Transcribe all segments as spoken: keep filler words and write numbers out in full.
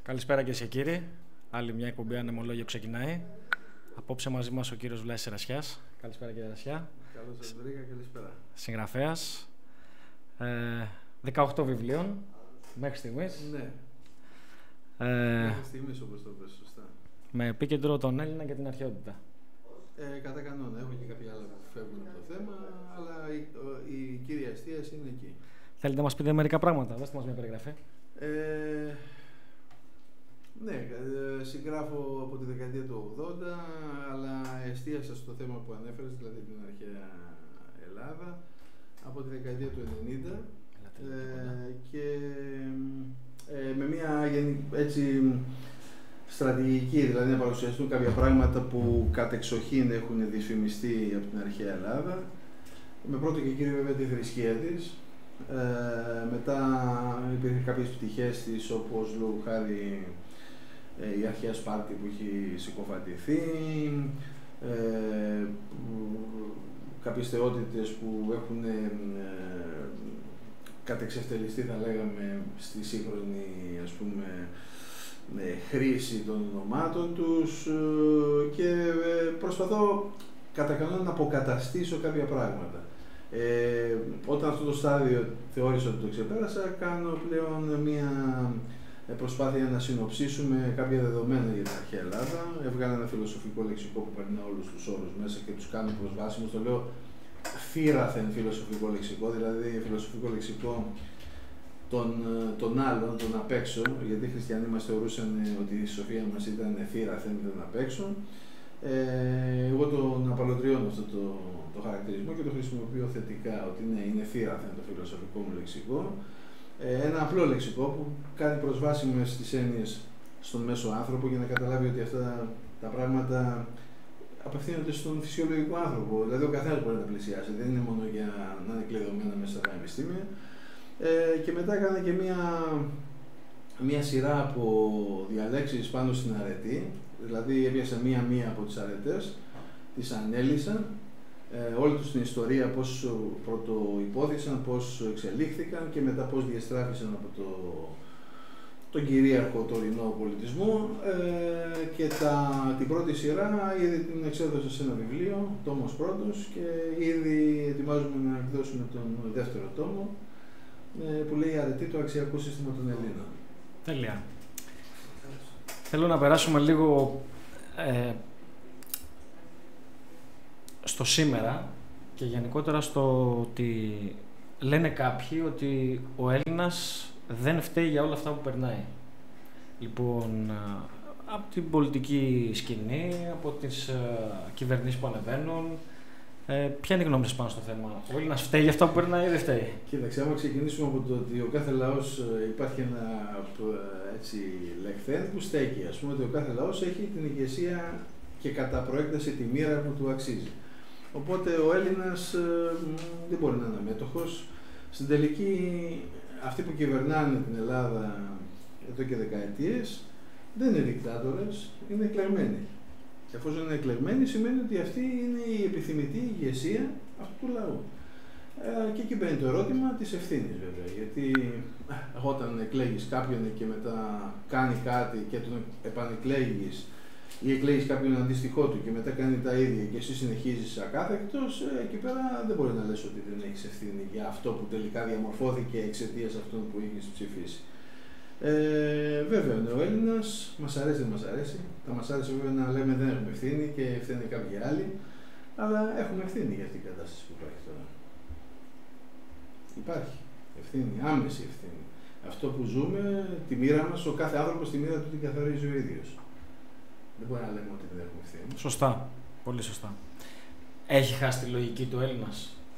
Καλησπέρα κυρίες και κύριοι. Άλλη μια εκπομπή Ανεμολόγιο ξεκινάει. Απόψε μαζί μας ο κύριος Βλάσης Ερασιάς. Καλησπέρα κύριε Ερασιά. Καλώς σας βρήκα, καλησπέρα. Συγγραφέας. Ε, δεκαοκτώ βιβλίων μέχρι στιγμής. Ναι. Ε, μέχρι στιγμής όπως το πες, σωστά. Με επίκεντρο τον Έλληνα και την αρχαιότητα. Ε, κατά κανόνα, έχω και κάποια άλλα που φεύγουν από το θέμα, αλλά η, η κύρια εστίαση είναι εκεί. Θέλετε να μας πείτε μερικά πράγματα, δώστε μας μια περιγραφή. Ε, ναι, συγγράφω από τη δεκαετία του ογδόντα, αλλά εστίασα στο θέμα που ανέφερες, δηλαδή την αρχαία Ελλάδα, από τη δεκαετία του ενενήντα ε, και ε, με μια έτσι στρατηγική, δηλαδή να παρουσιαστούν κάποια πράγματα που κατεξοχήν έχουν δυσφημιστεί από την αρχαία Ελλάδα, με πρώτο και κύριο βέβαια τη θρησκεία της. Ε, μετά υπήρχαν κάποιες πτυχές της, όπως λόγω χάρη ε, η αρχαία Σπάρτη που έχει συκοφαντηθεί, ε, κάποιες θεότητες που έχουν ε, κατεξευτελιστεί, θα λέγαμε, στη σύγχρονη, ας πούμε, ε, χρήση των ονομάτων τους ε, και ε, προσπαθώ κατά κανόνα να αποκαταστήσω κάποια πράγματα. Ε, όταν αυτό το στάδιο θεώρησα ότι το ξεπέρασα, κάνω πλέον μια προσπάθεια να συνοψίσουμε κάποια δεδομένα για την αρχαία Ελλάδα. Έβγαλα ένα φιλοσοφικό λεξικό που περνά όλους τους όρους μέσα και τους κάνω προσβάσιμους. Το λέω φύραθεν φιλοσοφικό λεξικό, δηλαδή φιλοσοφικό λεξικό των, των άλλων, των απ' έξω, γιατί οι χριστιανοί μας θεωρούσαν ότι η σοφία μας ήταν φύραθεν, ήταν απ' έξω. Ε, εγώ τον απαλωτριώνω αυτό το, το χαρακτηρισμό και το χρησιμοποιώ θετικά, ότι ναι, είναι φύραθεν το φιλοσοφικό μου λεξικό. Ε, ένα απλό λεξικό που κάνει προσβάσιμες τις έννοιες στον μέσο άνθρωπο για να καταλάβει ότι αυτά τα πράγματα απευθύνονται στον φυσιολογικό άνθρωπο. Δηλαδή ο καθένας μπορεί να τα πλησιάσει, δεν είναι μόνο για να είναι κλειδωμένα μέσα στα πανεπιστήμια. Ε, και μετά έκανα και μία, μία σειρά από διαλέξεις πάνω στην αρετή. Δηλαδή έπιασα μία-μία από τις αρετές, τις ανέλυσα, ε, όλη τους την ιστορία, πώς πρωτοϋπόθησαν, πώς εξελίχθηκαν και μετά πώς διαστράφησαν από το, τον κυρίαρχο τωρινό πολιτισμό ε, και τα, την πρώτη σειρά ήδη την εξέδωσα σε ένα βιβλίο, τόμος πρώτος, και ήδη ετοιμάζουμε να εκδώσουμε τον δεύτερο τόμο ε, που λέει «Αρετή, το αξιακό σύστημα των Ελλήνων». Τέλεια. Θέλω να περάσουμε λίγο ε, στο σήμερα και γενικότερα στο ότι λένε κάποιοι ότι ο Έλληνας δεν φταίει για όλα αυτά που περνάει. Λοιπόν, από την πολιτική σκηνή, από τις ε, κυβερνήσεις που ανεβαίνουν, ε, ποια είναι η γνώμη σας πάνω στο θέμα? Ο Έλληνας φταίει για αυτά που περνάει ή δεν φταίει? Κοίταξε, άμα ξεκινήσουμε από το ότι ο κάθε λαός, υπάρχει ένα έτσι λεχθέν που στέκει, ας πούμε, ότι ο κάθε λαός έχει την ηγεσία και κατά προέκταση τη μοίρα που του αξίζει. Οπότε ο Έλληνας ε, δεν μπορεί να είναι αμέτωχος. Στην τελική, αυτοί που κυβερνάνε την Ελλάδα εδώ και δεκαετίες δεν είναι δικτάτορες, είναι εκλεγμένοι. Και εφόσον είναι εκλεγμένοι, σημαίνει ότι αυτή είναι η επιθυμητή ηγεσία αυτού του λαού. Ε, και εκεί μπαίνει το ερώτημα της ευθύνης, βέβαια. Γιατί όταν εκλέγεις κάποιον και μετά κάνει κάτι και τον επανεκλέγεις ή εκλέγεις κάποιον αντίστοιχό του και μετά κάνει τα ίδια και εσύ συνεχίζεις ακάθεκτος, ε, εκεί πέρα δεν μπορεί να λες ότι δεν έχεις ευθύνη για αυτό που τελικά διαμορφώθηκε εξαιτίας αυτών που έχεις ψηφίσει. Ε, βέβαια, ο Έλληνας, μας αρέσει δεν μας αρέσει. Θα μας άρεσε βέβαια να λέμε δεν έχουμε ευθύνη και ευθύνη κάποιοι άλλοι, αλλά έχουμε ευθύνη για αυτή την κατάσταση που υπάρχει τώρα. Υπάρχει ευθύνη, άμεση ευθύνη. Αυτό που ζούμε, τη μοίρα μας, ο κάθε άνθρωπος τη μοίρα του την καθορίζει ο ίδιος. Δεν μπορεί να λέμε ότι δεν έχουμε ευθύνη. Σωστά, πολύ σωστά. Έχει χάσει τη λογική του Έλληνας?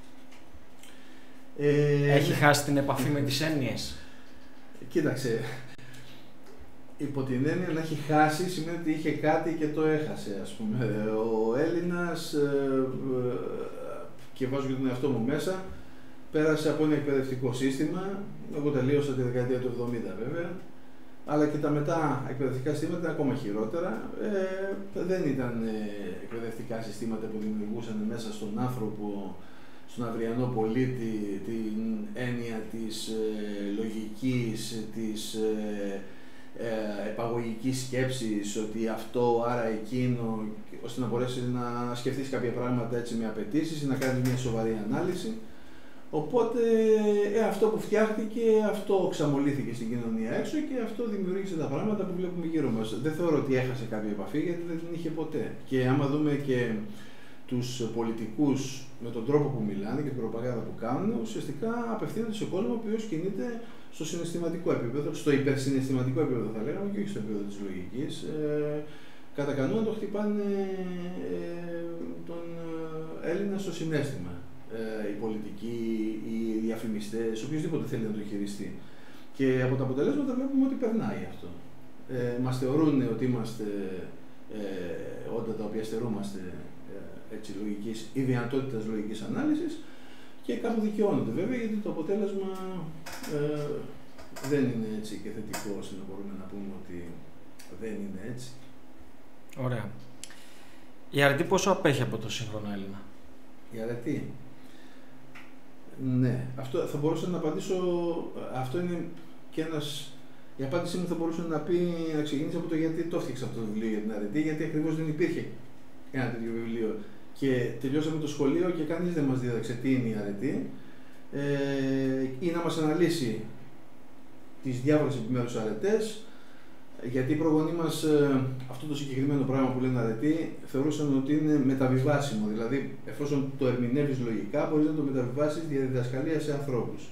Ε, Έχει χάσει την επαφή με τις έννοιες? Κοίταξε, υπό την έννοια να έχει χάσει σημαίνει ότι είχε κάτι και το έχασε, ας πούμε. Ο Έλληνας, ε, ε, και βάζω και τον εαυτό μου μέσα, πέρασε από ένα εκπαιδευτικό σύστημα, εγώ τελείωσα τη δεκαετία του εβδομήντα βέβαια, αλλά και τα μετά εκπαιδευτικά συστήματα ήταν ακόμα χειρότερα. Ε, δεν ήταν ε, εκπαιδευτικά συστήματα που δημιουργούσαν μέσα στον άνθρωπο, στον αυριανό πολίτη, την έννοια της ε, λογικής, της, ε, ε, επαγωγικής σκέψης, ότι αυτό, άρα εκείνο, ώστε να μπορέσει να σκεφτείς κάποια πράγματα έτσι με απαιτήσεις ή να κάνεις μια σοβαρή ανάλυση. Οπότε ε, αυτό που φτιάχτηκε, αυτό ξαμολύθηκε στην κοινωνία έξω και αυτό δημιούργησε τα πράγματα που βλέπουμε γύρω μας. Δεν θεωρώ ότι έχασε κάποια επαφή, γιατί δεν την είχε ποτέ. Και άμα δούμε και τους πολιτικούς με τον τρόπο που μιλάνε και την προπαγάνδα που κάνουν, ουσιαστικά απευθύνονται σε κόσμο ο οποίος κινείται στο συναισθηματικό επίπεδο, στο υπερσυναισθηματικό επίπεδο θα λέγαμε, και όχι στο επίπεδο της λογικής. Ε, κατά κανόνα το χτυπάνε ε, τον Έλληνα στο συναίσθημα. Ε, οι πολιτικοί, οι διαφημιστές, οποιοδήποτε θέλει να το χειριστεί. Και από τα αποτελέσματα βλέπουμε ότι περνάει αυτό. Ε, μας θεωρούν ότι είμαστε ε, όντα τα οποία στερούμαστε ε, έτσι, λογικής ή δυνατότητας λογικής ανάλυσης, και κάπου δικαιώνονται βέβαια, γιατί το αποτέλεσμα ε, δεν είναι έτσι και θετικό, ώστε να μπορούμε να πούμε ότι δεν είναι έτσι. Ωραία. Η αρετή πόσο απέχει από το σύγχρονο Έλληνα? Η αρετή. Ναι, αυτό θα μπορούσα να απαντήσω, αυτό είναι και ένας, η απάντησή μου θα μπορούσε να πει, να ξεκινήσει από το γιατί το έφτιαξα αυτό το βιβλίο για την αρετή, γιατί ακριβώς δεν υπήρχε ένα τέτοιο βιβλίο. Και τελειώσαμε το σχολείο και κανείς δεν μας δίδαξε τι είναι η αρετή ε, ή να μας αναλύσει τις διάφορες επιμέρους αρετές, γιατί οι προγονείς μας ε, αυτό το συγκεκριμένο πράγμα που λένε αρετή θεωρούσαν ότι είναι μεταβιβάσιμο, δηλαδή εφόσον το ερμηνεύεις λογικά μπορείς να το μεταβιβάσεις για διδασκαλία σε ανθρώπους.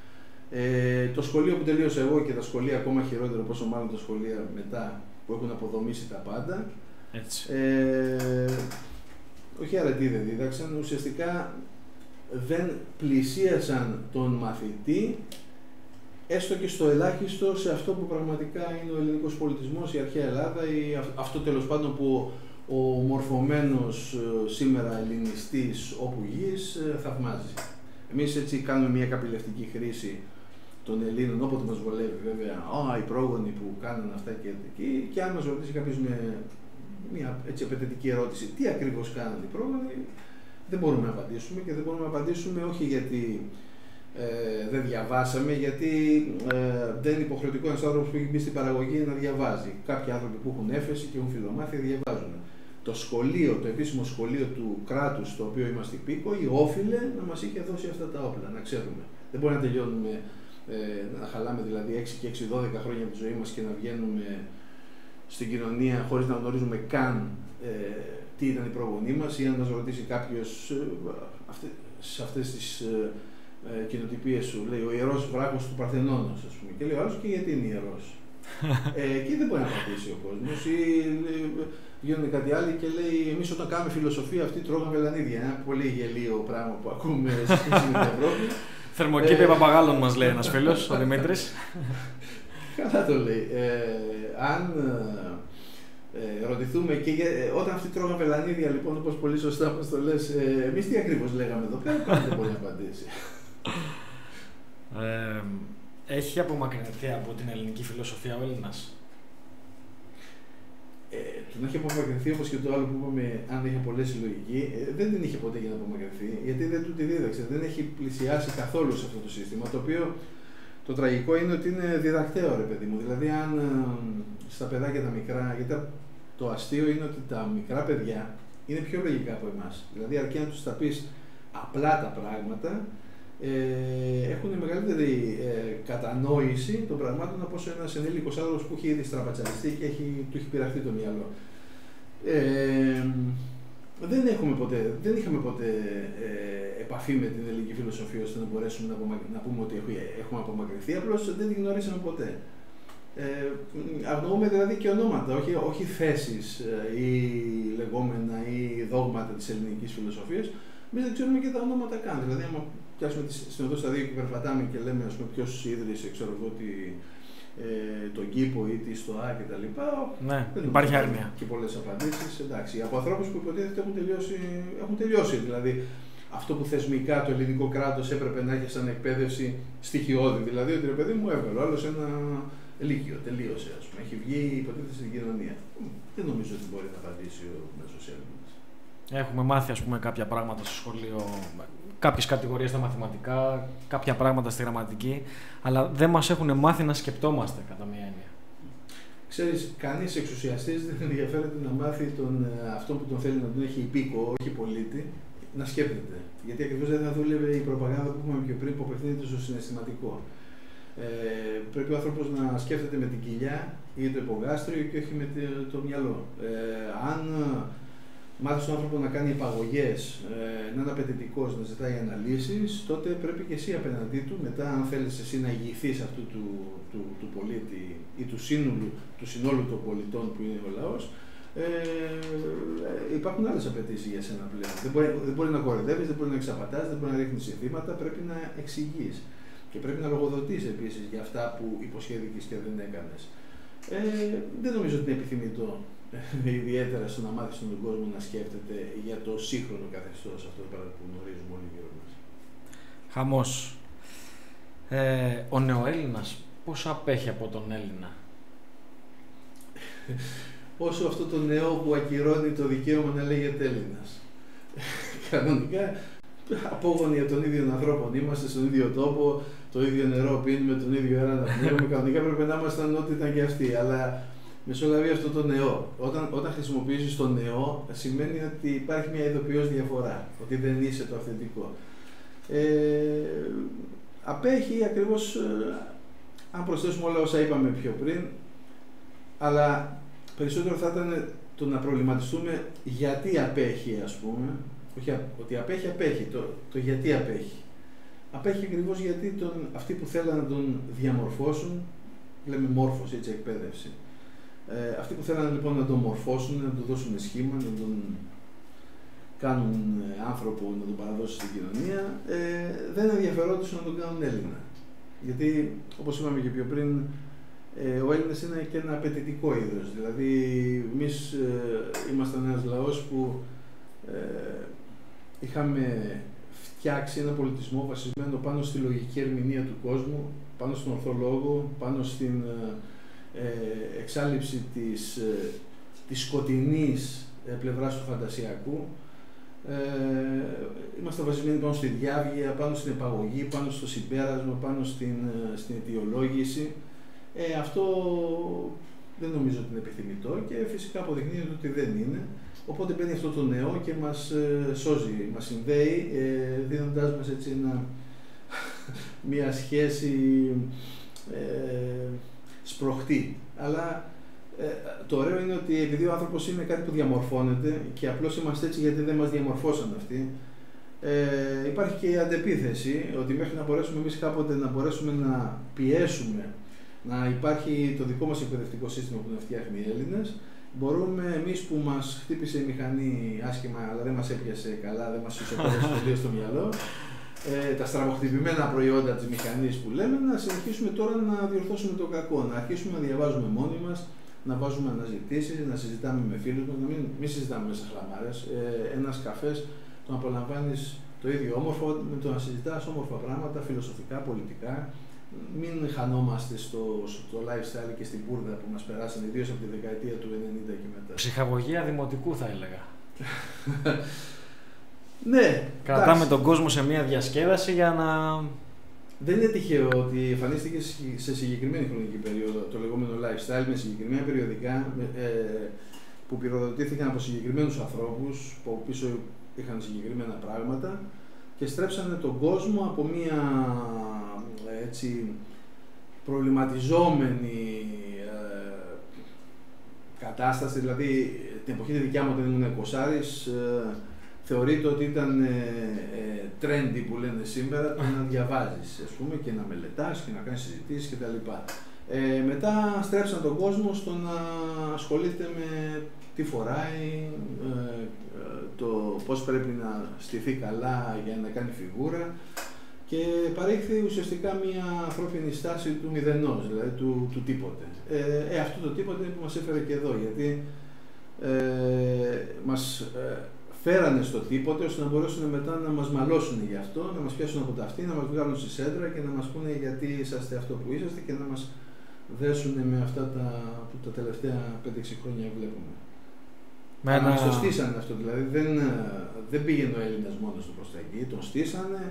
Ε, το σχολείο που τελείωσα εγώ και τα σχολεία ακόμα χειρότερο, πόσο μάλλον τα σχολεία μετά που έχουν αποδομήσει τα πάντα, έτσι. Ε, όχι αρετή δεν δίδαξαν, ουσιαστικά δεν πλησίασαν τον μαθητή έστω και στο ελάχιστο σε αυτό που πραγματικά είναι ο ελληνικός πολιτισμός, η αρχαία Ελλάδα, ή αυτό τέλος πάντων που ο μορφωμένος σήμερα ελληνιστής όπου γης θαυμάζει. Εμείς έτσι κάνουμε μια καπηλευτική χρήση των Ελλήνων όποτε μας βολεύει βέβαια, α, οι πρόγονοι που κάνουν αυτά και εκεί, και αν μας ρωτήσει κάποιος με μια έτσι απαιτητική ερώτηση τι ακριβώς κάνουν οι πρόγονοι, δεν μπορούμε να απαντήσουμε, και δεν μπορούμε να απαντήσουμε όχι γιατί Ε, δεν διαβάσαμε, γιατί ε, δεν είναι υποχρεωτικό ένας άνθρωπος που έχει μπει στην παραγωγή να διαβάζει. Κάποιοι άνθρωποι που έχουν έφεση και έχουν φιλομάθεια διαβάζουν. Το σχολείο, το επίσημο σχολείο του κράτους, στο οποίο είμαστε υπήκοοι, όφιλε να μας είχε δώσει αυτά τα όπλα, να ξέρουμε. Δεν μπορεί να τελειώνουμε, ε, να χαλάμε δηλαδή έξι και έξι, δώδεκα χρόνια από τη ζωή μας και να βγαίνουμε στην κοινωνία χωρίς να γνωρίζουμε καν ε, τι ήταν οι προγονείς μας, ή αν μας ρωτήσει κάποιος ε, αυτές, σε αυτές τις ε, Ε, κοινοτυπίες σου, λέει ο ιερός βράχος του Παρθενώνος, ας πούμε, και λέει ο άλλος και γιατί είναι ιερός. ε, εκεί δεν μπορεί να απαντήσει ο κόσμος, ή βγαίνουν κάτι άλλο και λέει εμείς όταν κάνουμε φιλοσοφία αυτή τρώγαμε βελανίδια, ένα πολύ γελίο πράγμα που ακούμε στην Ευρώπη. Θερμοκήπια παπαγάλων μας λέει ένας φίλος, ο Δημήτρης. Καλά το λέει. Ε, αν ε, ρωτηθούμε και για, ε, όταν αυτοί τρώγαμε βελανίδια, λοιπόν, όπως πολύ σωστά μας το λες, ε, εμείς τι ακριβώς λέγαμε εδώ πέρα, δεν μπορεί να απαντήσει. Ε, έχει απομακρυνθεί από την ελληνική φιλοσοφία ο Έλληνας? Ε, τον έχει απομακρυνθεί, όπως και το άλλο που είπαμε, αν είχε πολλές συλλογική, ε, δεν την είχε ποτέ για να απομακρυνθεί, γιατί δεν του τη δίδαξε, δεν έχει πλησιάσει καθόλου σε αυτό το σύστημα, το οποίο το τραγικό είναι ότι είναι διδακτέο, ρε παιδί μου. Δηλαδή, αν ε, στα παιδάκια τα μικρά, γιατί το αστείο είναι ότι τα μικρά παιδιά είναι πιο λογικά από εμάς. Δηλαδή, αρκεί να τους τα πεις απλά τα πράγματα, Ε, έχουν μεγαλύτερη ε, κατανόηση των πραγμάτων από όσο ένας ενήλικος άνθρωπος που έχει ήδη στραπατσαριστεί και έχει, του έχει πειραχτεί το μυαλό. Ε, δεν, έχουμε ποτέ, δεν είχαμε ποτέ ε, επαφή με την ελληνική φιλοσοφία ώστε να μπορέσουμε να, να πούμε ότι έχουμε απομακρυνθεί, απλώς δεν την γνωρίσαμε ποτέ. Ε, αγνοούμε δηλαδή και ονόματα, όχι, όχι θέσεις ε, ή λεγόμενα ή δόγματα της ελληνικής φιλοσοφίας. Εμείς δεν ξέρουμε και τα ονόματα καν. Δηλαδή, άμα πιάσουμε στην οδό στα δύο και περπατάμε και λέμε ας πούμε, ποιος ίδρυσε, ξέρω εγώ, τη, ε, τον κήπο ή τη ΣΤΟΑ κτλ. Ναι, υπάρχει άγνοια. Και πολλές απαντήσεις. Εντάξει, από ανθρώπους που υποτίθεται έχουν τελειώσει, έχουν τελειώσει. Δηλαδή, αυτό που θεσμικά το ελληνικό κράτος έπρεπε να έχει σαν εκπαίδευση στοιχειώδη. Δηλαδή, ότι ρε παιδί μου έβγαλε άλλο ένα λύκειο, τελείωσε, ας πούμε. Έχει βγει υποτίθεται στην κοινωνία. Δεν νομίζω ότι μπορεί να απαντήσει ο μέσος Έλληνας. Έχουμε μάθει ας πούμε, κάποια πράγματα στο σχολείο, κάποιες κατηγορίες στα μαθηματικά, κάποια πράγματα στη γραμματική, αλλά δεν μας έχουν μάθει να σκεπτόμαστε κατά μία έννοια. ξέρεις, κανείς εξουσιαστής δεν ενδιαφέρεται να μάθει τον, αυτό που τον θέλει να τον έχει υπήκο, όχι πολίτη, να σκέπτεται. Γιατί ακριβώς δεν θα δούλευε η προπαγάνδα που είπαμε πιο πριν που απευθύνεται στο συναισθηματικό. Ε, πρέπει ο άνθρωπος να σκέφτεται με την κοιλιά ή το υπογάστριο και όχι με το μυαλό. Ε, αν μάθεις τον άνθρωπο να κάνει επαγωγές, ε, να είναι απαιτητικός, να ζητάει αναλύσεις, τότε πρέπει και εσύ απέναντί του, μετά αν θέλεις εσύ να ηγηθείς αυτού του, του, του πολίτη ή του σύνολου, του συνόλου των πολιτών που είναι ο λαός, ε, υπάρχουν άλλες απαιτήσεις για σένα πλέον. Δεν μπορεί, δεν μπορεί να κοροϊδεύεις, δεν μπορεί να εξαπατάς, δεν μπορεί να ρίχνεις συνθήματα, πρέπει να εξηγείς. Και πρέπει να λογοδοτείς επίσης για αυτά που υποσχέθηκες και δεν έκανες. Ε, δεν νομίζω ότι είναι επιθυμητό ιδιαίτερα στο να μάθεις τον κόσμο να σκέφτεται για το σύγχρονο καθεστώς αυτό που γνωρίζουμε όλοι γύρω μας. Χαμός. Ε, ο νεοέλληνας πώς απέχει από τον Έλληνα? Όσο αυτό το νεό που ακυρώνει το δικαίωμα να λέγεται Έλληνας. Κανονικά απόγονοι από τον ίδιο ανθρώπων είμαστε, στον ίδιο τόπο, το ίδιο νερό πίνουμε, τον ίδιο αέρα να πνίγουμε. Κανονικά πρέπει να ήμασταν ό,τι ήταν και αυτοί. Αλλά μεσολαβεί αυτό το νεό. Όταν, όταν χρησιμοποιήσεις το νεό, σημαίνει ότι υπάρχει μια ειδοποιώς διαφορά, ότι δεν είσαι το αυθεντικό. Ε, απέχει ακριβώς, ε, αν προσθέσουμε όλα όσα είπαμε πιο πριν, αλλά περισσότερο θα ήταν το να προβληματιστούμε γιατί απέχει, ας πούμε. Όχι ότι απέχει, απέχει. Το, το γιατί απέχει. Απέχει ακριβώς γιατί τον, αυτοί που θέλουν να τον διαμορφώσουν, λέμε μόρφωση, έτσι, εκπαίδευση. Ε, αυτοί που θέλουν λοιπόν να τον μορφώσουν, να του δώσουν σχήμα, να τον κάνουν άνθρωπο, να τον παραδώσουν στην κοινωνία, ε, δεν ενδιαφερόντουσαν να τον κάνουν Έλληνα. Γιατί, όπως είπαμε και πιο πριν, ε, ο Έλληνας είναι και ένα απαιτητικό είδος. Δηλαδή, εμείς ε, ήμασταν ένας λαός που ε, είχαμε φτιάξει ένα πολιτισμό βασισμένο πάνω στη λογική ερμηνεία του κόσμου, πάνω στον ορθό λόγο, πάνω στην ε, εξάλειψη της, ε, της σκοτεινής ε, πλευράς του φαντασιακού. Ε, είμαστε βασισμένοι πάνω στη διάβγεια, πάνω στην επαγωγή, πάνω στο συμπέρασμα, πάνω στην, ε, στην αιτιολόγηση. Ε, αυτό δεν νομίζω ότι είναι επιθυμητό και φυσικά αποδεικνύεται ότι δεν είναι. Οπότε μπαίνει αυτό το νεό και μας ε, σώζει, μας συνδέει, ε, δίνοντάς μας έτσι ένα, μια σχέση ε, σπροχτή. Αλλά ε, το ωραίο είναι ότι επειδή ο άνθρωπος είναι κάτι που διαμορφώνεται και απλώς είμαστε έτσι γιατί δεν μας διαμορφώσαν αυτοί, ε, υπάρχει και η αντεπίθεση ότι μέχρι να μπορέσουμε εμείς κάποτε να μπορέσουμε να πιέσουμε να υπάρχει το δικό μας εκπαιδευτικό σύστημα που είναι φτιάχνει οι Έλληνες, μπορούμε εμείς που μας χτύπησε η μηχανή άσχημα, αλλά δεν μας έπιασε καλά, δεν μας ισοπαίδευσε τελείως στο μυαλό, ε, τα στραβοχτυπημένα προϊόντα της μηχανής που λέμε, να συνεχίσουμε τώρα να διορθώσουμε το κακό, να αρχίσουμε να διαβάζουμε μόνοι μας, να βάζουμε αναζητήσεις, να συζητάμε με φίλους μας, να μην, μην συζητάμε μέσα σε χλαμάρες. Ε, ένας καφές τον απολαμβάνεις το ίδιο όμορφο με το να συζητάς όμορφα πράγματα, φιλοσοφικά, πολιτικά. Μην χανόμαστε στο, στο lifestyle και στην πούρδα που μας περάσαν, ιδίως από τη δεκαετία του ενενήντα και μετά. Ψυχαγωγία δημοτικού θα έλεγα. Ναι. Κρατάμε εντάξει. τον κόσμο σε μια διασκέδαση για να... Δεν είναι τυχαίο ότι εμφανίστηκε σε συγκεκριμένη χρονική περίοδο το λεγόμενο lifestyle με συγκεκριμένα περιοδικά ε, που πυροδοτήθηκαν από συγκεκριμένους ανθρώπους που πίσω είχαν συγκεκριμένα πράγματα και στρέψανε τον κόσμο από μια έτσι προβληματιζόμενη ε, κατάσταση, δηλαδή την εποχή τη δικιά μου όταν ήμουν εικοσάρης, ε, θεωρείται ότι ήταν ε, ε, trendy που λένε σήμερα το να διαβάζεις, ας πούμε, και να μελετάς και να κάνεις συζητήσεις κτλ. Ε, μετά στρέψαν τον κόσμο στο να ασχολείται με τι φοράει, ε, το πώς πρέπει να στηθεί καλά για να κάνει φιγούρα και παρήχθη ουσιαστικά μια ανθρώπινη στάση του μηδενός, δηλαδή του, του τίποτε. Ε, ε, αυτό το τίποτε είναι που μας έφερε και εδώ, γιατί ε, μας ε, φέρανε στο τίποτε ώστε να μπορέσουν μετά να μας μαλώσουν γι' αυτό, να μας πιάσουν από τα αυτή, να μας βγάλουν στη σέντρα και να μας πούνε γιατί είσαστε αυτό που είσαστε και να μας δέσουν με αυτά τα, που τα τελευταία πέντε έξι χρόνια βλέπουμε. Με ένα... Το στήσανε αυτό, δηλαδή δεν, δεν πήγαινε ο Έλληνας μόνος του προς τα εκεί, τον στήσανε,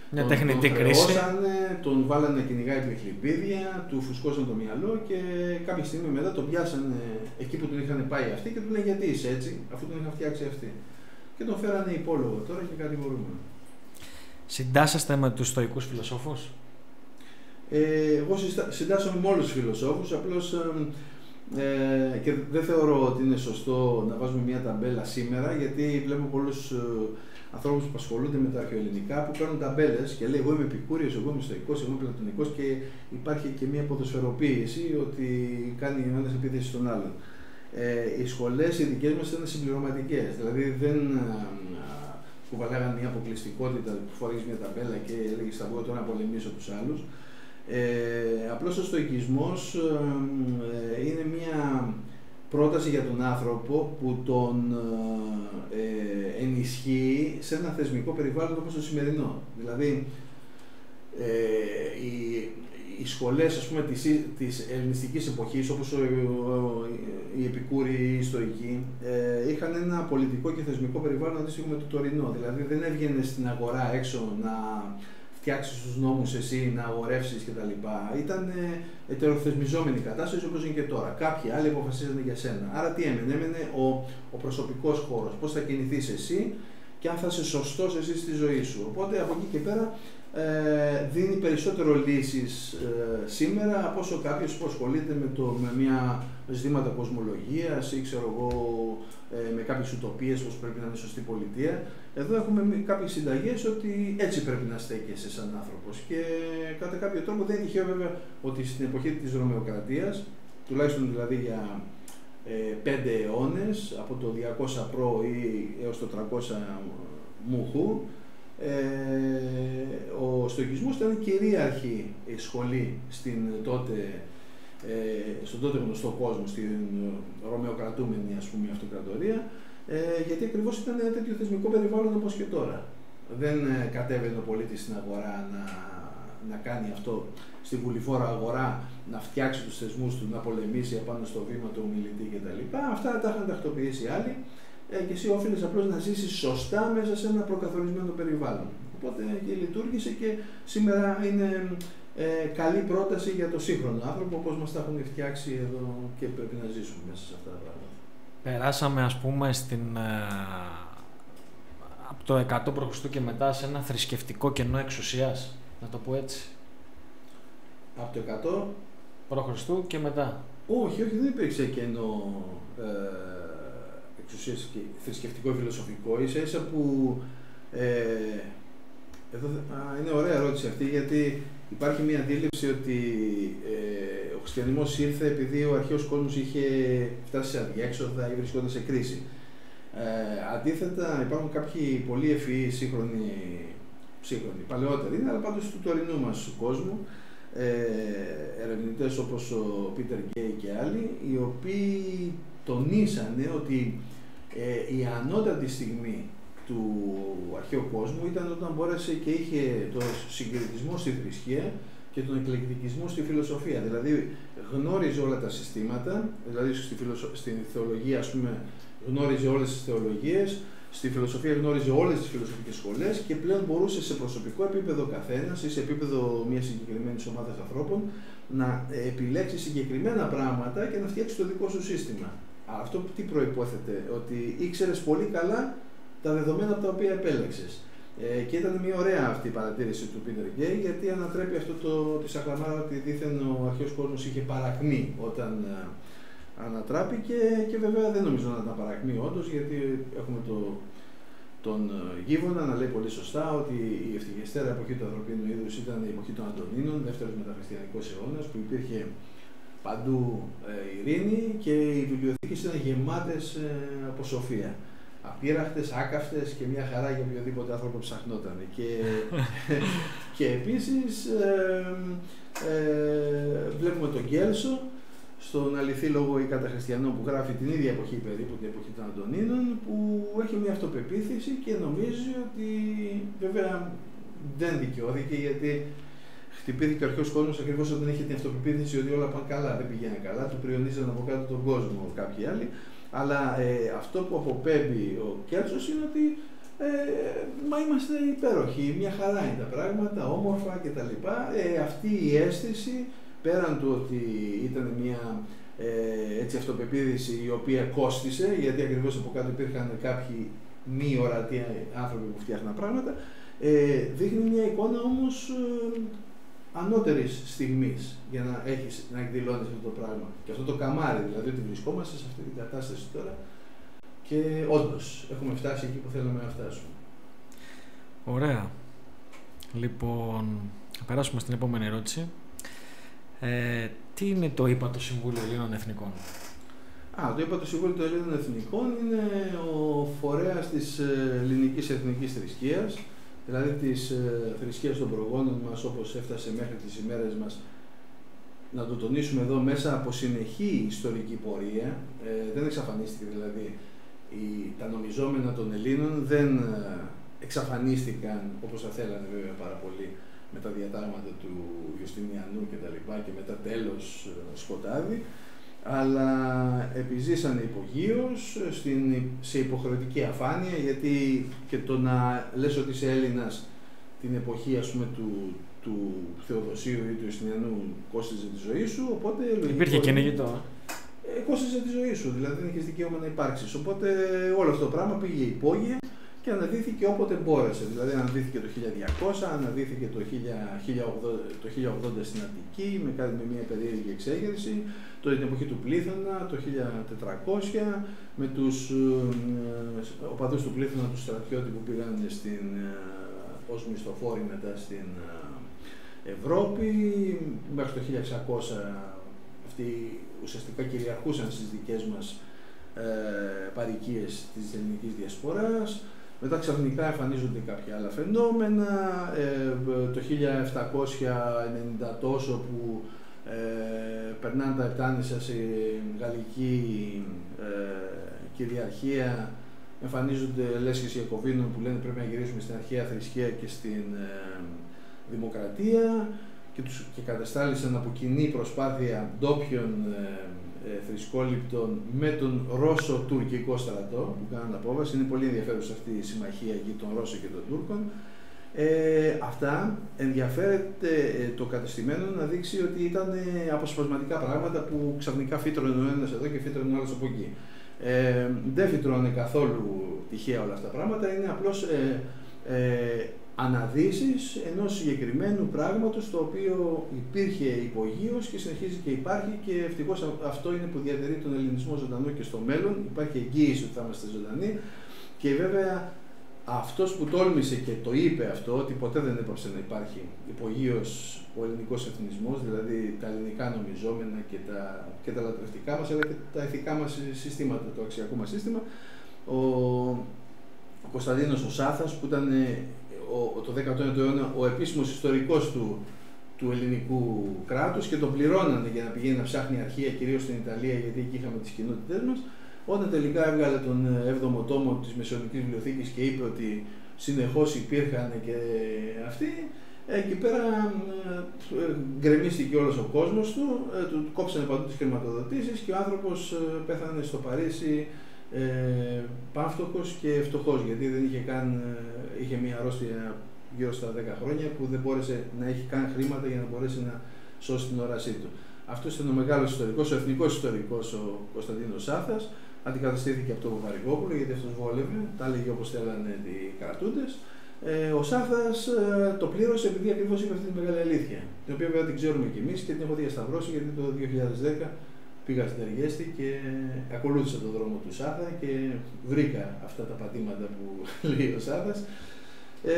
Μια τον, τεχνητή τον κρίση. χρεώσανε, τον βάλανε να κυνηγάει πιχλιπίδια, του φουσκώσαν το μυαλό και κάποια στιγμή μετά τον πιάσανε εκεί που τον είχαν πάει αυτοί και του λένε γιατί είσαι έτσι, αφού τον είχαν φτιάξει αυτοί. Και τον φέρανε υπόλογο τώρα και κατηγορούμενο. Συντάσσεστε με τους στοικούς φιλοσόφους? Ε, εγώ συντάσσομαι με όλους τους φιλοσόφους, απλώς ε, και δεν θεωρώ ότι είναι σωστό να βάζουμε μια ταμπέλα σήμερα, γιατί βλέπω πολλούς ε, ανθρώπους που ασχολούνται με τα αρχαιοελληνικά που παίρνουν ταμπέλες και λέει εγώ είμαι επικούριος, εγώ είμαι στοικός, εγώ είμαι πλατωνικός και υπάρχει και μια ποδοσφαιροποίηση ότι κάνει ο ένας επίθεση στον άλλον. Ε, οι σχολές οι δικές μας ήταν συμπληρωματικές, δηλαδή δεν κουβαλάγαν μια αποκλειστικότητα που φορείς μια ταμπέλα και έλεγες θα βγω τώρα να πολεμήσω τους άλλους. Ε, απλώς ο στοικισμός ε, είναι μια πρόταση για τον άνθρωπο που τον ε, ενισχύει σε ένα θεσμικό περιβάλλον όπως το σημερινό. Δηλαδή, ε, οι, οι σχολές ας πούμε, της, της ελληνιστικής εποχής, όπως ο, ο, οι επικούροι, οι στοικοί, ε, είχαν ένα πολιτικό και θεσμικό περιβάλλον αντίστοιχο με το τωρινό. Δηλαδή, δεν έβγαινε στην αγορά έξω να φτιάξεις τους νόμους εσύ, να αγορεύσεις κτλ. Ήταν ε, ετεροθεσμιζόμενη κατάσταση όπως είναι και τώρα. Κάποιοι άλλοι αποφασίζανε για σένα. Άρα τι έμενε, έμενε ο, ο προσωπικός χώρος, πώς θα κινηθείς εσύ και αν θα είσαι σωστός εσύ στη ζωή σου. Οπότε από εκεί και πέρα ε, δίνει περισσότερο λύσεις ε, σήμερα από όσο κάποιος που ασχολείται με, το, με μια ζητήματα κοσμολογίας ή ξέρω εγώ ε, με κάποιες ουτοπίες πως πρέπει να είναι σωστή πολιτεία. Εδώ έχουμε κάποιες συνταγές ότι έτσι πρέπει να στέκεσαι σαν άνθρωπος και κατά κάποιο τρόπο δεν είναι τυχαίο βέβαια ότι στην εποχή της Ρωμαιοκρατίας, τουλάχιστον δηλαδή για ε, πέντε αιώνες, από το διακόσια προ ή έως το τριακόσια μούχου, ε, ο στοικισμός ήταν κυρίαρχη σχολή στην τότε, ε, στον τότε γνωστό κόσμο, στην Ρωμαιοκρατούμενη ας πούμε αυτοκρατορία, Ε, γιατί ακριβώς ήταν ένα τέτοιο θεσμικό περιβάλλον όπως και τώρα. Δεν ε, κατέβαινε ο πολίτης στην αγορά να, να κάνει αυτό, στη βουληφόρα αγορά, να φτιάξει τους θεσμούς του, να πολεμήσει απάνω στο βήμα του ομιλητή κτλ. Αυτά τα είχαν τακτοποιήσει άλλοι ε, και εσύ όφιλες απλώς να ζήσεις σωστά μέσα σε ένα προκαθορισμένο περιβάλλον. Οπότε και λειτουργήσε και σήμερα είναι ε, καλή πρόταση για το σύγχρονο άνθρωπο όπως μας τα έχουν φτιάξει εδώ και πρέπει να ζήσουμε μέσα σε αυτά τα πράγματα. Περάσαμε ας πούμε στην, ε, από το εκατό π.Χ. και μετά σε ένα θρησκευτικό κενό εξουσίας, να το πω έτσι. Από το εκατό π.Χ. και μετά. Όχι, όχι, δεν υπήρξε κενό ε, εξουσίας και θρησκευτικό ή φιλοσοφικό, ίσα ίσα που ε, εδώ, α, είναι ωραία ερώτηση αυτή γιατί υπάρχει μια αντίληψη ότι ε, ο χριστιανισμός ήρθε επειδή ο αρχαίος κόσμος είχε φτάσει σε αδιέξοδα ή βρισκόταν σε κρίση. Ε, αντίθετα, υπάρχουν κάποιοι πολύ ευφυείς σύγχρονοι, σύγχρονοι, παλαιότεροι, αλλά πάντως του τωρινού μας κόσμου, ε, ερευνητές όπως ο Πίτερ Γκέι και άλλοι, οι οποίοι τονίσανε ότι ε, η ανώτατη στιγμή του αρχαίου κόσμου ήταν όταν μπόρεσε και είχε το συγκριτισμό στη θρησκεία και τον εκλεκτικισμό στη φιλοσοφία. Δηλαδή γνώριζε όλα τα συστήματα, δηλαδή στη, φιλοσο... στη θεολογία ας πούμε γνώριζε όλες τις θεολογίες, στη φιλοσοφία γνώριζε όλες τις φιλοσοφικές σχολές και πλέον μπορούσε σε προσωπικό επίπεδο καθένας ή σε επίπεδο μιας συγκεκριμένης ομάδας ανθρώπων να επιλέξει συγκεκριμένα πράγματα και να φτιάξει το δικό σου σύστημα. Αυτό τι προϋπόθεται, ότι ήξερες πολύ καλά τα δεδομένα από τα οποία επέλεξες. Ε, και ήταν μια ωραία αυτή η παρατήρηση του Πίτερ Γκέι, γιατί ανατρέπει αυτό το, τη σαχλαμάρα ότι δήθεν ο αρχαίος κόσμος είχε παρακμή όταν ε, ανατράπηκε και βέβαια δεν νομίζω να ήταν παρακμή όντως, γιατί έχουμε το, τον Γίβονα να λέει πολύ σωστά ότι η ευτυχιστέρα εποχή του ανθρωπίνου είδους ήταν η εποχή των Αντωνίνων, δεύτερος μεταχριστιανικός αιώνας, που υπήρχε παντού ε, ειρήνη και οι βιβλιοθήκες ήταν γεμάτες ε, από σοφία. Απείραχτες, άκαυτες και μια χαρά για οποιοδήποτε άνθρωπο ψαχνόταν. Και, και επίσης ε, ε, βλέπουμε τον Γκέλσο στον αληθή λόγο ή καταχριστιανό που γράφει την ίδια εποχή περίπου, την εποχή των Αντωνίνων, που έχει μια αυτοπεποίθηση και νομίζει ότι βέβαια δεν δικαιώθηκε, γιατί χτυπήθηκε ο αρχαίος κόσμος ακριβώς όταν είχε την αυτοπεποίθηση ότι όλα πάνε καλά, δεν πηγαίνει καλά, του πριονίζαν από κάτω τον κόσμο κάποιοι άλλοι. Αλλά ε, αυτό που αποπέμπει ο Κέρτσος είναι ότι Ε, μα είμαστε υπέροχοι, μια χαρά είναι τα πράγματα, όμορφα κτλ. Ε, αυτή η αίσθηση, πέραν του ότι ήταν μια ε, έτσι, αυτοπεποίθηση η οποία κόστισε, γιατί ακριβώς από κάτω υπήρχαν κάποιοι μη ορατοί άνθρωποι που φτιάχναν πράγματα, ε, δείχνει μια εικόνα όμως ε, ανώτερης στιγμής για να, έχεις, να εκδηλώνεις αυτό το πράγμα. Και αυτό το καμάρι, δηλαδή ότι βρισκόμαστε σε αυτή την κατάσταση τώρα και όντως έχουμε φτάσει εκεί που θέλουμε να φτάσουμε. Ωραία. Λοιπόν, θα περάσουμε στην επόμενη ερώτηση. Ε, τι είναι το ύπατο Συμβούλιο Ελλήνων Εθνικών? Α, το ύπατο Συμβούλιο των Ελλήνων Εθνικών είναι ο φορέας της ελληνικής εθνικής θρησκείας, δηλαδή της ε, θρησκείας των προγόνων μας, όπως έφτασε μέχρι τις ημέρες μας. Να το τονίσουμε εδώ, μέσα από συνεχή ιστορική πορεία, ε, δεν εξαφανίστηκε δηλαδή η, τα νομιζόμενα των Ελλήνων, δεν ε, εξαφανίστηκαν όπως θα θέλανε βέβαια πάρα πολύ με τα διατάγματα του Ιουστινιανού και τα λοιπά και μετά τέλος ε, σκοτάδι, αλλά επιζήσανε υπογείως στην, σε υποχρεωτική αφάνεια, γιατί και το να λες ότι είσαι Έλληνας την εποχή ας πούμε του, του Θεοδοσίου ή του Ιουστινιανού κόστιζε τη ζωή σου, οπότε... Υπήρχε κυνηγητό. Ε, κόστιζε τη ζωή σου, δηλαδή δεν είχες δικαίωμα να υπάρξεις, οπότε όλο αυτό το πράγμα πήγε υπόγεια και αναδύθηκε όποτε μπόρεσε. Δηλαδή αναδύθηκε το χίλια διακόσια, αναδύθηκε το χίλια ογδόντα στην Αττική με, με μια περίεργη εξέγερση, το, την εποχή του Πλήθωνα, το χίλια τετρακόσια, με τους ε, οπαδούς του Πλήθωνα, του στρατιώτη που πήγαν στην, ε, ως μισθοφόροι μετά στην ε, Ευρώπη, μέχρι το χίλια εξακόσια αυτοί ουσιαστικά κυριαρχούσαν στις δικές μας ε, παροικίες της ελληνικής διασποράς. Μετά ξαφνικά εμφανίζονται κάποια άλλα φαινόμενα, ε, το χίλια επτακόσια ενενήντα τόσο που ε, περνάνε τα Επτάνησα σε γαλλική ε, κυριαρχία, εμφανίζονται λέσχες Ιακωβίνων που λένε πρέπει να γυρίσουμε στην αρχαία θρησκεία και στην ε, δημοκρατία και, τους, και κατεστάλησαν από κοινή προσπάθεια ντόπιων ε, ε, θρησκόληπτων με τον Ρώσο-τουρκικό στρατό που κάνουν απόβαση. Είναι πολύ ενδιαφέρουσα αυτή η συμμαχία εκεί των Ρώσων και των Τούρκων. Ε, αυτά ενδιαφέρεται ε, το κατεστημένο να δείξει ότι ήταν ε, αποσπασματικά πράγματα που ξαφνικά φύτρωνε ο ένας εδώ και φύτρωνε ο άλλος από εκεί. Ε, δεν φύτρωνε καθόλου τυχαία όλα αυτά τα πράγματα, είναι απλώς ε, ε, αναδύσεις ενός συγκεκριμένου πράγματος το οποίο υπήρχε υπογείως και συνεχίζει και υπάρχει και ευτυχώς αυτό είναι που διατηρεί τον ελληνισμό ζωντανό και στο μέλλον. Υπάρχει εγγύηση ότι θα είμαστε ζωντανοί και βέβαια αυτός που τόλμησε και το είπε αυτό, ότι ποτέ δεν έπαψε να υπάρχει υπογείως ο ελληνικός εθνισμός, δηλαδή τα ελληνικά νομιζόμενα και τα, και τα λατρευτικά μας, αλλά και τα ηθικά μας συστήματα, το αξιακό μας σύστημα. Ο, ο Κωνσταντίνος ο Σάθας, που ήταν ο, το δέκατο ένατο αιώνα ο επίσημος ιστορικός του, του ελληνικού κράτους και τον πληρώνανε για να πηγαίνει να ψάχνει αρχεία, κυρίως στην Ιταλία, γιατί εκεί είχαμε τις κοινότητές μας. Όταν τελικά έβγαλε τον έβδομο τόμο της Μεσαιωνικής Βιβλιοθήκης και είπε ότι συνεχώς υπήρχαν και αυτοί, εκεί πέρα ε, γκρεμίστηκε όλος ο κόσμος του, ε, του κόψανε παντού τις χρηματοδοτήσεις και ο άνθρωπος ε, πέθανε στο Παρίσι ε, πάμφτωχος και φτωχός, γιατί δεν είχε καν, ε, είχε μια αρρώστια γύρω στα δέκα χρόνια που δεν μπόρεσε να έχει καν χρήματα για να μπορέσει να σώσει την όρασή του. Αυτός ήταν ο μεγάλος ιστορικός, ο εθνικός ιστορικός, ο Κωνσταντίνος Σάθας. Αντικαταστήθηκε από τον Βαρυγόπουλο, γιατί αυτός βόλευε, τα έλεγε όπως θέλανε οι κρατούντες. Ε, ο Σάθας ε, το πλήρωσε επειδή ακριβώς είπε αυτή τη μεγάλη αλήθεια, την οποία βέβαια την ξέρουμε κι εμείς και την έχω διασταυρώσει, γιατί το δύο χιλιάδες δέκα πήγα στην Τεργέστη και ακολούθησα τον δρόμο του Σάθα και βρήκα αυτά τα πατήματα που λέει ο Σάθας. Ε,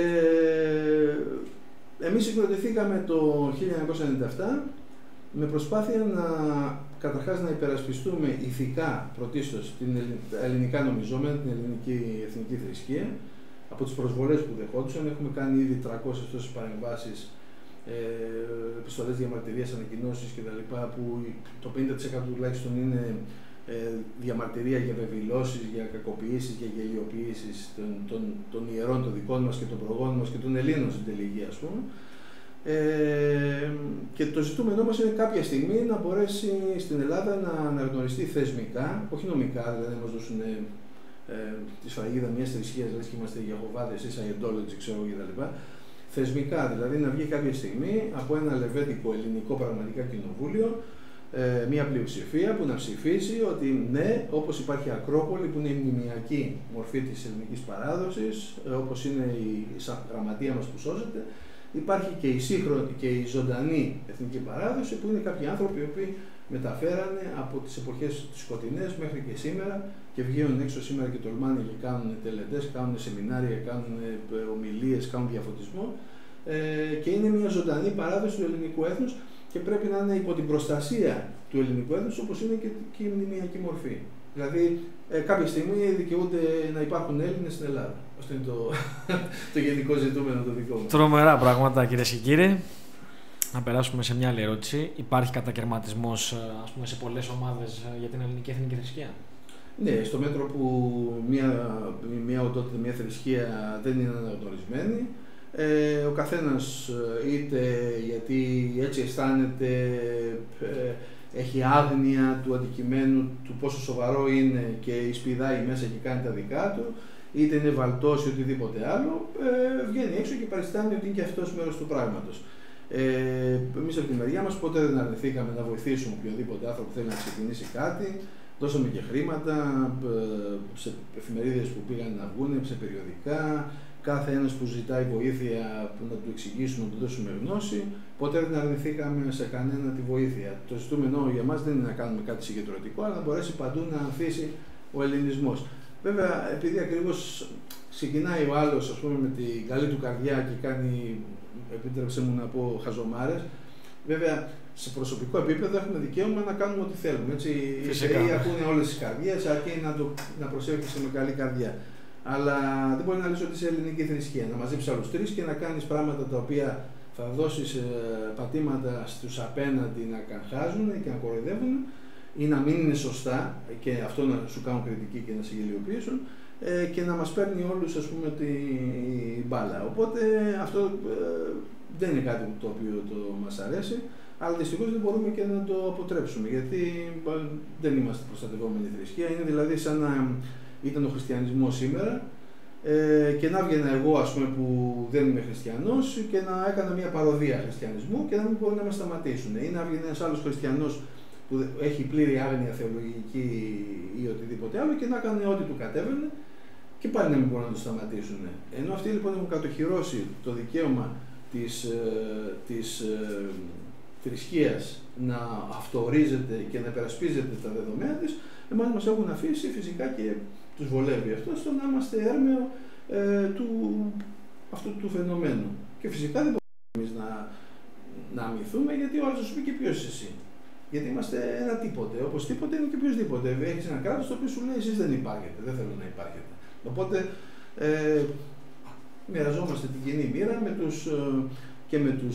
εμείς συγκροτηθήκαμε το χίλια εννιακόσια ενενήντα επτά με προσπάθεια να καταρχάς να υπερασπιστούμε ηθικά πρωτίστως τα ελληνικά νομιζόμενα, την ελληνική εθνική θρησκεία, από τις προσβολές που δεχόντουσαν. Έχουμε κάνει ήδη τριακόσιες τόσες παρεμβάσεις, ε, επιστολές διαμαρτυρίας, ανακοινώσεις κτλ. Που το πενήντα τοις εκατό τουλάχιστον είναι ε, διαμαρτυρία για βεβηλώσεις, για κακοποιήσεις, για γελιοποιήσεις των, των, των ιερών των δικών μας και των προγόνων μας και των Ελλήνων στην τελική, ας πούμε. Ε, και το ζητούμενό μας είναι κάποια στιγμή να μπορέσει στην Ελλάδα να αναγνωριστεί θεσμικά, όχι νομικά, δηλαδή να μας δώσουν ε, ε, τη σφραγίδα μιας θρησκείας, λες και είμαστε Ιεχωβάδες ή Scientology, ξέρω κτλ. Θεσμικά, δηλαδή να βγει κάποια στιγμή από ένα λεβέντικο ελληνικό πραγματικά κοινοβούλιο ε, μια πλειοψηφία που να ψηφίσει ότι ναι, όπως υπάρχει η Ακρόπολη που είναι η μνημειακή μορφή της ελληνικής παράδοσης, ε, όπως είναι η γραμματεία μας που σώζεται, υπάρχει και η σύγχρονη και η ζωντανή εθνική παράδοση που είναι κάποιοι άνθρωποι οι οποίοι μεταφέρανε από τις εποχές τις σκοτεινές μέχρι και σήμερα και βγαίνουν έξω σήμερα και τολμάνε και κάνουν τελετές, κάνουν σεμινάρια, κάνουν ομιλίες, κάνουν διαφωτισμό ε, και είναι μια ζωντανή παράδοση του ελληνικού έθνους και πρέπει να είναι υπό την προστασία του ελληνικού έθνους όπως είναι και, και η μνημειακή μορφή. Δηλαδή ε, κάποια στιγμή δικαιούνται να υπάρχουν Έλληνες στην Ελλάδα. Αυτό είναι το, το γενικό ζητούμενο το δικό μου. Τρομερά πράγματα, κυρίες και κύριοι. Να περάσουμε σε μια άλλη ερώτηση. Υπάρχει κατακαιρματισμός, ας πούμε, σε πολλές ομάδες για την ελληνική εθνική θρησκεία? Ναι, στο μέτρο που μια, μια οντότητα, μια θρησκεία δεν είναι αναγνωρισμένη, ε, ο καθένας είτε γιατί έτσι αισθάνεται, ε, έχει άγνοια του αντικειμένου, του πόσο σοβαρό είναι και εισπηδάει μέσα και κάνει τα δικά του, είτε είναι βαλτός ή οτιδήποτε άλλο, ε, βγαίνει έξω και παριστάνει ότι είναι και αυτός μέρος του πράγματος. Ε, εμείς από τη μεριά μας ποτέ δεν αρνηθήκαμε να βοηθήσουμε οποιοδήποτε άνθρωπο που θέλει να ξεκινήσει κάτι. Δώσαμε και χρήματα σε εφημερίδες που πήγαν να βγουν, σε περιοδικά. Κάθε ένας που ζητάει βοήθεια που να του εξηγήσουμε, να του δώσουμε γνώση. Ποτέ δεν αρνηθήκαμε σε κανένα τη βοήθεια. Το ζητούμενο για μας δεν είναι να κάνουμε κάτι συγκεντρωτικό, αλλά να μπορέσει παντού να ανθίσει ο ελληνισμός. Βέβαια, επειδή ακριβώς ξεκινάει ο άλλος, ας πούμε, με την καλή του καρδιά και κάνει, επίτρεψε μου να πω, χαζομάρες, βέβαια σε προσωπικό επίπεδο έχουμε δικαίωμα να κάνουμε ό,τι θέλουμε. Έτσι, οι θεοί ακούνε όλες τις καρδιές, αρκεί να, το, να προσέχεις με καλή καρδιά. Αλλά δεν μπορεί να λύσει ότι είσαι ελληνική θρησκεία. Να μαζέψεις άλλους τρεις και να κάνεις πράγματα τα οποία θα δώσεις ε, πατήματα στους απέναντι να καγχάζουν και να κοροϊδεύουν ή να μην είναι σωστά και αυτό να σου κάνουν κριτική και να σε γελιοποιήσουν ε, και να μας παίρνει όλους, ας πούμε, τη μπάλα. Οπότε αυτό ε, δεν είναι κάτι το οποίο το μας αρέσει, αλλά δυστυχώς δεν μπορούμε και να το αποτρέψουμε, γιατί δεν είμαστε προστατευόμενη θρησκεία. Είναι δηλαδή σαν να ήταν ο χριστιανισμός σήμερα ε, και να έβγαινα εγώ, ας πούμε, που δεν είμαι χριστιανός και να έκανα μια παροδία χριστιανισμού και να μην μπορούν να με σταματήσουν. Ή να έβγαινε ένας άλλος χριστιανός που έχει πλήρη άγνοια θεολογική ή οτιδήποτε άλλο και να έκανε ό,τι του κατέβαινε και πάλι να μην μπορούν να το σταματήσουν. Ενώ αυτοί λοιπόν έχουν κατοχυρώσει το δικαίωμα της, της ε, θρησκείας να αυτοορίζεται και να υπερασπίζεται τα δεδομένα της, εμάς μας έχουν αφήσει φυσικά και τους βολεύει αυτό στο να είμαστε έρμεο ε, του, αυτού του φαινομένου. Και φυσικά δεν μπορούμε εμείς να, να αμυθούμε, γιατί ο άλλος θα σου πει και ποιος είσαι εσύ. Γιατί είμαστε ένα τίποτε. Όπως τίποτε είναι και οποιοσδήποτε. Έχεις ένα κράτος το οποίο σου λέει εσείς δεν υπάρχετε, δεν θέλω να υπάρχετε. Οπότε ε, μοιραζόμαστε την κοινή μοίρα με τους, ε, και με τους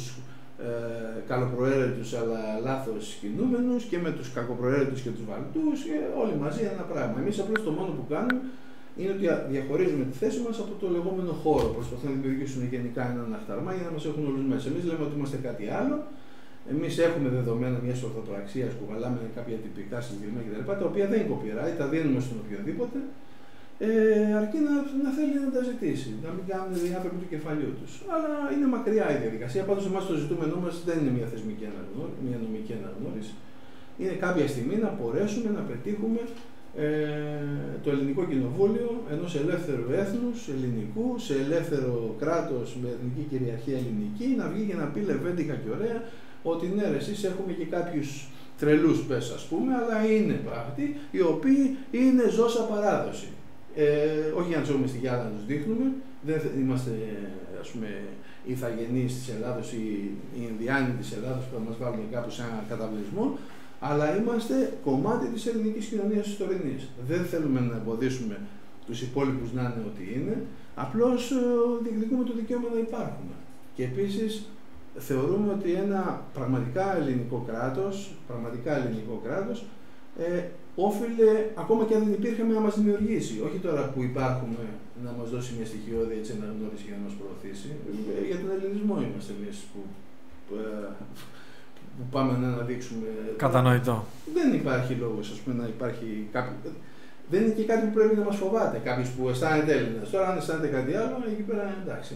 ε, καλοπροαίρετους αλλά λάθος κινούμενους και με τους κακοπροαίρετους και τους βαλτούς και όλοι μαζί ένα πράγμα. Εμείς απλώς το μόνο που κάνουμε είναι ότι διαχωρίζουμε τη θέση μας από το λεγόμενο χώρο. Προσπαθούν να δημιουργήσουν γενικά έναν αχταρμά για να μας έχουν όλους μέσα. Εμείς λέμε ότι είμαστε κάτι άλλο. Εμείς έχουμε δεδομένα μιας ορθοπραξίας που βαλάμε κάποια τυπικά συγκεκριμένα κτλ. Τα οποία δεν είναι copyright, τα δίνουμε στον οποιοδήποτε. Ε, αρκεί να, να θέλει να τα ζητήσει, να μην κάνουν οι άνθρωποι του κεφαλιού τους. Αλλά είναι μακριά η διαδικασία. Πάντως, εμάς το ζητούμενό μας δεν είναι μια θεσμική αναγνώριση, μια νομική αναγνώριση. Είναι κάποια στιγμή να μπορέσουμε να πετύχουμε ε, το ελληνικό κοινοβούλιο ενός ελεύθερου έθνους, ελληνικού, σε ελεύθερο κράτος με εθνική κυριαρχία ελληνική, να βγει και να πει λεβέντικα και ωραία ότι ναι, ρε, εσείς έχουμε και κάποιους τρελούς, πες, ας πούμε, αλλά είναι πράγματι οι οποίοι είναι ζώσα παράδοση. Ε, όχι για να τσόγουμε στη γυάλα να τους δείχνουμε, δεν είμαστε, ας πούμε, οι ηθαγενείς της Ελλάδος ή οι Ινδιάνοι της Ελλάδος που θα μας βάλουν κάπου σε έναν καταβλισμό, αλλά είμαστε κομμάτι της ελληνικής κοινωνίας της τωρινής. Δεν θέλουμε να εμποδίσουμε τους υπόλοιπους να είναι ό,τι είναι, απλώς ε, διεκδικούμε το δικαίωμα να υπάρχουμε. Και επίσης θεωρούμε ότι ένα πραγματικά ελληνικό κράτος, πραγματικά ελληνικό κράτος, ε, όφιλε, ακόμα και αν δεν υπήρχε, να μας δημιουργήσει. Όχι τώρα που υπάρχουμε να μας δώσει μια στοιχειώδη έτσι αναγνώριση για να μας προωθήσει. Ε, για τον ελληνισμό είμαστε εμείς που, ε, που πάμε να αναδείξουμε. Κατανοητό. Δεν υπάρχει λόγος, ας πούμε, να υπάρχει κάποιο. δεν είναι και κάτι που πρέπει να μας φοβάται. Κάποιος που αισθάνεται Έλληνας. Τώρα, αν αισθάνεται κάτι άλλο, εκεί πέρα εντάξει.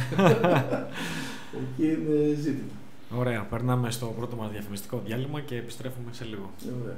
Εκεί είναι ζήτημα. Ωραία. Περνάμε στο πρώτο μας διαφημιστικό διάλειμμα και επιστρέφουμε σε λίγο. Ωραία.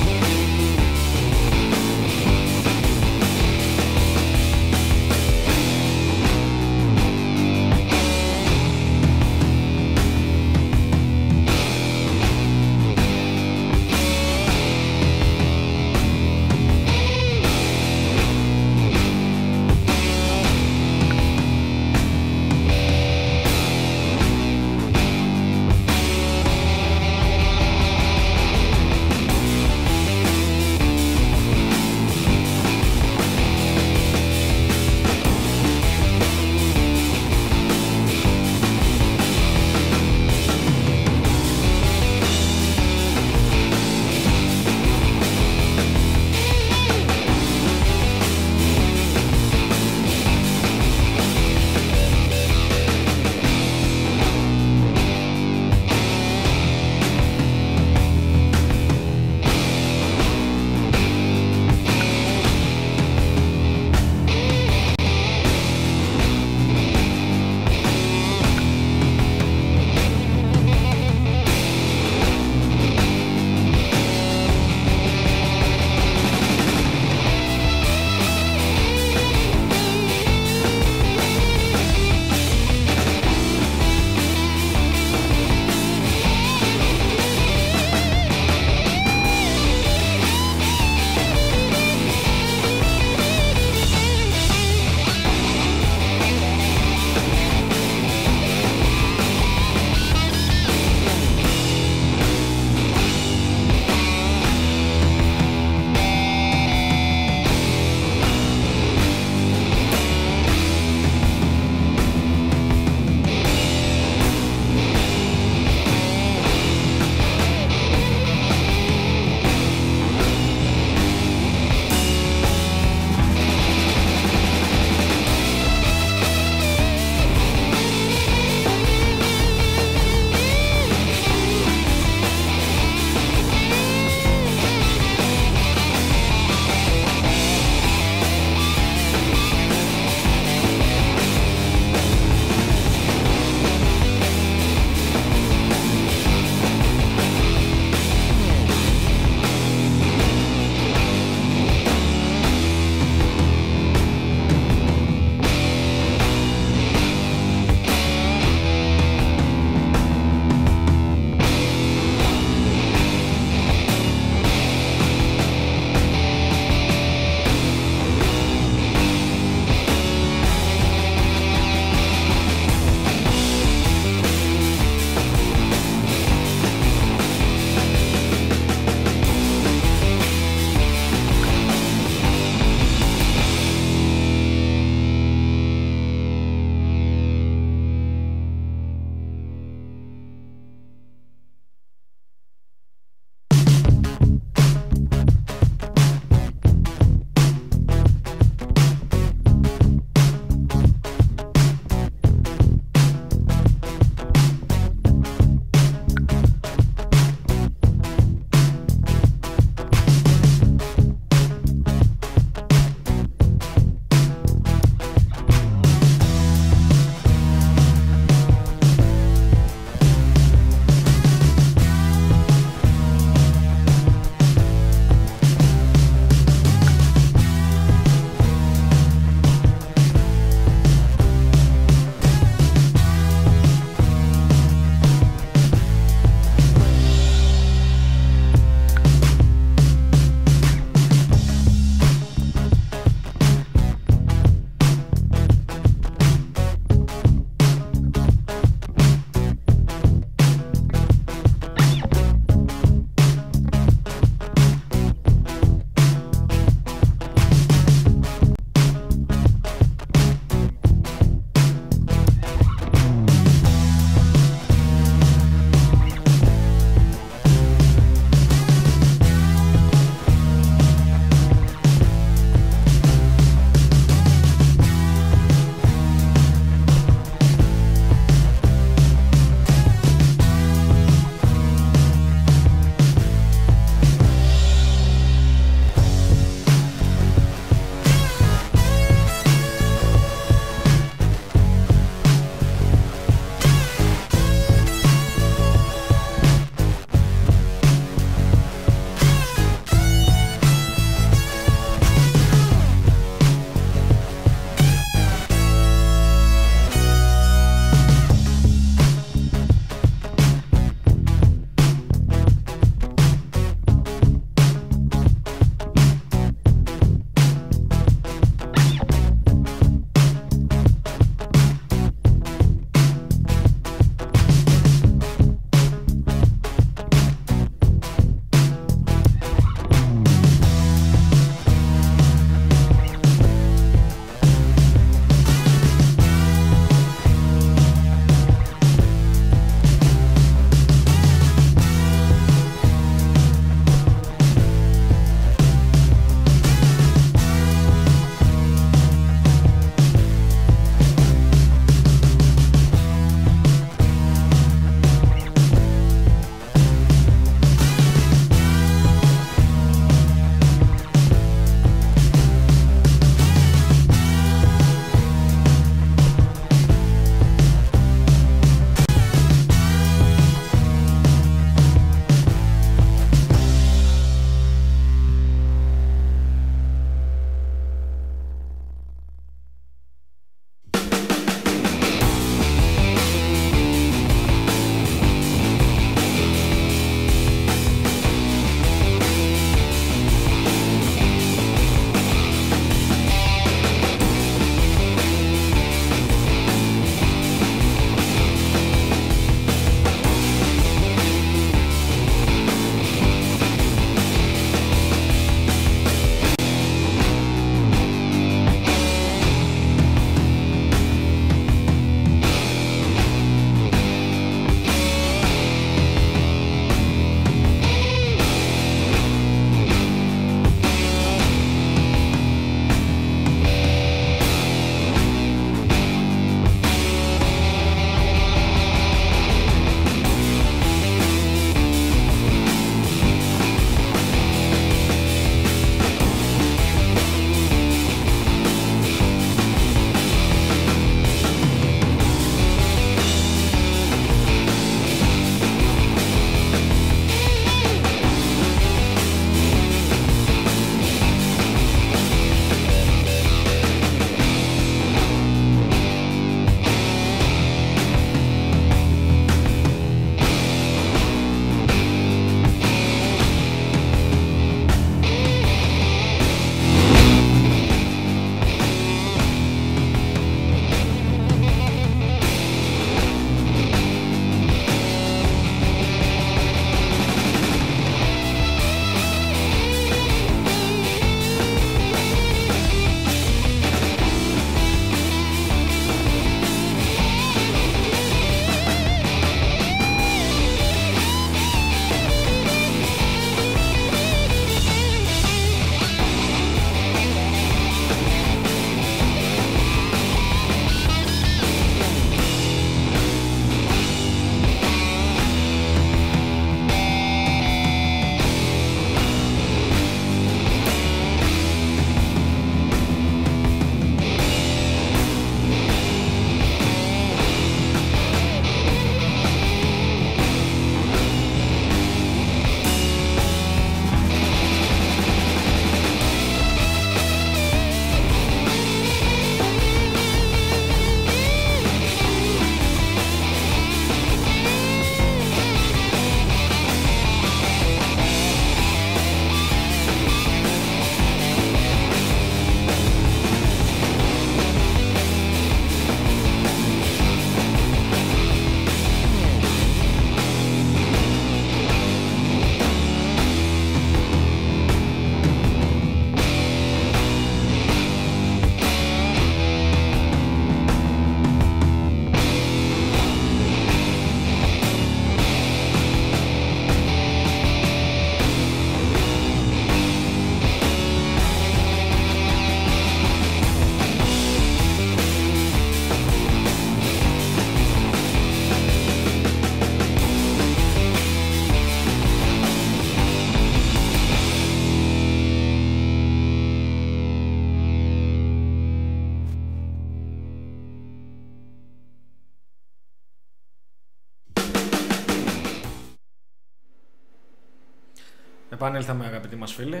επανήλθαμε αγαπητοί μας φίλοι.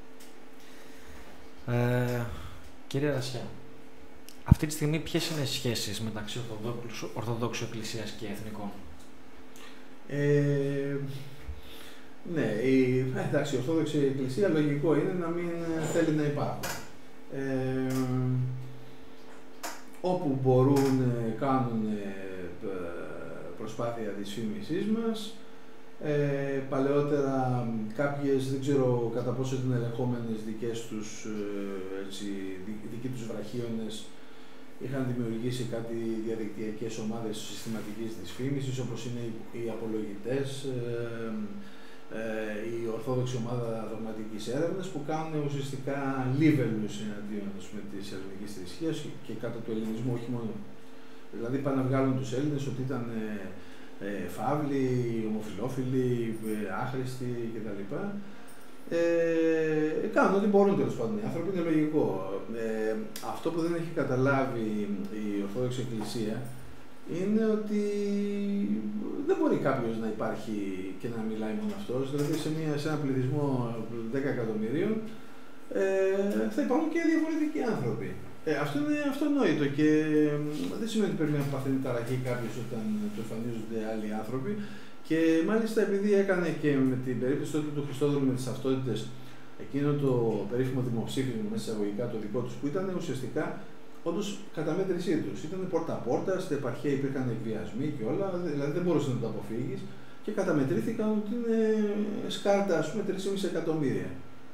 Ε, κύριε Ρασιά, αυτή τη στιγμή ποιες είναι οι σχέσεις μεταξύ Ορθοδόξου, Ορθοδόξου Εκκλησίας και Εθνικών? Ε, ναι, η, εντάξει, η Ορθόδοξη Εκκλησία λογικό είναι να μην θέλει να υπάρχουν. Ε, όπου μπορούν κάνουν προσπάθεια δυσφήμισής μας. Ε, παλαιότερα κάποιες, δεν ξέρω κατά πόσο ήταν ελεγχόμενες δικές τους, έτσι, δικοί τους βραχίονες, είχαν δημιουργήσει κάτι διαδικτυακές ομάδες συστηματικής δυσφήμισης, όπως είναι οι απολογητές, ε, ε, η Ορθόδοξη Ομάδα Δογματικής Έρευνας, που κάνουν ουσιαστικά λίβελους εναντίον της ελληνικής θρησκείας και κατά του ελληνισμού, όχι μόνο. Δηλαδή πάνε να βγάλουν τους Έλληνες ότι ήταν ε, ε, φαύλοι, ομοφυλόφιλοι, ε, άχρηστοι κτλ. Ε, κάνουν ό,τι μπορούν τέλος πάντων οι άνθρωποι, είναι λογικό. Ε, αυτό που δεν έχει καταλάβει η Ορθόδοξη Εκκλησία είναι ότι δεν μπορεί κάποιος να υπάρχει και να μιλάει μόνο αυτός. Δηλαδή σε, μια, σε ένα πληθυσμό δέκα εκατομμυρίων ε, θα υπάρχουν και διαφορετικοί άνθρωποι. Ε, αυτό είναι αυτονόητο και δεν σημαίνει ότι πρέπει να παθαίνει ταραχή κάποιος όταν του εμφανίζονται άλλοι άνθρωποι. Και μάλιστα επειδή έκανε και με την περίπτωση τότε του Χριστόδουλου με τις ταυτότητες εκείνο το περίφημο δημοψήφισμα μέσα εισαγωγικά το δικό τους, που ήταν ουσιαστικά όντως καταμέτρησή τους. Ήταν πόρτα-πόρτα, στην επαρχία υπήρχαν εκβιασμοί και όλα, δηλαδή δεν μπορούσε να το αποφύγεις και καταμετρήθηκαν ότι είναι σκάρτα, ας πούμε, τρία κόμμα πέντε εκατομμύρια.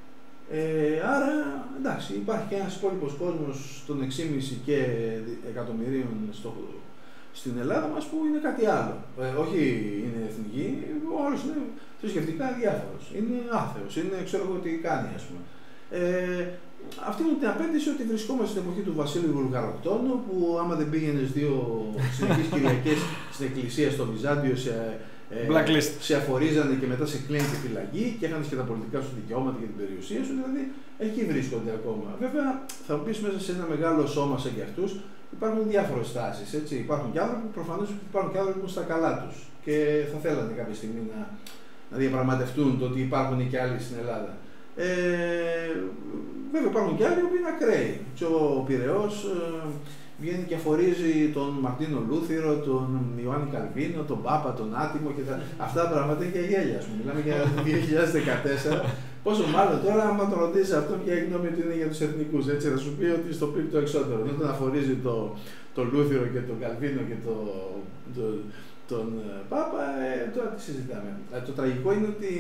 Ε, άρα, εντάξει, υπάρχει και ένας υπόλοιπος κόσμος των έξι κόμμα πέντε και εκατομμυρίων στο, στην Ελλάδα μας που είναι κάτι άλλο. Ε, όχι είναι εθνική, ο άλλος είναι θρησκευτικά διάφορος, είναι άθεος, είναι ξέρω εγώ τι κάνει, ας πούμε. Ε, αυτή είναι την απέντηση ότι βρισκόμαστε στην εποχή του Βασίλειου Βουλγαροκτώνου, που άμα δεν πήγαινες δύο συνεχείς Κυριακές στην εκκλησία στο Βυζάντιο, σε, ε, σε αφορίζανε και μετά σε κλείνει τη φυλακή και έχανες και τα πολιτικά σου δικαιώματα και την περιουσία σου, δηλαδή εκεί βρίσκονται ακόμα. Βέβαια, θα μου πεις μέσα σε ένα μεγάλο σώμα σαν και αυτούς, υπάρχουν διάφορες τάσεις, έτσι. Υπάρχουν και άνθρωποι που προφανώς υπάρχουν και άνθρωποι που στα καλά τους και θα θέλανε κάποια στιγμή να, να διαπραγματευτούν το ότι υπάρχουν και άλλοι στην Ελλάδα. Ε, βέβαια υπάρχουν και άλλοι που είναι ακραίοι. Και ο Πειραιώς ε, βγαίνει και αφορίζει τον Μαρτίνο Λούθυρο, τον Ιωάννη Καλβίνο, τον Πάπα, τον Άτιμο και τα... αυτά τα πράγματα είναι για γέλια, ας πούμε. Μιλάμε για το δύο χιλιάδες δεκατέσσερα. Πόσο μάλλον τώρα, άμα τον ρωτήσει αυτό, ποια η γνώμη του είναι για τους εθνικούς, έτσι, θα σου πει ότι στο πίπτο εξώτερο. Δεν τον αφορίζει το, το Λούθυρο και τον Καλβίνο και το, το, τον Πάπα, ε, τώρα τι συζητάμε. Ε, το τραγικό είναι ότι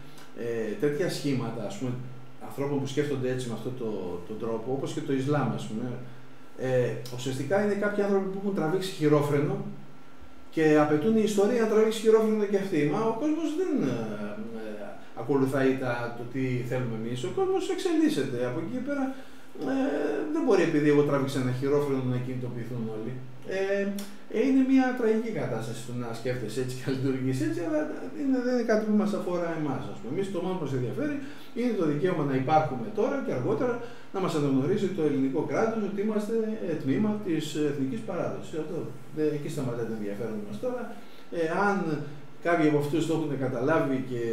ε, τέτοια σχήματα, ας πούμε, ανθρώπων που σκέφτονται έτσι με αυτόν τον το τρόπο, όπως και το Ισλάμ, ας πούμε, ε, ουσιαστικά είναι κάποιοι άνθρωποι που έχουν τραβήξει χειρόφρενο και απαιτούν η ιστορία να τραβήξει χειρόφρενο και αυτοί. Μα ο κόσμος δεν ε, ακολουθάει τα, το τι θέλουμε εμείς. Ο κόσμος εξελίσσεται. Από εκεί και πέρα ε, δεν μπορεί επειδή εγώ τράβηξα ένα χειρόφρενο να κινητοποιηθούν όλοι. Ε, είναι μια τραγική κατάσταση το να σκέφτεσαι έτσι και να λειτουργείς έτσι, αλλά είναι, δεν είναι κάτι που μας αφορά εμάς. Εμείς το μόνο που μας ενδιαφέρει είναι το δικαίωμα να υπάρχουμε τώρα και αργότερα να μας αναγνωρίσει το ελληνικό κράτος ότι είμαστε τμήμα της εθνικής παράδοσης. Αυτό, εκεί σταματάει το ενδιαφέρον μας τώρα. Ε, αν κάποιοι από αυτούς το έχουν καταλάβει και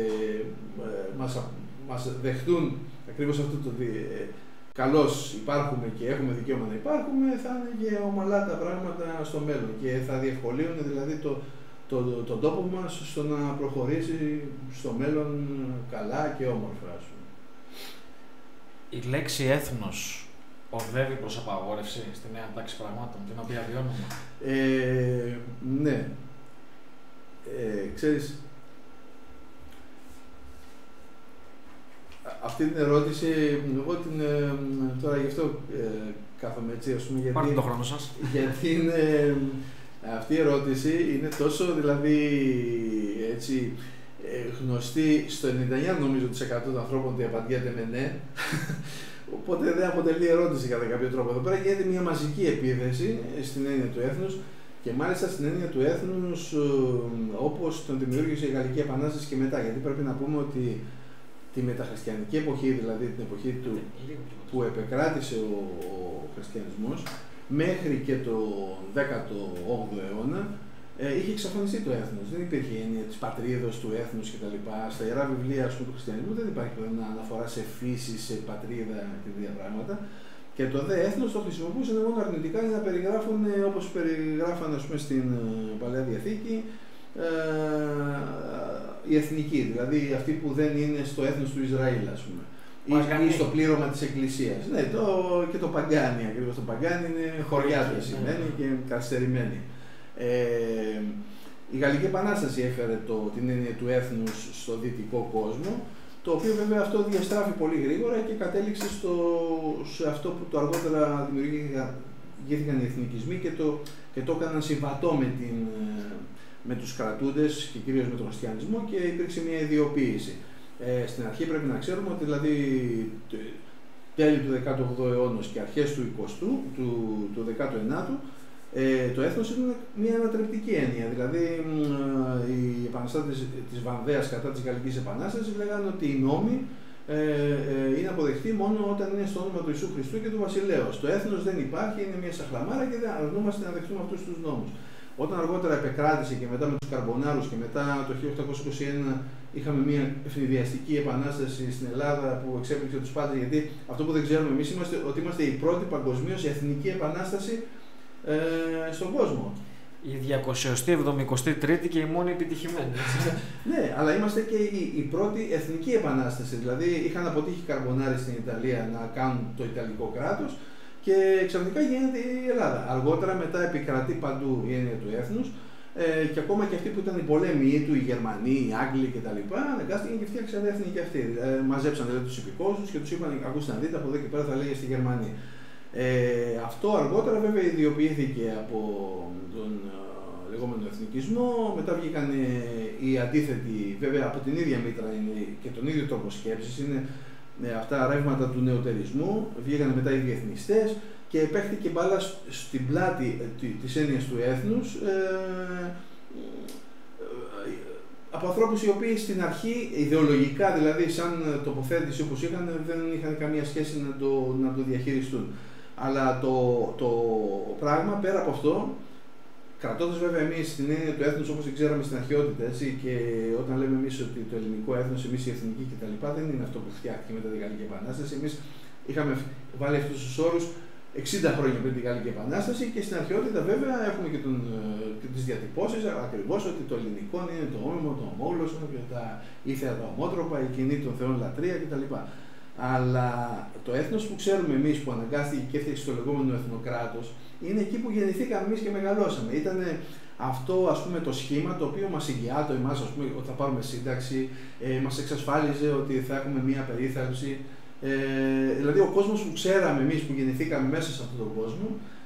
ε, μας, μας δεχτούν ακριβώς αυτό το ε, καλώς υπάρχουμε και έχουμε δικαίωμα να υπάρχουμε, θα είναι και ομαλά τα πράγματα στο μέλλον και θα διευκολύνουν δηλαδή το, το, το, τον τόπο μας στο να προχωρήσει στο μέλλον καλά και όμορφα. Η λέξη έθνος οδεύει προς απαγόρευση στη νέα τάξη πραγμάτων, την οποία βιώνουμε. Ε, ναι. Ε, ξέρεις, αυτή την ερώτηση, εγώ την, ε, τώρα γι' αυτό ε, κάθομαι έτσι, ας πούμε, γιατί... Πάρτε το χρόνο σας. Γιατί είναι, αυτή η ερώτηση είναι τόσο, δηλαδή, έτσι, γνωστή στο ενενήντα εννέα νομίζω τοις εκατό των ανθρώπων ότι απαντιέται με ναι, οπότε δεν αποτελεί ερώτηση κατά κάποιο τρόπο. Εδώ πέρα γίνεται μια μαζική επίθεση στην έννοια του έθνους και μάλιστα στην έννοια του έθνους όπως τον δημιούργησε η Γαλλική Επανάσταση και μετά, γιατί πρέπει να πούμε ότι τη μεταχριστιανική εποχή, δηλαδή την εποχή του, που επεκράτησε ο, ο χριστιανισμός μέχρι και το δέκατο όγδοο αιώνα, ε, είχε εξαφανιστεί το έθνος. Δεν υπήρχε η έννοια της πατρίδος, του έθνους κτλ. Στα ιερά βιβλία ας πούμε, του χριστιανισμού δεν υπάρχει ένα αναφορά σε φύση, σε πατρίδα και τέτοια πράγματα. Και το δε έθνος το χρησιμοποιούσαν μόνο αρνητικά για να περιγράφουν, όπως περιγράφαν ας πούμε, στην Παλαιά Διαθήκη, ε, οι εθνικοί, δηλαδή αυτοί που δεν είναι στο έθνος του Ισραήλ, ας πούμε. Ή, ή στο πλήρωμα της Εκκλησίας. Ναι, το, και το παγκάνι, ακριβώς το παγκάνι είναι χωριάτια σημαίνει και καθυστερημένοι. Ε, η Γαλλική Επανάσταση έφερε το, την έννοια του έθνους στο δυτικό κόσμο, το οποίο βέβαια αυτό διαστράφει πολύ γρήγορα και κατέληξε στο, σε αυτό που το αργότερα δημιουργήθηκαν οι εθνικισμοί και το, και το έκαναν συμβατό με, την, με τους κρατούντες και κυρίως με τον χριστιανισμό και υπήρξε μια ιδιοποίηση. Ε, στην αρχή πρέπει να ξέρουμε ότι δηλαδή τέλη του δέκατου όγδοου αιώνα και αρχές του εικοστού, του, του δέκατου ενάτου, ε, το έθνος ήταν μια ανατρεπτική έννοια. Δηλαδή οι επαναστάτες της Βανδέας κατά της Γαλλικής Επανάστασης λέγανε ότι οι νόμοι ε, ε, είναι αποδεκτοί μόνο όταν είναι στο όνομα του Ιησού Χριστού και του Βασιλέως. Το έθνος δεν υπάρχει, είναι μια σαχλαμάρα και δεν αρνούμαστε να δεχτούμε αυτούς τους νόμους. Όταν αργότερα επεκράτησε και μετά με τους Καρμπονάρους και μετά το χίλια οκτακόσια είκοσι ένα είχαμε μια ευνηδιαστική επανάσταση στην Ελλάδα που εξέπληξε τους πάντες, γιατί αυτό που δεν ξέρουμε εμείς είμαστε ότι είμαστε η πρώτη παγκοσμίως εθνική επανάσταση ε, στον κόσμο. Η διακόσια εβδομηκοστή τρίτη και η μόνη επιτυχημένη. Ναι, αλλά είμαστε και η, η πρώτη εθνική επανάσταση. Δηλαδή είχαν αποτύχει οι Καρμπονάροι στην Ιταλία να κάνουν το Ιταλικό κράτος και ξαφνικά γίνεται η Ελλάδα. Αργότερα μετά επικρατεί παντού η έννοια του έθνους. Ε, και ακόμα και αυτοί που ήταν οι πολέμοι του, οι Γερμανοί, οι Άγγλοι κτλ., αναγκάστηκαν και φτιάξαν έθνη και αυτοί. Ε, μαζέψαν δηλαδή τους υπηκόους τους και τους είπαν: ακούστε να δείτε, από εδώ και πέρα θα λέγε στη Γερμανία. Ε, αυτό αργότερα βέβαια ιδιοποιήθηκε από τον ε, λεγόμενο εθνικισμό. Μετά βγήκαν ε, οι αντίθετοι, βέβαια από την ίδια μήτρα είναι, και τον ίδιο τρόπο σκέψης. Είναι ε, αυτά ρεύματα του νεωτερισμού. Βγήκαν μετά οι διεθνιστές. Και παίχτηκε μπάλα στην πλάτη της έννοιας του έθνους ε, ε, από ανθρώπους οι οποίοι στην αρχή ιδεολογικά, δηλαδή σαν τοποθέτηση όπως είχαν, δεν είχαν καμία σχέση να το, να το διαχειριστούν. Αλλά το, το πράγμα πέρα από αυτό, κρατώντας βέβαια εμείς την έννοια του έθνους όπως την ξέραμε στην αρχαιότητα, έτσι, και όταν λέμε εμείς ότι το ελληνικό έθνος, εμείς οι εθνικοί κτλ., δεν είναι αυτό που φτιάχτηκε μετά τη Γαλλική Επανάσταση. Εμείς είχαμε βάλει αυτούς τους όρους εξήντα χρόνια πριν τη Γαλλική Επανάσταση και στην αρχαιότητα βέβαια έχουμε και, τον, και τις διατυπώσεις ακριβώς ότι το ελληνικό είναι το όμιμο, το ομόγλωσσο και τα ήθεα τα ομότροπα, η κοινή των θεών λατρεία κτλ. Αλλά το έθνος που ξέρουμε εμείς που αναγκάστηκε και έφτιαξε το λεγόμενο εθνοκράτος είναι εκεί που γεννηθήκαμε εμείς και μεγαλώσαμε. Ήταν αυτό ας πούμε το σχήμα το οποίο μας εγγυάτο εμάς ας πούμε, ότι θα πάρουμε σύνταξη, ε, μας εξασφάλιζε ότι θα έχουμε μία περίθαλψη. Ε, δηλαδή ο κόσμος που ξέραμε εμείς που γεννηθήκαμε μέσα σε αυτόν τον κόσμο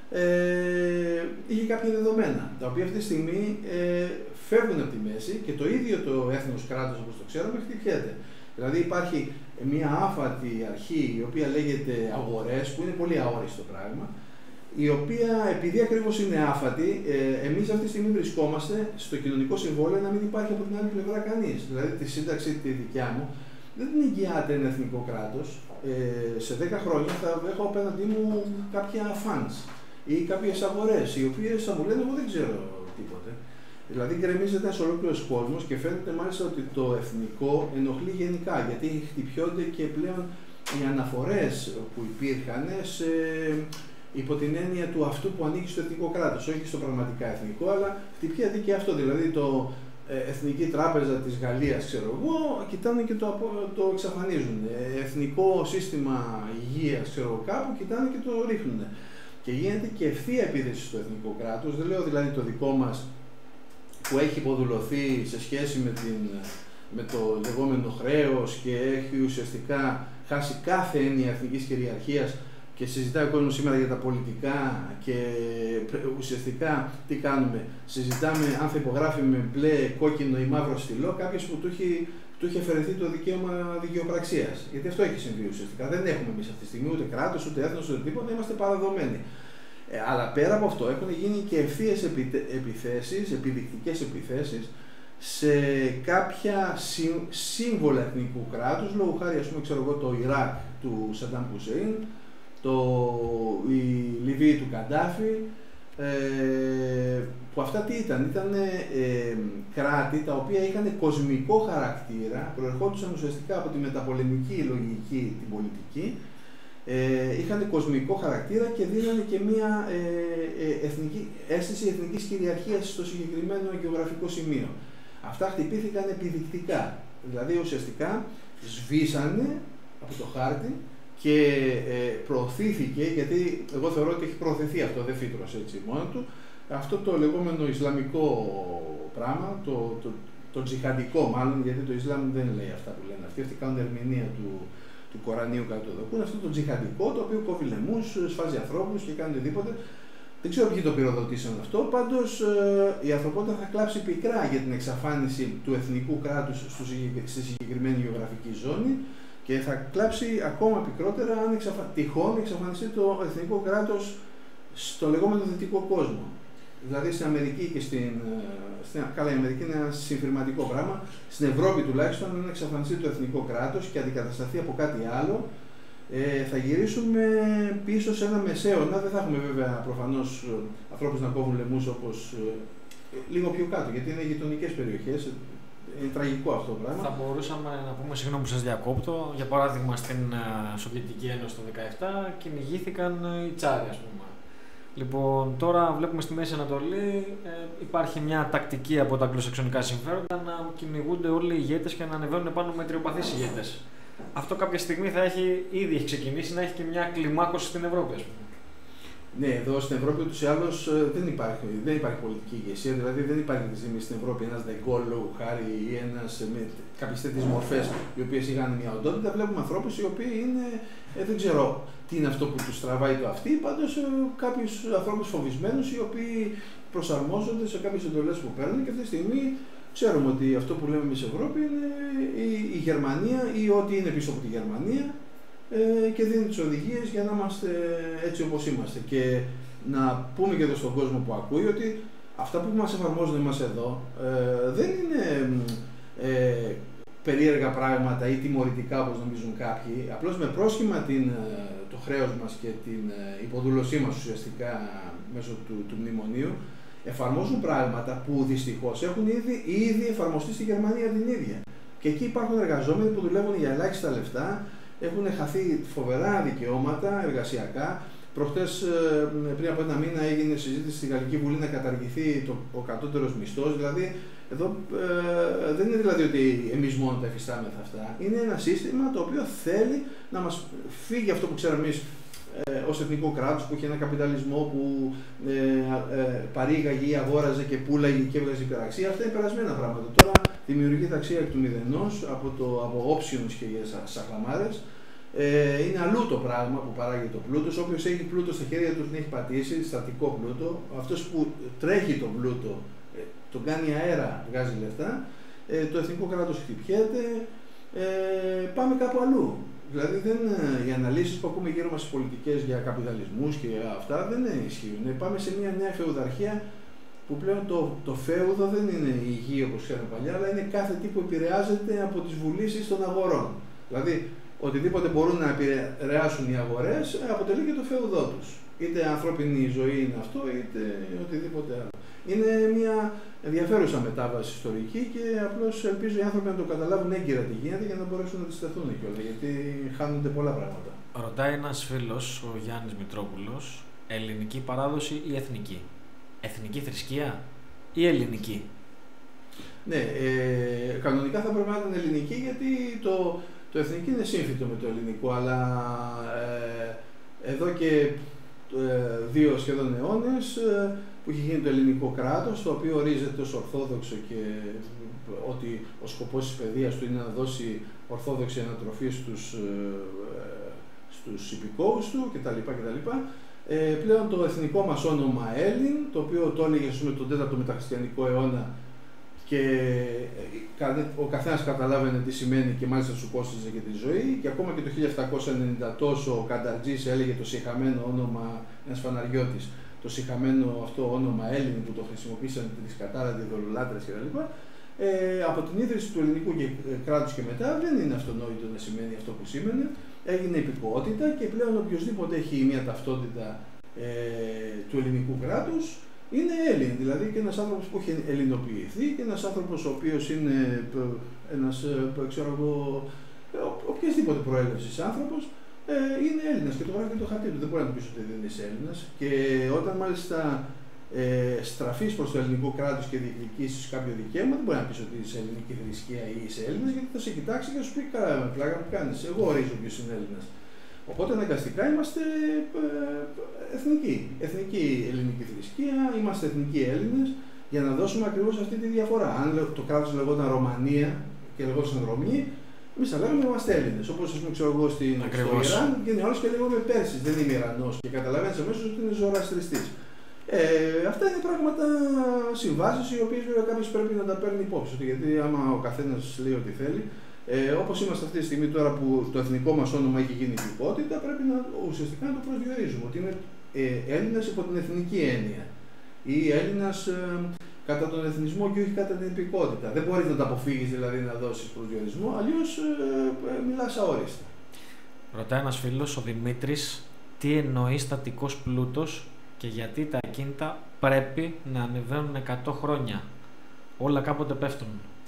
ε, είχε κάποια δεδομένα τα οποία αυτή τη στιγμή ε, φεύγουν από τη μέση και το ίδιο το έθνος κράτος όπως το ξέραμε χτυπιέται. Δηλαδή υπάρχει μια άφατη αρχή η οποία λέγεται αγορές που είναι πολύ αόριστο πράγμα, η οποία επειδή ακριβώς είναι άφατη, ε, εμείς αυτή τη στιγμή βρισκόμαστε στο κοινωνικό συμβόλαιο να μην υπάρχει από την άλλη πλευρά κανείς. Δηλαδή τη σύνταξη τη δικιά μου δεν την εγγυάται ένα εθνικό κράτος. Ε, σε δέκα χρόνια θα έχω απέναντί μου κάποια funds ή κάποιες αγορές, οι οποίες θα μου λένε εγώ δεν ξέρω τίποτε. Δηλαδή γκρεμίζεται ένας ολόκληρος κόσμος και φαίνεται μάλιστα ότι το εθνικό ενοχλεί γενικά, γιατί χτυπιώνται και πλέον οι αναφορές που υπήρχαν σε, υπό την έννοια του αυτού που ανήκει στο εθνικό κράτος, όχι στο πραγματικά εθνικό, αλλά χτυπιέται και αυτό. Δηλαδή το Εθνική Τράπεζα της Γαλλίας, ξέρω εγώ, κοιτάνε και το, το εξαφανίζουν. Εθνικό Σύστημα Υγείας, ξέρω εγώ, κάπου κοιτάνε και το ρίχνουν. Και γίνεται και ευθεία επίθεση στο εθνικό κράτος. Δεν λέω δηλαδή το δικό μας που έχει υποδουλωθεί σε σχέση με, την, με το λεγόμενο χρέος και έχει ουσιαστικά χάσει κάθε έννοια εθνικής κυριαρχίας και συζητάει ο κόσμος σήμερα για τα πολιτικά και ουσιαστικά τι κάνουμε, συζητάμε αν θα υπογράφει με μπλε, κόκκινο ή μαύρο στυλό κάποιος που του έχει, του έχει αφαιρεθεί το δικαίωμα δικαιοπραξίας. Γιατί αυτό έχει συμβεί ουσιαστικά. Δεν έχουμε εμείς αυτή τη στιγμή ούτε κράτος, ούτε έθνος, ούτε τίποτα, είμαστε παραδομένοι. Ε, αλλά πέρα από αυτό έχουν γίνει και ευθείες επιθέσεις, επιδεικτικές επιθέσεις σε κάποια σύμβολα εθνικού κράτους, λόγω χάρη ας πούμε ξέρω εγώ το Ιράκ του Σαντάμ Χουσέιν, το, η Λιβύη του Καντάφη, ε, που αυτά τι ήταν, ήταν ε, κράτη τα οποία είχαν κοσμικό χαρακτήρα, προερχόντουσαν ουσιαστικά από τη μεταπολεμική λογική, την πολιτική, ε, είχαν κοσμικό χαρακτήρα και δίνανε και μια ε, ε, εθνική, αίσθηση εθνικής κυριαρχίας στο συγκεκριμένο γεωγραφικό σημείο. Αυτά χτυπήθηκαν επιδεικτικά, δηλαδή ουσιαστικά σβήσανε από το χάρτη και ε, προωθήθηκε, γιατί εγώ θεωρώ ότι έχει προωθηθεί αυτό, δεν φύτρωσε έτσι μόνο του, αυτό το λεγόμενο Ισλαμικό πράγμα, το, το, το τζιχαντικό μάλλον, γιατί το Ισλάμ δεν λέει αυτά που λένε αυτοί, αυτοί κάνουν ερμηνεία του, του Κορανίου κατά το δοκούν, αυτό το τζιχαντικό το οποίο κόβει λαιμούς, σφάζει ανθρώπους και κάνει οτιδήποτε. Δεν ξέρω ποιοι το πυροδοτήσαν αυτό, πάντως ε, η ανθρωπότητα θα κλάψει πικρά για την εξαφάνιση του εθνικού κράτους στη συγκεκριμένη γεωγραφική ζώνη και θα κλάψει ακόμα πικρότερα αν εξαφα... τυχόν εξαφανιστεί το εθνικό κράτος στο λεγόμενο δυτικό κόσμο. Δηλαδή στην Αμερική και στην, στην... Καλά, η Αμερική είναι ένα συμφυρηματικό πράγμα. Στην Ευρώπη τουλάχιστον, αν εξαφανιστεί το εθνικό κράτος και αντικατασταθεί από κάτι άλλο, ε, θα γυρίσουμε πίσω σε ένα μεσαίωνα. Δεν θα έχουμε βέβαια προφανώς ανθρώπους να κόβουν λαιμούς όπως ε, λίγο πιο κάτω, γιατί είναι γειτονικές περιοχές. Είναι τραγικό αυτό το πράγμα. Θα μπορούσαμε να πούμε, συγγνώμη που σας διακόπτω, για παράδειγμα στην Σοβιετική Ένωση το χίλια εννιακόσια δεκαεπτά κυνηγήθηκαν οι Τσάροι, ας πούμε. Λοιπόν, τώρα βλέπουμε στη Μέση Ανατολή ε, υπάρχει μια τακτική από τα αγγλοσαξονικά συμφέροντα να κυνηγούνται όλοι οι ηγέτες και να ανεβαίνουν πάνω με τριοπαθείς ηγέτες. Αυτό κάποια στιγμή θα έχει, ήδη έχει ξεκινήσει να έχει και μια κλιμάκωση στην Ευρώπη, ας πούμε. Ναι, εδώ στην Ευρώπη ούτως ή άλλως δεν υπάρχει, δεν υπάρχει πολιτική ηγεσία, δηλαδή δεν υπάρχει τη στιγμή στην Ευρώπη ένας Ντεγκόλ λόγου χάρη ή ένας με κάποιες τέτοιες μορφές οι οποίες είχαν μια οντότητα. Βλέπουμε ανθρώπους οι οποίοι είναι, ε, δεν ξέρω τι είναι αυτό που τους τραβάει το αυτί, πάντως ε, κάποιους ανθρώπους φοβισμένους οι οποίοι προσαρμόζονται σε κάποιες εντολές που παίρνουν και αυτή τη στιγμή ξέρουμε ότι αυτό που λέμε εμείς Ευρώπη είναι η, η Γερμανία ή ό,τι είναι πίσω από τη Γερμανία. Και δίνει τις οδηγίες για να είμαστε έτσι όπως είμαστε. Και να πούμε και εδώ στον κόσμο που ακούει ότι αυτά που μας εφαρμόζουν εμάς εδώ ε, δεν είναι ε, περίεργα πράγματα ή τιμωρητικά όπως νομίζουν κάποιοι. Απλώς με πρόσχημα την, το χρέος μας και την υποδούλωσή μας ουσιαστικά μέσω του, του μνημονίου εφαρμόζουν πράγματα που δυστυχώς έχουν ήδη, ήδη εφαρμοστεί στη Γερμανία την ίδια. Και εκεί υπάρχουν εργαζόμενοι που δουλεύουν για ελάχιστα λεφτά. Έχουν χαθεί φοβερά δικαιώματα εργασιακά. Προχτές, πριν από ένα μήνα, έγινε συζήτηση στη Γαλλική Βουλή να καταργηθεί το, ο κατώτερος μισθός. Δηλαδή, εδώ ε, δεν είναι δηλαδή ότι εμείς μόνο τα εφιστάμεθα αυτά. Είναι ένα σύστημα το οποίο θέλει να μας φύγει αυτό που ξέρουμε εμείς ε, ως εθνικό κράτος, που είχε ένα καπιταλισμό που ε, ε, παρήγαγε ή αγόραζε και πούλαγε και έβγαζε υπεραξία. Αυτά είναι περασμένα πράγματα. Τώρα δημιουργείται αξία εκ του μηδενός από, το, από options και σαχλαμάρες. Ε, είναι αλλού το πράγμα που παράγει το πλούτο. Όποιος έχει πλούτο στα χέρια του την έχει πατήσει, στατικό πλούτο. Αυτός που τρέχει τον πλούτο, ε, τον κάνει αέρα, βγάζει λεφτά. Ε, το εθνικό κράτος χτυπιέται. Ε, πάμε κάπου αλλού. Δηλαδή δεν, οι αναλύσεις που ακούμε γύρω μας στις πολιτικές για καπιταλισμούς και αυτά δεν ισχύουν. Πάμε σε μια νέα φεουδαρχία που πλέον το, το φέουδο δεν είναι η υγεία όπως ξέρουμε παλιά, αλλά είναι κάθε τι που επηρεάζεται από τις βουλήσεις των αγορών. Δηλαδή, οτιδήποτε μπορούν να επηρεάσουν οι αγορές αποτελεί και το φέουδό τους. Είτε ανθρώπινη ζωή είναι αυτό, είτε οτιδήποτε άλλο. Είναι μια ενδιαφέρουσα μετάβαση ιστορική και απλώς ελπίζω οι άνθρωποι να το καταλάβουν έγκυρα τι γίνεται για να μπορέσουν να αντισταθούν κιόλας, γιατί χάνονται πολλά πράγματα. Ρωτάει ένας φίλος, ο Γιάννης Μητρόπουλος, ελληνική παράδοση ή εθνική? Εθνική θρησκεία ή ελληνική? Ναι, ε, κανονικά θα πρέπει να είναι ελληνική, γιατί το, το εθνική είναι σύμφυτο με το ελληνικό, αλλά ε, εδώ και ε, δύο σχεδόν αιώνες ε, που έχει γίνει το ελληνικό κράτος, το οποίο ορίζεται ως ορθόδοξο και ότι ο σκοπός της παιδείας του είναι να δώσει ορθόδοξη ανατροφή στους, ε, στους υπηκόους του κτλ. κτλ. Ε, πλέον το εθνικό μας όνομα Έλλην, το οποίο το έλεγε με τον τέταρτο μεταχριστιανικό αιώνα και ο καθένας καταλάβαινε τι σημαίνει και μάλιστα σου κόστιζε και τη ζωή, και ακόμα και το χίλια επτακόσια ενενήντα τόσο ο Κανταρτζής έλεγε το σιχαμένο όνομα, ένας φαναριώτης, το σιχαμένο αυτό όνομα Έλλην που το χρησιμοποίησαν τις κατάρατοι δολολάτρες κτλ. Ε, από την ίδρυση του ελληνικού κράτους και μετά δεν είναι αυτονόητο να σημαίνει αυτό που σήμαινε. Έγινε υπηκότητα και πλέον οποιοδήποτε έχει μια ταυτότητα ε, του ελληνικού κράτους είναι Έλλην, δηλαδή και ένας άνθρωπος που έχει ελληνοποιηθεί και ένας άνθρωπος ο οποίος είναι ένας, ξέρω εγώ, οποιασδήποτε προέλευσης άνθρωπος, ε, είναι Έλληνας και το γράφει και το χαρτί του. Δεν μπορεί να του πεις ότι δεν είσαι Έλληνας. Και όταν μάλιστα ε, στραφείς προς το ελληνικό κράτος και διεκδικήσεις κάποιο δικαίωμα, δεν μπορεί να πεις ότι είσαι ελληνική θρησκεία ή είσαι Έλληνας, γιατί θα σε κοιτάξει και θα σου πει: καλά, πλάκα που κάνεις. Εγώ ορίζω ποιος είναι Έλληνας. Οπότε αναγκαστικά είμαστε ε, εθνικοί. Εθνική ελληνική θρησκεία, είμαστε εθνικοί Έλληνες για να δώσουμε ακριβώς αυτή τη διαφορά. Αν το κράτος λεγόταν Ρωμανία και λεγόταν Ρωμοί, εμείς θα λέγαμε είμαστε Έλληνες. Όπως ας πούμε, ξέρω εγώ στην Ιράν, βγαίνει όλος και λέγομαι Πέρσης, δεν είμαι Ιρανός και καταλαβαίνεις αμέσως ότι είναι ζωοαστριστής. Ε, αυτά είναι πράγματα συμβάσεις οι οποίες βέβαια κάποιος πρέπει να τα παίρνει υπόψη του. Γιατί άμα ο καθένας λέει ό,τι θέλει, ε, όπως είμαστε αυτή τη στιγμή τώρα που το εθνικό μας όνομα έχει γίνει υπηκότητα, πρέπει να, ουσιαστικά να το προσδιορίζουμε ότι είναι ε, Έλληνας υπό την εθνική έννοια ή Έλληνας ε, κατά τον εθνισμό και όχι κατά την υπηκότητα. Δεν μπορείς να τα αποφύγεις δηλαδή να δώσεις προσδιορισμό, αλλιώς ε, ε, μιλάς αόριστα. Ρωτάει ένας φίλος, ο Δημήτρης, τι εννοεί στατικός πλούτος και γιατί τα ακίνητα πρέπει να ανεβαίνουν εκατό χρόνια. Όλα κάποτε πέφτουν.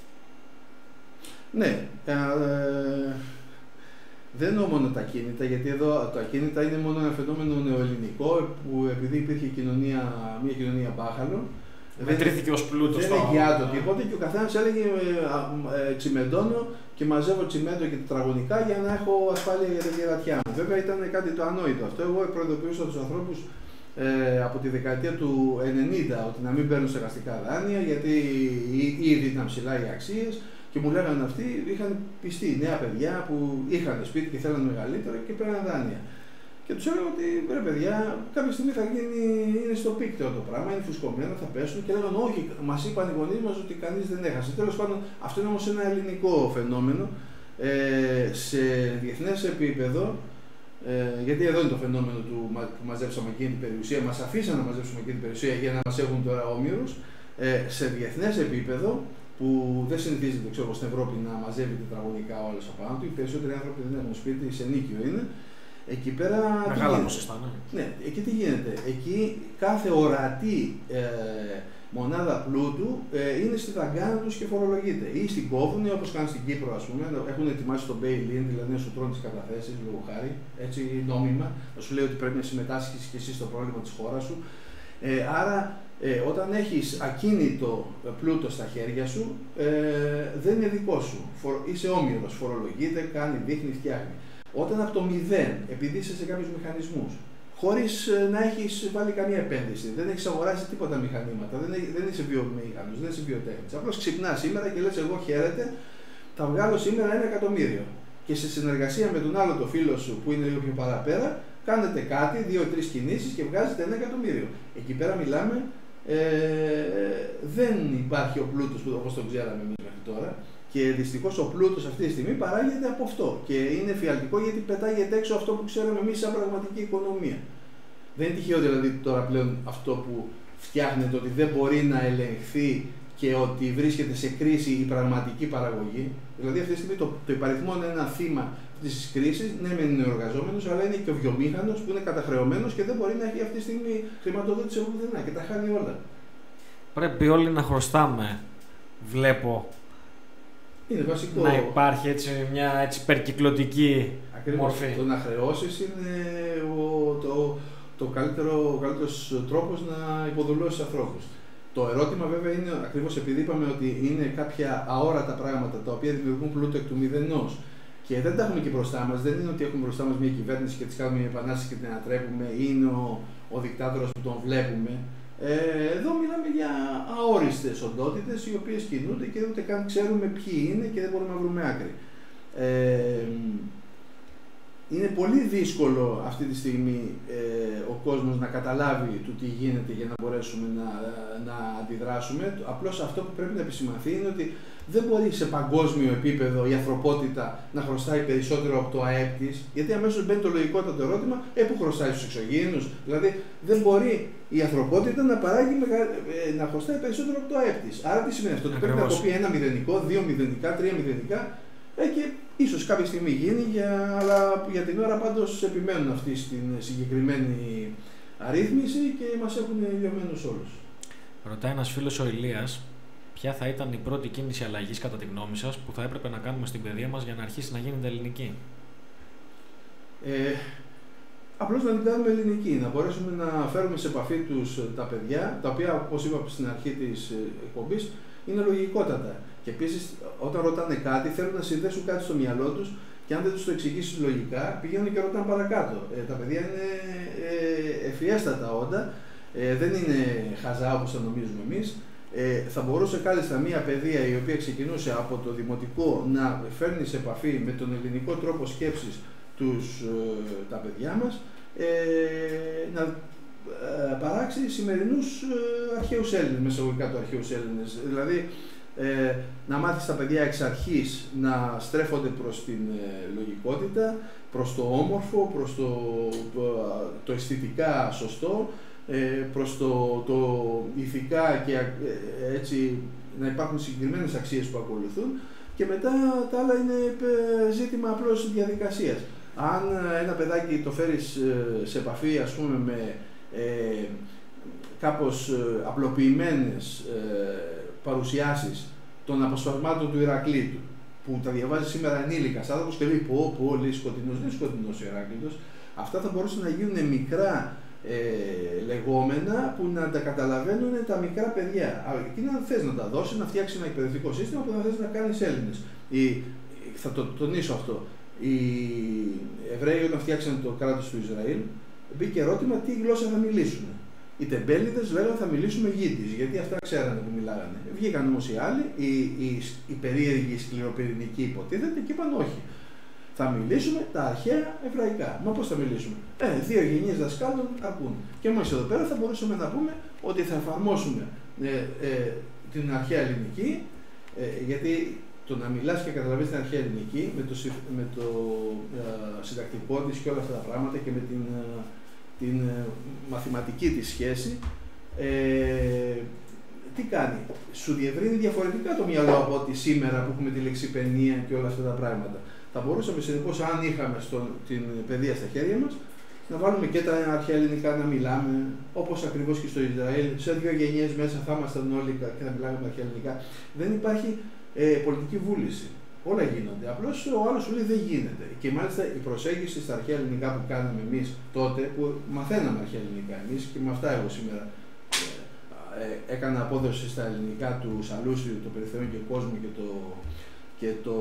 Ναι, ε, ε, δεν εννοώ μόνο τα ακίνητα, γιατί εδώ τα ακίνητα είναι μόνο ένα φαινόμενο νεοελληνικό που επειδή υπήρχε κοινωνία, μια κοινωνία μπάχαλων, μετρήθηκε ως πλούτος. Δεν εγγυάτο τίποτε και ο καθένας έλεγε ε, ε, τσιμεντώνω και μαζεύω τσιμέντο και τετραγωνικά για να έχω ασφάλεια για την κερατιά μου. Βέβαια ήταν κάτι το ανόητο αυτό. Εγώ προειδοποιούσα τους ανθρώπους ε, από τη δεκαετία του ενενήντα ότι να μην παίρνουν στεγαστικά δάνεια γιατί ήδη ήταν ψηλά οι αξίες και μου λέγανε αυτοί είχαν πιστεί νέα παιδιά που είχαν σπίτι και θέλανε μεγαλύτερο και πέραν δάνεια. Και τους έλεγα ότι ρε παιδιά, κάποια στιγμή θα γίνει, είναι στο πίκτεο το πράγμα, είναι φουσκωμένο, θα πέσουν και λέγανε όχι, μας είπαν οι γονείς μας ότι κανείς δεν έχασε. Τέλος πάντων, αυτό είναι όμως ένα ελληνικό φαινόμενο ε, σε διεθνές επίπεδο, ε, γιατί εδώ είναι το φαινόμενο του που μαζέψαμε εκείνη την περιουσία, μας αφήσαν να μαζέψουμε εκείνη την περιουσία για να μας έχουν τώρα όμοιρους, ε, σε διεθνές επίπεδο, που δεν συνηθίζεται ξέρω, στην Ευρώπη να μαζεύει τετραγωνικά όλες απάνω του, οι περισσότεροι άνθρωποι δεν έχουν σπίτι, σε νίκιο είναι. Εκεί πέρα. Μεγάλα ποσοστά, ναι. Ναι, εκεί τι γίνεται. Εκεί κάθε ορατή ε, μονάδα πλούτου ε, είναι στη δαγκάνα τους και φορολογείται. Ή στην κόβουνε, όπως κάνουν στην Κύπρο, ας πούμε, έχουν ετοιμάσει τον bail-in, δηλαδή να σου τρώνε τις καταθέσεις, λόγω χάρη, έτσι νόμιμα, να σου λέει ότι πρέπει να συμμετάσχεις και εσύ στο πρόβλημα της χώρας σου. Ε, άρα, ε, όταν έχεις ακίνητο πλούτο στα χέρια σου, ε, δεν είναι δικό σου. Φορ, είσαι όμοιρος, φορολογείται, κάνει, δείχνει, φτιάχνει. Όταν από το μηδέν, επειδή είσαι σε κάποιους μηχανισμούς, χωρίς να έχεις βάλει καμία επένδυση, δεν έχεις αγοράσει τίποτα μηχανήματα, δεν, έχει, δεν είσαι βιομηχανός, δεν είσαι βιοτέχνης. Απλώς ξυπνάς σήμερα και λες: εγώ χαίρετε, θα βγάλω σήμερα ένα εκατομμύριο. Και σε συνεργασία με τον άλλο το φίλο σου που είναι λίγο πιο παραπέρα, κάνετε κάτι, δύο-τρεις κινήσεις και βγάζετε ένα εκατομμύριο. Εκεί πέρα μιλάμε, ε, δεν υπάρχει ο πλούτος όπως τον ξέραμε εμείς μέχρι τώρα. Και δυστυχώς ο πλούτος αυτή τη στιγμή παράγεται από αυτό. Και είναι φιαλτικό γιατί πετάγεται έξω αυτό που ξέραμε εμείς σαν πραγματική οικονομία. Δεν είναι τυχαίο δηλαδή τώρα πλέον αυτό που φτιάχνεται ότι δεν μπορεί να ελεγχθεί και ότι βρίσκεται σε κρίση η πραγματική παραγωγή. Δηλαδή αυτή τη στιγμή το, το υπαριθμόν είναι ένα θύμα αυτής της κρίσης, ναι μεν είναι ο εργαζόμενος, αλλά είναι και ο βιομήχανος που είναι καταχρεωμένος και δεν μπορεί να έχει αυτή τη στιγμή χρηματοδότηση από πουθενά και τα χάνει όλα. Πρέπει όλοι να χρωστάμε, βλέπω. Είναι βασικό. Να υπάρχει έτσι μια έτσι υπερκυκλωτική μορφή. Το να χρεώσεις είναι ο, το, το καλύτερο, ο καλύτερος τρόπος να υποδουλώσεις ανθρώπους. Το ερώτημα βέβαια είναι, ακριβώς επειδή είπαμε ότι είναι κάποια αόρατα πράγματα τα οποία δημιουργούν πλούτο εκ του μηδενός και δεν τα έχουμε και μπροστά μας, δεν είναι ότι έχουμε μπροστά μας μια κυβέρνηση και της κάνουμε μια επανάσταση και την ανατρέπουμε ή είναι ο, ο δικτάτορας που τον βλέπουμε. Ε, εδώ μιλάμε για αόριστες οντότητες οι οποίες κινούνται και ούτε καν ξέρουμε ποιοι είναι και δεν μπορούμε να βρούμε άκρη. Ε, είναι πολύ δύσκολο αυτή τη στιγμή ε, ο κόσμος να καταλάβει το τι γίνεται για να μπορέσουμε να, να αντιδράσουμε. Απλώς αυτό που πρέπει να επισημανθεί είναι ότι δεν μπορεί σε παγκόσμιο επίπεδο η ανθρωπότητα να χρωστάει περισσότερο από το ΑΕΠ της, γιατί αμέσως μπαίνει το λογικότατο ερώτημα, ε, που χρωστάει στους εξωγήινους. Δηλαδή δεν μπορεί η ανθρωπότητα να παράγει, να χρωστάει περισσότερο από το ΑΕΠ της. Άρα τι σημαίνει αυτό, ότι πρέπει να κοπεί ένα μηδενικό, δύο μηδενικά, τρία μηδενικά, ε, και ίσως κάποια στιγμή γίνει, για, αλλά για την ώρα πάντως επιμένουν αυτοί στην συγκεκριμένη αρρύθμιση και μας έχουν λιωμένους όλους. Ρωτάει ένας φίλος, ο Ηλίας, ποια θα ήταν η πρώτη κίνηση αλλαγής κατά τη γνώμη σας που θα έπρεπε να κάνουμε στην παιδεία μας για να αρχίσει να γίνεται ελληνική? Ε, απλώς να την κάνουμε ελληνική, να μπορέσουμε να φέρουμε σε επαφή τους τα παιδιά, τα οποία, όπως είπα στην αρχή της εκπομπής, είναι λογικότατα. Και επίσης, όταν ρωτάνε κάτι, θέλουν να συνδέσουν κάτι στο μυαλό τους και αν δεν τους το εξηγήσεις λογικά, πηγαίνουν και ρωτάνε παρακάτω. Ε, τα παιδιά είναι ε, ευφιέστατα όντα, ε, δεν είναι χαζά όπως τα νομίζουμε εμείς. Ε, θα μπορούσε κάλλιστα μια παιδεία η οποία ξεκινούσε από το δημοτικό να φέρνει σε επαφή με τον ελληνικό τρόπο σκέψης τους, ε, τα παιδιά μας, ε, να ε, παράξει σημερινούς ε, αρχαίους Έλληνες, μεσαγωγικά το αρχαίους Έλληνες. Δηλαδή, ε, να μάθει τα παιδιά εξ αρχής να στρέφονται προς την ε, λογικότητα, προς το όμορφο, προς το, ε, το αισθητικά σωστό, ε, προς το, το ηθικά και ε, έτσι να υπάρχουν συγκεκριμένες αξίες που ακολουθούν, και μετά τα άλλα είναι ζήτημα απλώς διαδικασίας. Αν ένα παιδάκι το φέρεις σε επαφή, ας πούμε, με ε, κάπως απλοποιημένες ε, παρουσιάσεις των αποσπασμάτων του Ηρακλήτου, που τα διαβάζει σήμερα ενήλικας άνθρωπος και λέει πω, πω, λέει σκοτεινός, δεν είναι σκοτεινός ο Ηράκλειτος, αυτά θα μπορούσαν να γίνουν μικρά ε, λεγόμενα που να τα καταλαβαίνουν τα μικρά παιδιά. Εκείνα αν θες να τα δώσεις, να φτιάξει ένα εκπαιδευτικό σύστημα που θα θες να κάνεις Έλληνες. Η, θα το τονίσω αυτό. Οι Εβραίοι, όταν φτιάξαν το κράτος του Ισραήλ, μπήκε ερώτημα τι γλώσσα θα μιλήσουν. Οι τεμπέληδες λέγανε θα μιλήσουμε Γίτης, γιατί αυτά ξέρανε που μιλάγανε. Βγήκαν όμως οι άλλοι, οι, οι, οι περίεργοι, οι σκληροπυρηνικοί υποτίθεται, και είπαν όχι. Θα μιλήσουμε τα αρχαία εβραϊκά. Μα πώς θα μιλήσουμε? Ε, δύο γενιές δασκάλων αρκούν. Και εμείς εδώ πέρα θα μπορούσαμε να πούμε ότι θα εφαρμόσουμε ε, ε, την αρχαία ελληνική, ε, γιατί το να μιλάς και καταλαβαίνεις την αρχαία ελληνική με το, με το ε, συντακτικό της και όλα αυτά τα πράγματα και με την, ε, την ε, μαθηματική της σχέση, ε, τι κάνει? Σου διευρύνει διαφορετικά το μυαλό από ότι σήμερα που έχουμε τη λεξιπαινία και όλα αυτά τα πράγματα. Θα μπορούσαμε συνεπώς, αν είχαμε στον, την παιδεία στα χέρια μας, να βάλουμε και τα αρχαία ελληνικά να μιλάμε, όπως ακριβώς και στο Ισραήλ, σε δύο γενιές μέσα θα ήμασταν όλοι και θα μιλάμε με αρχαία ελληνικά. Δεν υπάρχει ε, πολιτική βούληση. Όλα γίνονται. Απλώς ο άλλος σου λέει δεν γίνεται. Και μάλιστα η προσέγγιση στα αρχαία ελληνικά που κάναμε εμείς τότε, που μαθαίναμε αρχαία ελληνικά εμείς, και με αυτά εγώ σήμερα ε, ε, έκανα απόδοση στα ελληνικά του Σαλούσιου, το Περιθεών και Κόσμο και το, και το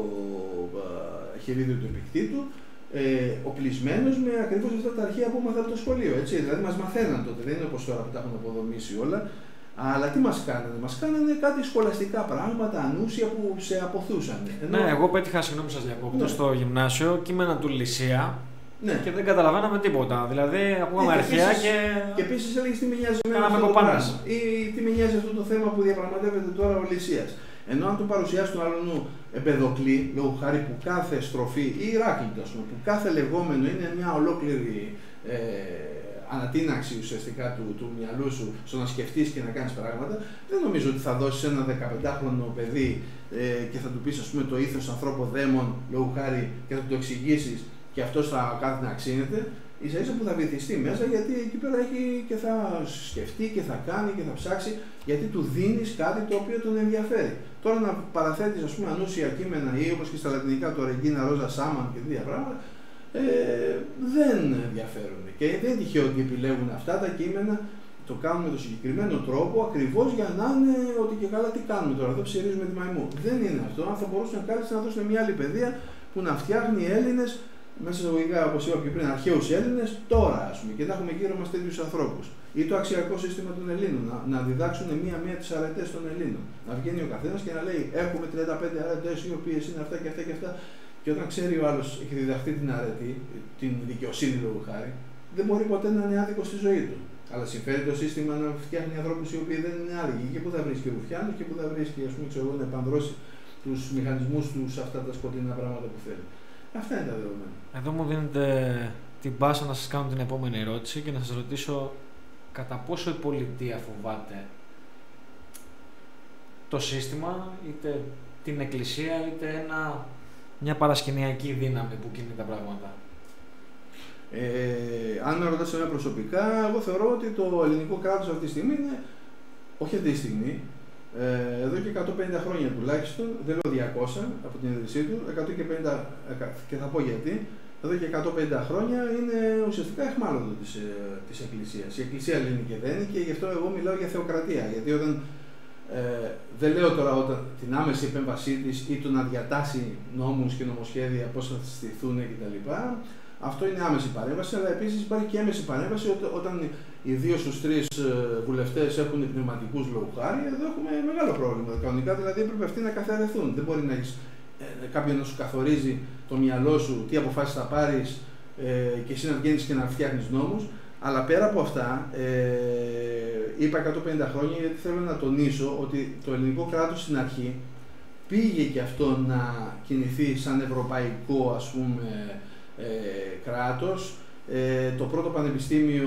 ε, χειρίδιο του Επικτήτου, ε, οπλισμένος με ακριβώς αυτά τα αρχαία που έμαθα από το σχολείο. Έτσι. Δηλαδή μας μαθαίναν τότε, δεν είναι όπως τώρα που τα έχουν αποδομήσει όλα. Αλλά τι μας κάνανε? Μας κάνανε κάτι σχολαστικά πράγματα, ανούσια που σε αποθούσαν. Ενώ... Ναι, εγώ πέτυχα, συγγνώμη σας διακόπτω, ναι, στο γυμνάσιο κείμενα του Λυσία, ναι, και δεν καταλαβαίναμε τίποτα. Δηλαδή, ακούγαμε ναι, αρχαία και. Και επίσης έλεγες τι με νοιάζει εμένα αυτό το πράγμα. Ή τι με νοιάζει αυτό το θέμα που διαπραγματεύεται τώρα ο Λυσίας. Ενώ αν του παρουσιάσει τον άλλον Εμπεδοκλή, λόγω χάρη που κάθε στροφή, ή Ηράκλειτο, που κάθε λεγόμενο είναι μια ολόκληρη ε, ανατείναξη ουσιαστικά του, του μυαλού σου στο να σκεφτείς και να κάνεις πράγματα, δεν νομίζω ότι θα δώσεις ένα δεκαπεντάχρονο παιδί ε, και θα του πεις, ας πούμε, το ήθος ανθρώπο δαίμον, λόγω χάρη, και θα του το εξηγήσεις και αυτός θα κάνει να ξύνεται. Ίσα ίσα που θα βυθιστεί μέσα, γιατί εκεί πέρα έχει και θα σκεφτεί και θα κάνει και θα ψάξει, γιατί του δίνεις κάτι το οποίο τον ενδιαφέρει. Τώρα να παραθέτεις, ας πούμε, ανούσια κείμενα ή όπως και στα λατινικά το Ρεγκίνα Ρόζα Σάμαν και τέτοια πράγματα, ε, δεν ενδιαφέρουν. Και δεν είναι τυχαίο ότι επιλέγουν αυτά τα κείμενα, το κάνουν με τον συγκεκριμένο τρόπο, ακριβώς για να είναι ότι και καλά τι κάνουμε τώρα, εδώ ψηρίζουμε τη μαϊμού. Δεν είναι αυτό. Αν θα μπορούσαν κάλλιστα να δώσουν μια άλλη παιδεία που να φτιάχνει Έλληνες, μέσα σε εγωγικά, όπως είπα και πριν, αρχαίους Έλληνες, τώρα, ας πούμε, και να έχουμε γύρω μας τέτοιους ανθρώπους. Ή το αξιακό σύστημα των Ελλήνων, να, να διδάξουν μία-μία τις αρετές των Ελλήνων. Να βγαίνει ο καθένας και να λέει: έχουμε τριάντα πέντε αρετές, οι οποίες είναι αυτά και αυτά και αυτά. Και όταν ξέρει ο άλλος έχει διδαχθεί την αρετή, την δικαιοσύνη λόγω χάρη, δεν μπορεί ποτέ να είναι άδικο στη ζωή του. Αλλά συμφέρει το σύστημα να φτιάχνει ανθρώπους οι οποίοι δεν είναι άδικοι. Και πού θα βρίσκει ρουφιάνους και πού θα βρίσκει, ας πούμε, ξέρω, να επανδρώσει τους μηχανισμούς του σε αυτά τα σκοτεινά πράγματα που θέλει. Αυτά είναι τα δεδομένα. Εδώ μου δίνετε την πάσα να σας κάνω την επόμενη ερώτηση και να σας ρωτήσω κατά πόσο η πολιτεία φοβάται το σύστημα, είτε την εκκλησία, είτε ένα, μια παρασκηνιακή δύναμη που κινεί τα πράγματα. Ε, αν με ρωτάς εμένα προσωπικά, εγώ θεωρώ ότι το ελληνικό κράτος αυτή τη στιγμή είναι, όχι αυτή τη στιγμή, ε, εδώ και εκατόν πενήντα χρόνια τουλάχιστον, δεν λέω διακόσια από την ίδρυσή του, εκατόν πενήντα, και θα πω γιατί, εδώ και εκατόν πενήντα χρόνια είναι ουσιαστικά αιχμάλωτο της, της Εκκλησίας. Η Εκκλησία λύνει και δένει και γι' αυτό εγώ μιλάω για θεοκρατία. Γιατί όταν, ε, δεν λέω τώρα όταν την άμεση επέμβασή της ή το να διατάσει νόμους και νομοσχέδια πώς θα στηθούν κτλ. Αυτό είναι άμεση παρέμβαση, αλλά επίσης υπάρχει και έμεση παρέμβαση όταν οι δύο στους τρεις βουλευτές έχουν πνευματικούς λόγου χάρη. Εδώ έχουμε μεγάλο πρόβλημα. Κανονικά δηλαδή έπρεπε αυτοί να καθαρεθούν. Δεν μπορεί να έχεις ε, κάποιον να σου καθορίζει το μυαλό σου τι αποφάσεις θα πάρεις ε, και εσύ να βγαίνεις και να φτιάχνεις νόμους. Αλλά πέρα από αυτά, ε, είπα εκατόν πενήντα χρόνια γιατί θέλω να τονίσω ότι το ελληνικό κράτος στην αρχή πήγε και αυτό να κινηθεί σαν ευρωπαϊκό, ας πούμε, Ε, κράτος. Ε, το πρώτο πανεπιστήμιο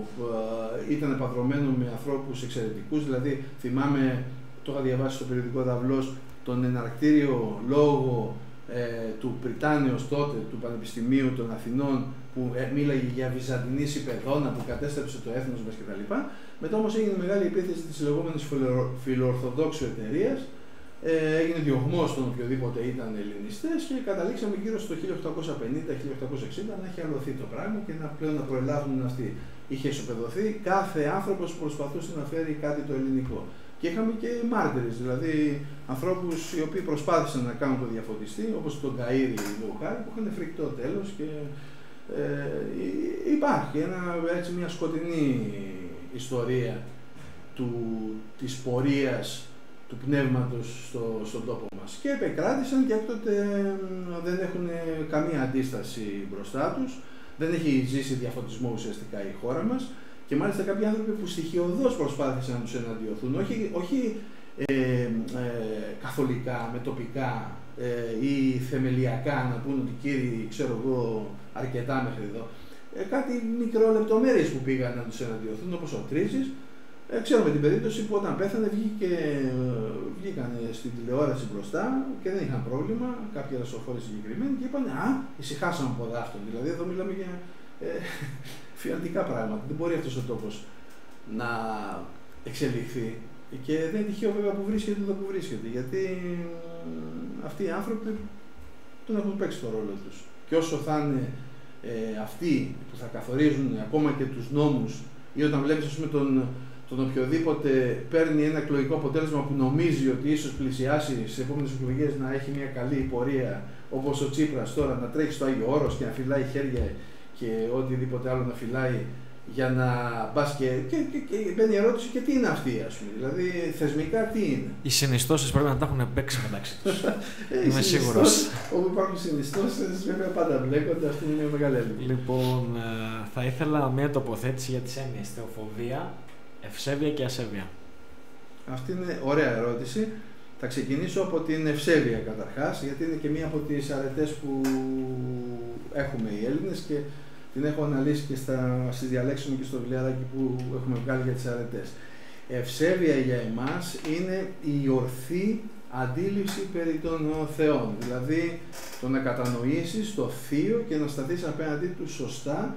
ε, ήταν επαδρομένο με ανθρώπους εξαιρετικούς, δηλαδή θυμάμαι, το είχα διαβάσει στο περιοδικό Δαυλός, τον εναρκτήριο λόγο ε, του Πριτάνεως τότε, του Πανεπιστημίου των Αθηνών, που ε, μίλαγε για βυζαντινή Σιπεδώνα που κατέστρεψε το έθνος μας κτλ. Μετά όμως έγινε μεγάλη επίθεση της λεγόμενης φιλοορθοδόξου εταιρείας. Ε, έγινε διωγμός των οποιοδήποτε ήταν ελληνιστές και καταλήξαμε γύρω στο χίλια οκτακόσια πενήντα χίλια οκτακόσια εξήντα να έχει αλωθεί το πράγμα και να πλέον να προελάβουν αυτοί. Είχε ισοπεδωθεί κάθε άνθρωπος που προσπαθούσε να φέρει κάτι το ελληνικό. Και είχαμε και μάρτυρες, δηλαδή ανθρώπους οι οποίοι προσπάθησαν να κάνουν το διαφωτιστή, όπως τον Καΐρη Λουχάρη, που είχαν φρικτό τέλος και ε, υπάρχει ένα, έτσι, μια σκοτεινή ιστορία του, της πορείας του πνεύματος στο, στον τόπο μας. Και επεκράτησαν και έκτοτε δεν έχουν καμία αντίσταση μπροστά τους. Δεν έχει ζήσει διαφωτισμό ουσιαστικά η χώρα μας. Και μάλιστα κάποιοι άνθρωποι που στοιχειωδώς προσπάθησαν να τους εναντιωθούν, όχι, όχι ε, ε, καθολικά, με τοπικά ε, ή θεμελιακά να πούνε ότι κύριοι, ξέρω εγώ, αρκετά μέχρι εδώ. Ε, κάτι μικρολεπτομέρειες που πήγαν να τους εναντιωθούν, όπως ο Τρίζης. Ε, ξέρουμε την περίπτωση που όταν πέθανε βγήκε, βγήκαν στην τηλεόραση μπροστά και δεν είχαν πρόβλημα, κάποιοι ρασοφόροι συγκεκριμένοι, και είπαν «Α, ησυχάσαμε από δάφτον». Δηλαδή εδώ μιλάμε για ε, φιαλτικά πράγματα. Δεν μπορεί αυτός ο τόπος να εξελιχθεί και δεν είναι τυχαίο βέβαια που βρίσκεται εδώ που βρίσκεται, γιατί αυτοί οι άνθρωποι τον έχουν παίξει το ρόλο τους. Και όσο θα είναι ε, αυτοί που θα καθορίζουν ακόμα και τους νόμους, ή όταν βλέπεις ας πούμε, τον τον οποιοδήποτε παίρνει ένα εκλογικό αποτέλεσμα που νομίζει ότι ίσως πλησιάσει στις επόμενες εκλογές να έχει μια καλή πορεία, όπως ο Τσίπρας τώρα, να τρέχει στο Άγιο Όρος και να φυλάει χέρια και οτιδήποτε άλλο να φυλάει για να πας και, και, και, και μπαίνει η ερώτηση και τι είναι αυτή, ας πούμε, δηλαδή θεσμικά τι είναι. Οι συνιστώσεις πρέπει να τα έχουν παίξει μεταξύ τους. Είμαι σίγουρος. Όπου υπάρχουν συνιστώσεις βέβαια πάντα μπλέκονται, αυτή είναι μια μεγάλη έλλειψη. Λοιπόν, θα ήθελα μια τοποθέτηση για τις έννοιες θεοφοβία, ευσέβεια και ασέβεια. Αυτή είναι ωραία ερώτηση. Θα ξεκινήσω από την ευσέβεια καταρχάς, γιατί είναι και μία από τις αρετές που έχουμε οι Έλληνες και την έχω αναλύσει και στα, στις διαλέξεις μου και στο βιβλιαράκι που έχουμε βγάλει για τις αρετές. Ευσέβεια για εμάς είναι η ορθή αντίληψη περί των θεών, δηλαδή το να κατανοήσεις το θείο και να σταθείς απέναντί του σωστά,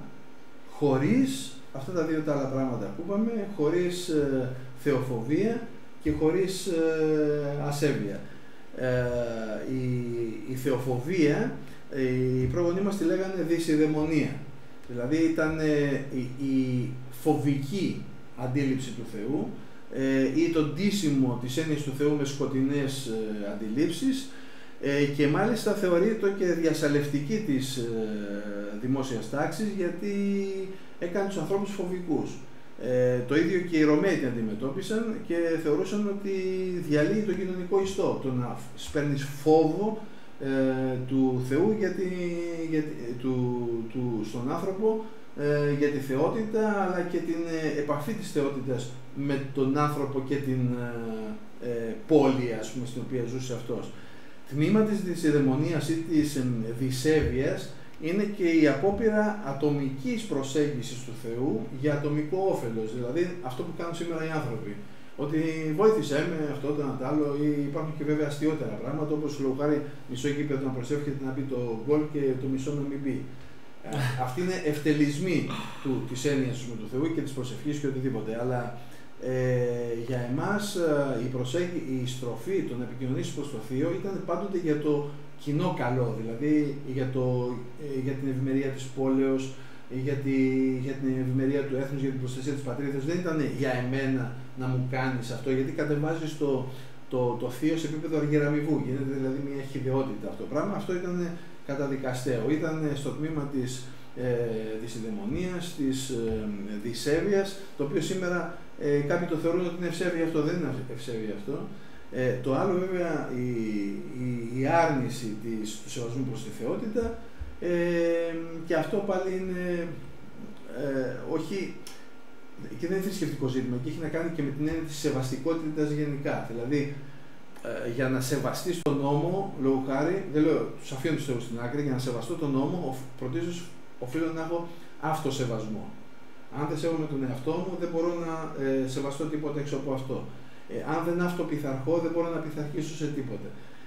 χωρίς αυτά τα δύο τα άλλα πράγματα που είπαμε, χωρίς ε, θεοφοβία και χωρίς ε, ασέβεια. Ε, η, η θεοφοβία, ε, οι πρόγονοί μας τη λέγανε δυσιδαιμονία. Δηλαδή ήταν ε, η, η φοβική αντίληψη του Θεού ε, ή το ντύσιμο της έννοιας του Θεού με σκοτεινές ε, αντιλήψεις ε, και μάλιστα θεωρείται και διασαλευτική της ε, δημόσιας τάξης, γιατί έκανε τους ανθρώπους φοβικούς. Ε, το ίδιο και οι Ρωμαίοι την αντιμετώπισαν και θεωρούσαν ότι διαλύει το κοινωνικό ιστό, το να σπέρνεις φόβο ε, του Θεού για τη, για, του, του, στον άνθρωπο ε, για τη θεότητα, αλλά και την ε, επαφή της θεότητας με τον άνθρωπο και την ε, ε, πόλη, ας πούμε, στην οποία ζούσε αυτός. Τμήμα της δυσιδαιμονίας ή της ε, δυσέβειας είναι και η απόπειρα ατομικής προσέγγισης του Θεού για ατομικό όφελος, δηλαδή αυτό που κάνουν σήμερα οι άνθρωποι. Ότι βοήθησε με αυτό, το ένα, το άλλο, ή υπάρχουν και βέβαια αστιότερα πράγματα, όπως λόγω χάρη μισό γήπεδο να προσεύχεται να μπει το γκολ και το μισό να μην μπει. Αυτοί είναι ευτελισμοί του, της έννοιας του Θεού και της προσευχής και οτιδήποτε. Αλλά ε, για εμάς η, προσέγγι, η στροφή των επικοινωνήσεων προς το Θείο ήταν πάντοτε για το κοινό καλό, δηλαδή για, το, για την ευημερία της πόλεως, για, τη, για την ευημερία του έθνους, για την προστασία της πατρίδας. Δεν ήταν για εμένα να μου κάνεις αυτό, γιατί κατεβάζεις το, το, το Θείο σε επίπεδο αργυραμιβού. Γίνεται δηλαδή μια χυδαιότητα αυτό το πράγμα. Αυτό ήταν καταδικαστέο. Ήταν στο τμήμα της ε, δυσιδαιμονίας, της ε, δυσέβειας, το οποίο σήμερα ε, κάποιοι το θεωρούν ότι είναι ευσέβεια αυτό. Δεν είναι ευσέβεια αυτό. Ε, το άλλο βέβαια η, η, η άρνηση της, του σεβασμού προς τη θεότητα, ε, και αυτό πάλι είναι ε, όχι, και δεν είναι θρησκευτικό ζήτημα, και έχει να κάνει και με την έννοια της σεβαστικότητας γενικά. Δηλαδή ε, για να σεβαστείς τον νόμο, λόγω χάρη, δεν λέω τους αφήνω τους Θεούς στην άκρη, για να σεβαστώ τον νόμο πρωτίστως οφείλω να έχω αυτοσεβασμό. Αν δεν σέβομαι τον εαυτό μου, δεν μπορώ να ε, σεβαστώ τίποτα έξω από αυτό. Ε, αν δεν αυτοπειθαρχώ, δεν μπορώ να πειθαρχήσω σε τίποτε.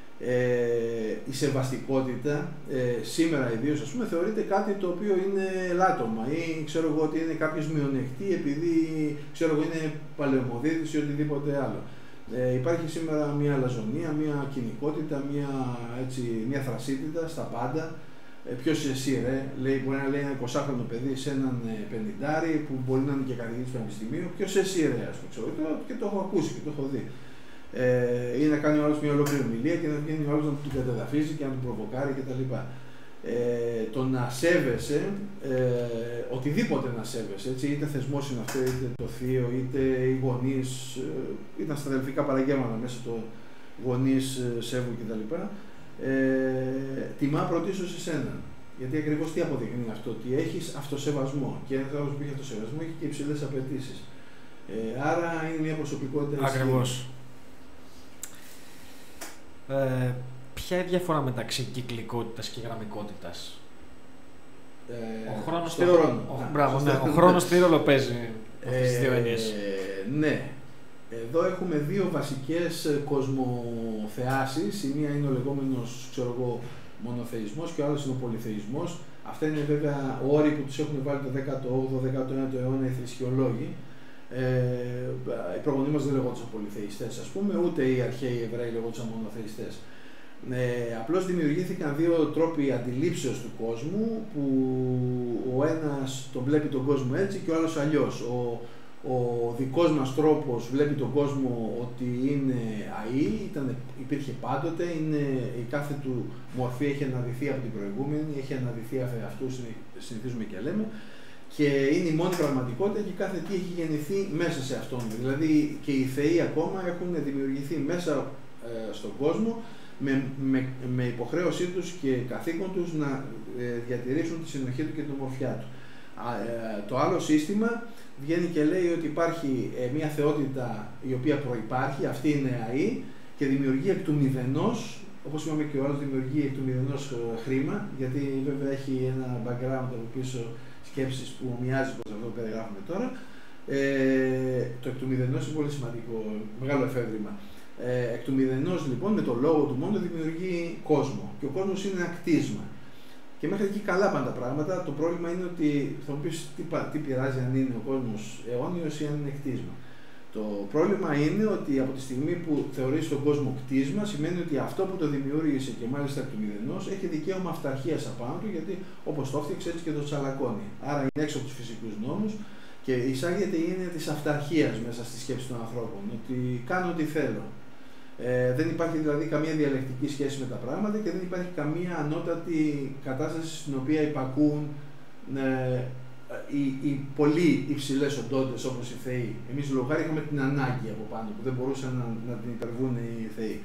Ε, η σεβαστικότητα, ε, σήμερα ιδίως, ας πούμε, θεωρείται κάτι το οποίο είναι ελάττωμα ή ξέρω εγώ ότι είναι κάποιος μειονεκτή επειδή ξέρω εγώ είναι παλαιομοδίτης ή οτιδήποτε άλλο. Ε, υπάρχει σήμερα μια αλαζονία, μια κοινικότητα, μια, έτσι, μια θρασίτητα στα πάντα. Ε, ποιος είσαι εσύ ρε, λέει, μπορεί να λέει ένα εικοσάχρονο παιδί σε έναν πενηντάρι που μπορεί να είναι και καθηγητής πανεπιστημίου, ποιος είσαι εσύ ρε, ας πούμε, ξέρω, και το έχω ακούσει και το έχω δει. Ε, ή να κάνει ο άλλος μια ολόκληρη ομιλία και να βγαίνει ο άλλος να του κατεδαφίζει και να του προβοκάρει κτλ. Ε, το να σέβεσαι, ε, οτιδήποτε να σέβεσαι, έτσι, είτε θεσμός είναι αυτό, είτε το θείο, είτε οι γονείς, ε, ήταν στα αδελφικά παραγγέλματα μέσα το γονείς σέβου κτλ. Ε, τιμά πρωτίστως εσένα. Γιατί ακριβώς τι αποδεικνύει αυτό, ότι έχεις αυτοσεβασμό. Και ένας άνθρωπος που έχει αυτοσεβασμό έχει και υψηλές απαιτήσεις. Ε, άρα είναι μια προσωπικότητα. Ακριβώς. Ε, ποια είναι η διαφορά μεταξύ κυκλικότητας και γραμμικότητας? Ε, ο χρόνος στο τι χρόνο. Ο, Α, μπράβο, ναι, ο χρόνος τι ρόλο παίζει αυτές τις δύο έννοιες? Ε, ναι. Εδώ έχουμε δύο βασικές κοσμοθεάσεις. Η μία είναι ο λεγόμενος, ξέρω εγώ, μονοθεϊσμός και ο άλλος είναι ο πολυθεϊσμός. Αυτά είναι βέβαια όροι που τους έχουν βάλει το δέκατο όγδοο δέκατο ένατο αιώνα οι θρησκεολόγοι. Ε, οι προγονείς μας δεν λεγόντουσαν πολυθεϊστές, ας πούμε, ούτε οι αρχαίοι Εβραίοι λεγόντουσαν μονοθεϊστές. Ε, απλώς δημιουργήθηκαν δύο τρόποι αντιλήψεως του κόσμου, που ο ένας τον βλέπει τον κόσμο έτσι και ο άλλος αλλιώς. Ο, ο δικός μας τρόπος βλέπει τον κόσμο ότι είναι αή, ήταν, υπήρχε πάντοτε, είναι, η κάθε του μορφή έχει αναδυθεί από την προηγούμενη, έχει αναδυθεί αφ' αυτού, συνηθίζουμε και λέμε, και είναι η μόνη πραγματικότητα και κάθε τι έχει γεννηθεί μέσα σε αυτόν. Δηλαδή και οι θεοί ακόμα έχουν δημιουργηθεί μέσα ε, στον κόσμο με, με, με υποχρέωσή τους και καθήκον τους να ε, διατηρήσουν τη συνοχή του και την ομορφιά του. Α, ε, το άλλο σύστημα βγαίνει και λέει ότι υπάρχει ε, μια θεότητα η οποία προϋπάρχει, αυτή είναι αή και δημιουργεί εκ του μηδενός, όπως είπαμε και ο άλλος δημιουργεί εκ του μηδενός ε, χρήμα, γιατί βέβαια έχει ένα background από πίσω, σκέψεις που μοιάζει προς αυτό που περιγράφουμε τώρα. Ε, το εκ του μηδενός είναι πολύ σημαντικό, μεγάλο εφεύρημα. Ε, εκ του μηδενός λοιπόν με το λόγο του μόνο δημιουργεί κόσμο και ο κόσμος είναι ένα κτίσμα. Και μέχρι εκεί καλά πάνε τα πράγματα. Το πρόβλημα είναι ότι θα μου πεις τι, τι πειράζει αν είναι ο κόσμος αιώνιος ή αν είναι κτίσμα. Το πρόβλημα είναι ότι από τη στιγμή που θεωρείς τον κόσμο κτίσμα, σημαίνει ότι αυτό που το δημιούργησε και μάλιστα εκ του μηδενός έχει δικαίωμα αυταρχίας απάνω του, γιατί όπως το έφτιαξε έτσι και το τσαλακώνει. Άρα είναι έξω από τους φυσικούς νόμους και εισάγεται η έννοια της αυταρχίας μέσα στη σκέψη των ανθρώπων. Ότι κάνω ό,τι θέλω. Ε, δεν υπάρχει δηλαδή καμία διαλεκτική σχέση με τα πράγματα και δεν υπάρχει καμία ανώτατη κατάσταση στην οποία υπακούν ε, οι, οι πολύ υψηλές οντότητες όπως οι θεοί. Εμείς λόγω χάρη είχαμε την ανάγκη από πάνω που δεν μπορούσαν να, να την υπερβούν οι θεοί.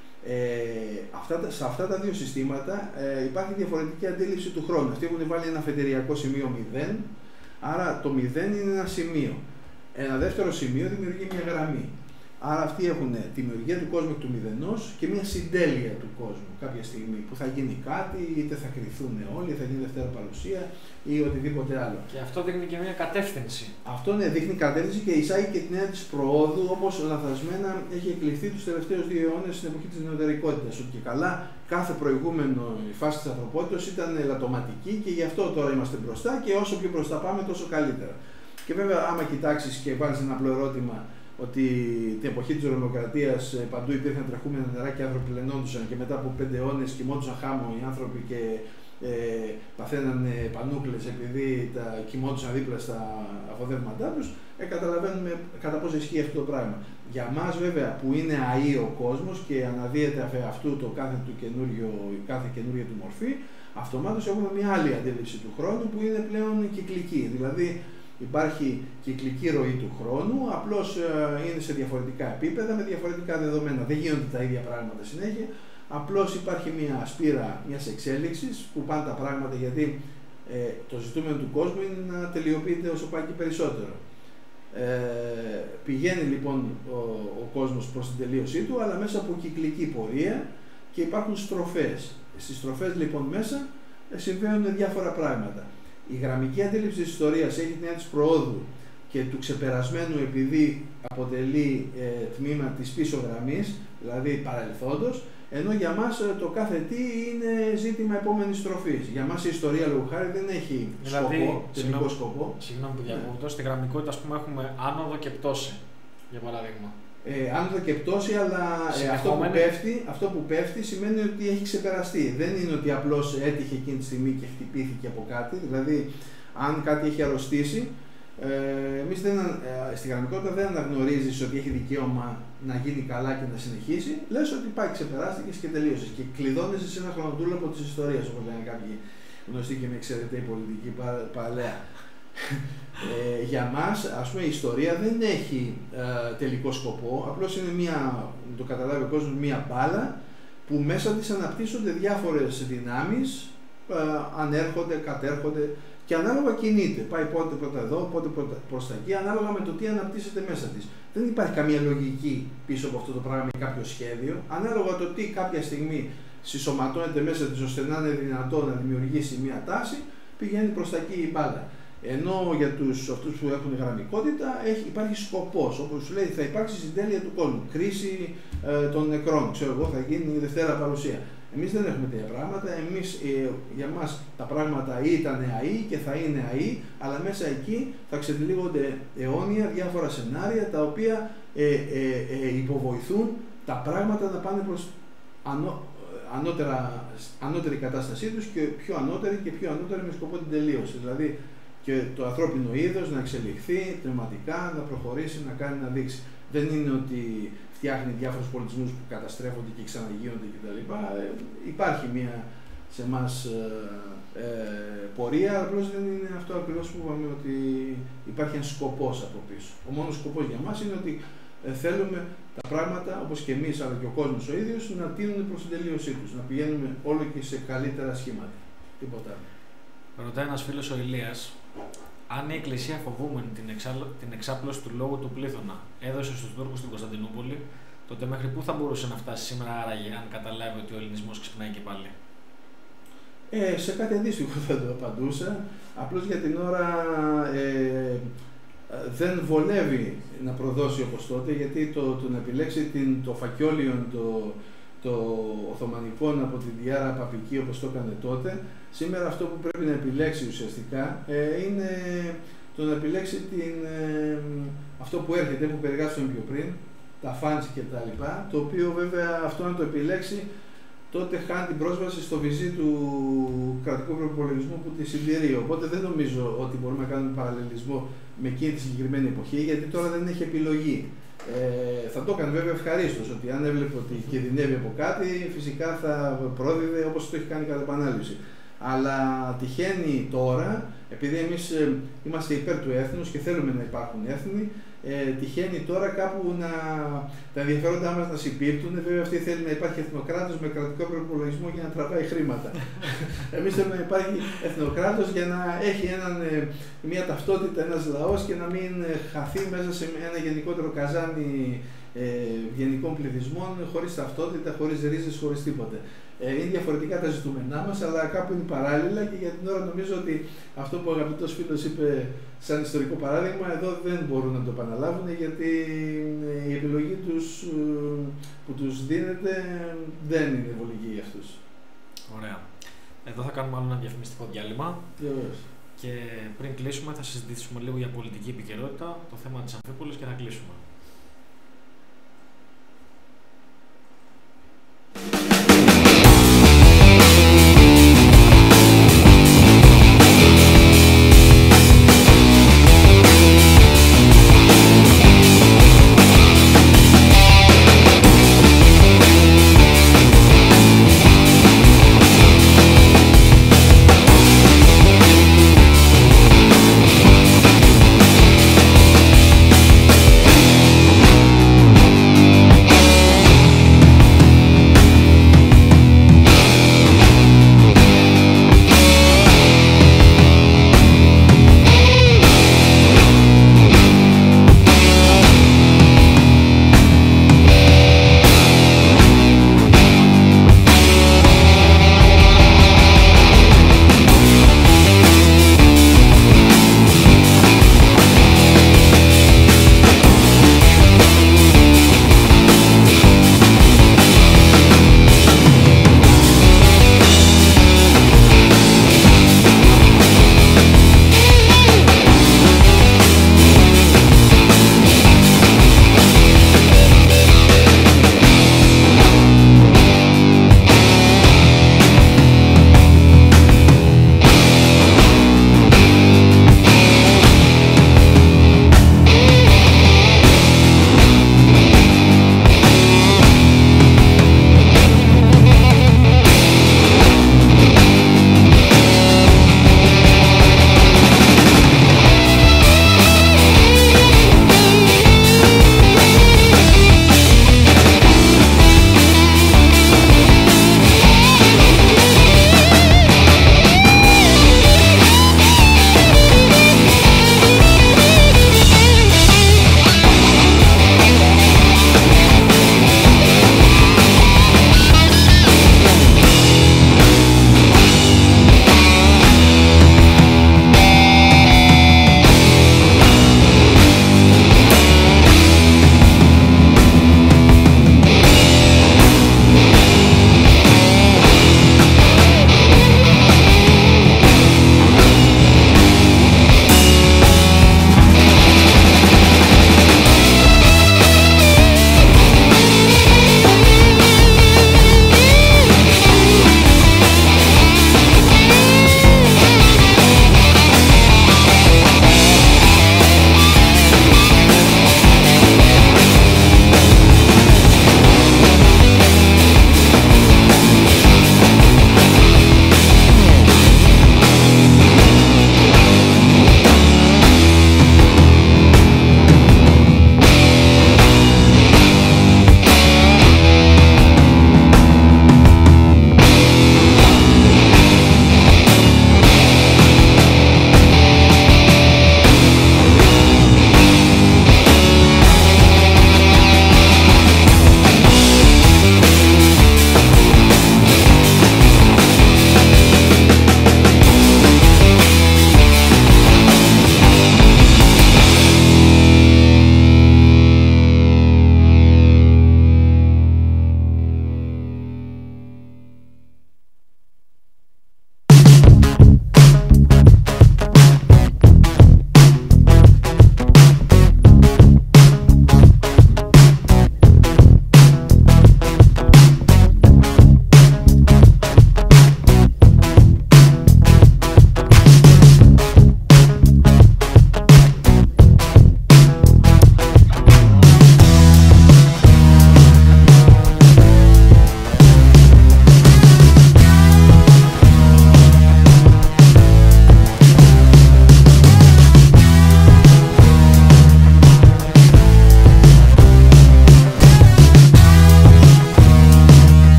Ε, αυτά, σε αυτά τα δύο συστήματα ε, υπάρχει διαφορετική αντίληψη του χρόνου. Αυτοί έχουν βάλει ένα αφετηριακό σημείο μηδέν, άρα το μηδέν είναι ένα σημείο. Ένα δεύτερο σημείο δημιουργεί μια γραμμή. Άρα αυτοί έχουν τη δημιουργία του κόσμου του μηδενός και μια συντέλεια του κόσμου κάποια στιγμή που θα γίνει κάτι, είτε θα κρυθούν όλοι, θα γίνει δευτέρα παρουσία ή οτιδήποτε άλλο. Και αυτό δείχνει και μια κατεύθυνση. Αυτό ναι, δείχνει κατεύθυνση και εισάγει και την έννοια της προόδου, όπως λανθασμένα έχει εκλειφθεί τους τελευταίους δύο αιώνες στην εποχή της νεωτερικότητας. Ότι και καλά κάθε προηγούμενο η φάση της ανθρωπότητας ήταν ελαττωματική και γι' αυτό τώρα είμαστε μπροστά και όσο πιο μπροστά πάμε τόσο καλύτερα. Και βέβαια, άμα κοιτάξεις και βάλεις ένα απλό ερώτημα, ότι την εποχή της Ρωμαιοκρατίας παντού υπήρχαν τρεχούμενα νερά και οι άνθρωποι πλενόντουσαν και μετά από πέντε αιώνες κοιμόντουσαν χάμω οι άνθρωποι και ε, παθαίνανε πανούκλες επειδή τα κοιμόντουσαν δίπλα στα αποδεύματά τους, ε, καταλαβαίνουμε κατά πόσο ισχύει αυτό το πράγμα. Για μας βέβαια που είναι αεί ο κόσμος και αναδύεται αφ' αυτού το κάθε, του καινούριο, κάθε καινούργια του μορφή, αυτομάτως έχουμε μια άλλη αντίληψη του χρόνου που είναι πλέον κυκλική. Δηλαδή, υπάρχει κυκλική ροή του χρόνου, απλώς ε, είναι σε διαφορετικά επίπεδα, με διαφορετικά δεδομένα. Δεν γίνονται τα ίδια πράγματα συνέχεια, απλώς υπάρχει μια σπήρα μιας εξέλιξης που πάνε τα πράγματα, γιατί ε, το ζητούμενο του κόσμου είναι να τελειοποιείται όσο πάει και περισσότερο. Ε, πηγαίνει λοιπόν ο, ο κόσμος προς την τελείωσή του, αλλά μέσα από κυκλική πορεία και υπάρχουν στροφές. Στις στροφές λοιπόν μέσα ε, συμβαίνουν διάφορα πράγματα. Η γραμμική αντίληψη της ιστορίας έχει την έννοια της προόδου και του ξεπερασμένου επειδή αποτελεί ε, τμήμα της πίσω γραμμής, δηλαδή παρελθόντος, ενώ για μας το κάθε τι είναι ζήτημα επόμενης στροφής. Για μας η ιστορία λόγου χάρη δεν έχει δηλαδή, σκοπό, τελικό σκοπό. Συγγνώμη που διακόπτω, ναι. Στη γραμμικότητα ας πούμε έχουμε άνοδο και πτώση, για παράδειγμα. Ε, άνοδο και πτώση, αλλά ε, αυτό, που πέφτει, αυτό που πέφτει σημαίνει ότι έχει ξεπεραστεί. Δεν είναι ότι απλώς έτυχε εκείνη τη στιγμή και χτυπήθηκε από κάτι. Δηλαδή, αν κάτι έχει αρρωστήσει, ε, εμείς δεν, ε, στη γραμμικότητα δεν αναγνωρίζεις ότι έχει δικαίωμα να γίνει καλά και να συνεχίσει. Λες ότι πάει, ξεπεράστηκε και τελείωσε. Και κλειδώνεσαι σε ένα χρονοτούλαπο της ιστορίας, όπως λένε κάποιοι γνωστοί και με εξαιρετή πολιτική παραλέα. Ε, για μας, ας πούμε, η ιστορία δεν έχει ε, τελικό σκοπό, απλώς είναι μια, το καταλάβει ο κόσμος, μια μπάλα που μέσα της αναπτύσσονται διάφορες δυνάμεις, ε, ανέρχονται, κατέρχονται και ανάλογα κινείται. Πάει πότε πρώτα εδώ, πότε πρώτα προς τα εκεί, ανάλογα με το τι αναπτύσσεται μέσα της. Δεν υπάρχει καμία λογική πίσω από αυτό το πράγμα ή κάποιο σχέδιο, ανάλογα το τι κάποια στιγμή συσσωματώνεται μέσα της ώστε να είναι δυνατό να δημιουργήσει μια τάση, πηγαίνει προς τα εκεί η μπάλα. Ενώ για τους, αυτούς που έχουν γραμμικότητα έχει, υπάρχει σκοπός, όπως σου λέει θα υπάρξει συντέλεια του κόσμου, κρίση ε, των νεκρών, ξέρω εγώ θα γίνει η δευτέρα παρουσία. Εμείς δεν έχουμε τέτοια πράγματα, εμείς, ε, για μας τα πράγματα ήταν αεί και θα είναι αεί, αλλά μέσα εκεί θα ξετυλίγονται αιώνια διάφορα σενάρια τα οποία ε, ε, ε, υποβοηθούν τα πράγματα να πάνε προς ανώ, ανώτερα, ανώτερη κατάστασή τους και πιο ανώτερη και πιο ανώτερη με σκοπό την τελείωση. Δηλαδή, και το ανθρώπινο είδος να εξελιχθεί πνευματικά, να προχωρήσει, να κάνει, να δείξει. Δεν είναι ότι φτιάχνει διάφορους πολιτισμούς που καταστρέφονται και ξαναγίνονται κτλ. Ε, υπάρχει μια σε εμάς ε, ε, πορεία, απλώς δεν είναι αυτό ακριβώς που είπαμε ότι υπάρχει ένας σκοπός από πίσω. Ο μόνος σκοπός για μας είναι ότι ε, θέλουμε τα πράγματα, όπως και εμείς αλλά και ο κόσμος ο ίδιος, να τείνουν προς την τελείωσή τους, να πηγαίνουμε όλο και σε καλύτερα σχήματα. Τίποτα άλλο. Ρωτάει ένας φίλος ο Ηλίας, αν η Εκκλησία φοβούμενη την, εξα... την εξάπλωση του λόγου του Πλήθωνα έδωσε στους Τούρκους στην Κωνσταντινούπολη, τότε μέχρι πού θα μπορούσε να φτάσει σήμερα άραγε αν καταλάβει ότι ο ελληνισμός ξυπνάει και πάλι? Ε, σε κάτι αντίστοιχο θα το απαντούσα. Απλώς για την ώρα ε, δεν βολεύει να προδώσει όπως τότε, γιατί το, το να επιλέξει την, το φακιόλιον το, το Οθωμανικών από την Διάρα Παπική όπως το έκανε τότε, σήμερα αυτό που πρέπει να επιλέξει ουσιαστικά ε, είναι το να επιλέξει την, ε, αυτό που έρχεται, που περιγράψαμε πιο πριν, τα φάντς και τα λοιπά, το οποίο βέβαια αυτό να το επιλέξει, τότε χάνει την πρόσβαση στο βυζί του κρατικού προπολογισμού που τη συντηρεί. Οπότε δεν νομίζω ότι μπορούμε να κάνουμε παραλληλισμό με εκείνη τη συγκεκριμένη εποχή, γιατί τώρα δεν έχει επιλογή. Ε, θα το έκανε βέβαια ευχαρίστως, ότι αν έβλεπε ότι κινδυνεύει από κάτι, φυσικά θα πρόδιδε όπως το έχει κάνει κατά επανάληψη. Αλλά τυχαίνει τώρα, επειδή εμείς είμαστε υπέρ του έθνους και θέλουμε να υπάρχουν έθνη, ε, τυχαίνει τώρα κάπου να τα ενδιαφέροντά μας να συμπίπτουν. Βέβαια, αυτή θέλει να υπάρχει εθνοκράτος με κρατικό προπολογισμό για να τραβάει χρήματα. Εμείς θέλουμε να υπάρχει εθνοκράτος για να έχει έναν, μια ταυτότητα, ένας λαός και να μην χαθεί μέσα σε ένα γενικότερο καζάνι ε, γενικών πληθυσμών, χωρίς ταυτότητα, χωρίς ρίζες, χωρίς τίποτε. Ε, είναι διαφορετικά τα ζητούμενά μας, αλλά κάπου είναι παράλληλα και για την ώρα νομίζω ότι αυτό που ο αγαπητός φίλος είπε σαν ιστορικό παράδειγμα, εδώ δεν μπορούν να το επαναλάβουν, γιατί η επιλογή τους που τους δίνεται δεν είναι βολική για αυτούς. Ωραία. Εδώ θα κάνουμε άλλο ένα διαφημιστικό διάλειμμα. Βεβαίως. Και πριν κλείσουμε θα συζητήσουμε λίγο για πολιτική επικαιρότητα, το θέμα της Αμφίπολης και θα κλείσουμε.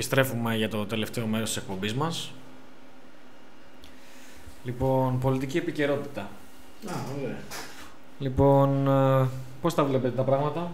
επιστρέφουμε για το τελευταίο μέρος της εκπομπής μας. Λοιπόν, πολιτική επικαιρότητα. Α, ωραία. Λοιπόν, πώς τα βλέπετε τα πράγματα?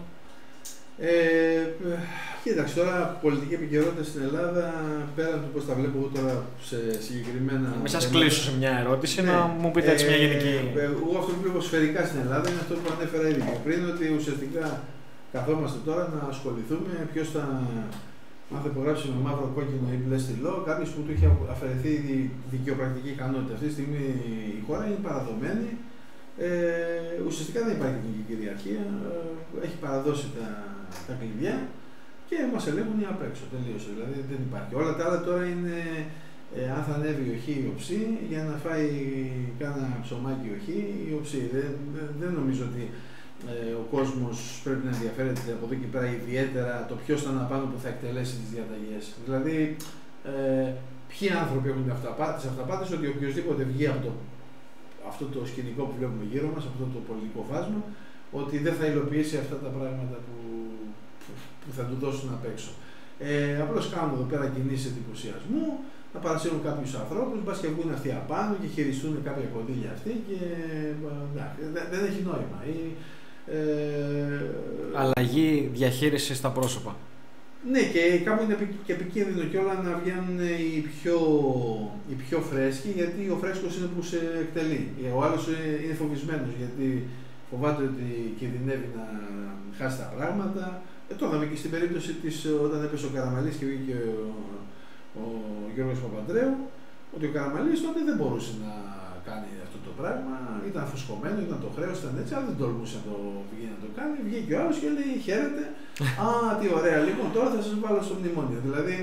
Ε, κοίταξε, τώρα πολιτική επικαιρότητα στην Ελλάδα, πέραν του πώς τα βλέπω εγώ τώρα σε συγκεκριμένα... Με σας κλείσω σε μια ερώτηση, ναι, να μου πείτε έτσι ε, μια γενική... Ε, εγώ αυτό που βλέπω σφαιρικά στην Ελλάδα είναι αυτό που ανέφερα ήδη και πριν, ότι ουσιαστικά καθόμαστε τώρα να ασχοληθούμε ποιος θα... Αν θα υπογράψει με μαύρο, κόκκινο ή μπλε στυλό, κάποιος που του είχε αφαιρεθεί η δικαιοπρακτική ικανότητα. Αυτή τη στιγμή η χώρα είναι παραδομένη. Ε, ουσιαστικά δεν υπάρχει εθνική κυριαρχία. Ε, έχει παραδώσει τα, τα κλειδιά και μας ελέγχουν οι απ' έξω. Τελείωσε. Δηλαδή δεν υπάρχει. Όλα τα άλλα τώρα είναι ε, αν θα ανέβει η οχή ή οψή για να φάει κάνα ψωμάκι η οχή ή οψή. Δεν, δεν, δεν νομίζω ότι Ε, ο κόσμος πρέπει να ενδιαφέρεται από εδώ και πέρα ιδιαίτερα το ποιος θα είναι απάνω που θα εκτελέσει τις διαταγές. Δηλαδή, ε, ποιοι άνθρωποι έχουν τις αυταπάτες ότι οποιοδήποτε βγει από το, αυτό το σκηνικό που βλέπουμε γύρω μας, αυτό το πολιτικό φάσμα, ότι δεν θα υλοποιήσει αυτά τα πράγματα που, που θα του δώσουν απ' έξω. Ε, απλώς κάνουν εδώ πέρα κινήσεις εντυπωσιασμού, να παρασύρουν κάποιους ανθρώπους, μπας και βγουν αυτοί απάνω και χειριστούν κάποια κονδύλια αυτοί και να, δεν έχει νόημα. Ή, Ε... αλλαγή διαχείριση στα πρόσωπα. Ναι, και κάπου είναι και επικίνδυνο κιόλα να βγαίνουν οι πιο, οι πιο φρέσκοι, γιατί ο φρέσκος είναι που σε εκτελεί. Ο άλλος είναι φοβισμένος, γιατί φοβάται ότι κινδυνεύει να χάσει τα πράγματα. Ε, το είδαμε και στην περίπτωση της, όταν έπεσε ο Καραμανλής και βγήκε ο, ο Γιώργος Παπανδρέου, ότι ο Καραμανλής τότε δεν μπορούσε να κάνει αυτό το πράγμα, ήταν αφουσκωμένο, ήταν το χρέος, ήταν έτσι, αλλά δεν τολμούσε να το βγει να το κάνει. Βγήκε ο άλλος και λέει: χαίρετε, α, τι ωραία, λοιπόν, τώρα θα σας βάλω στο μνημόνιο. Δηλαδή,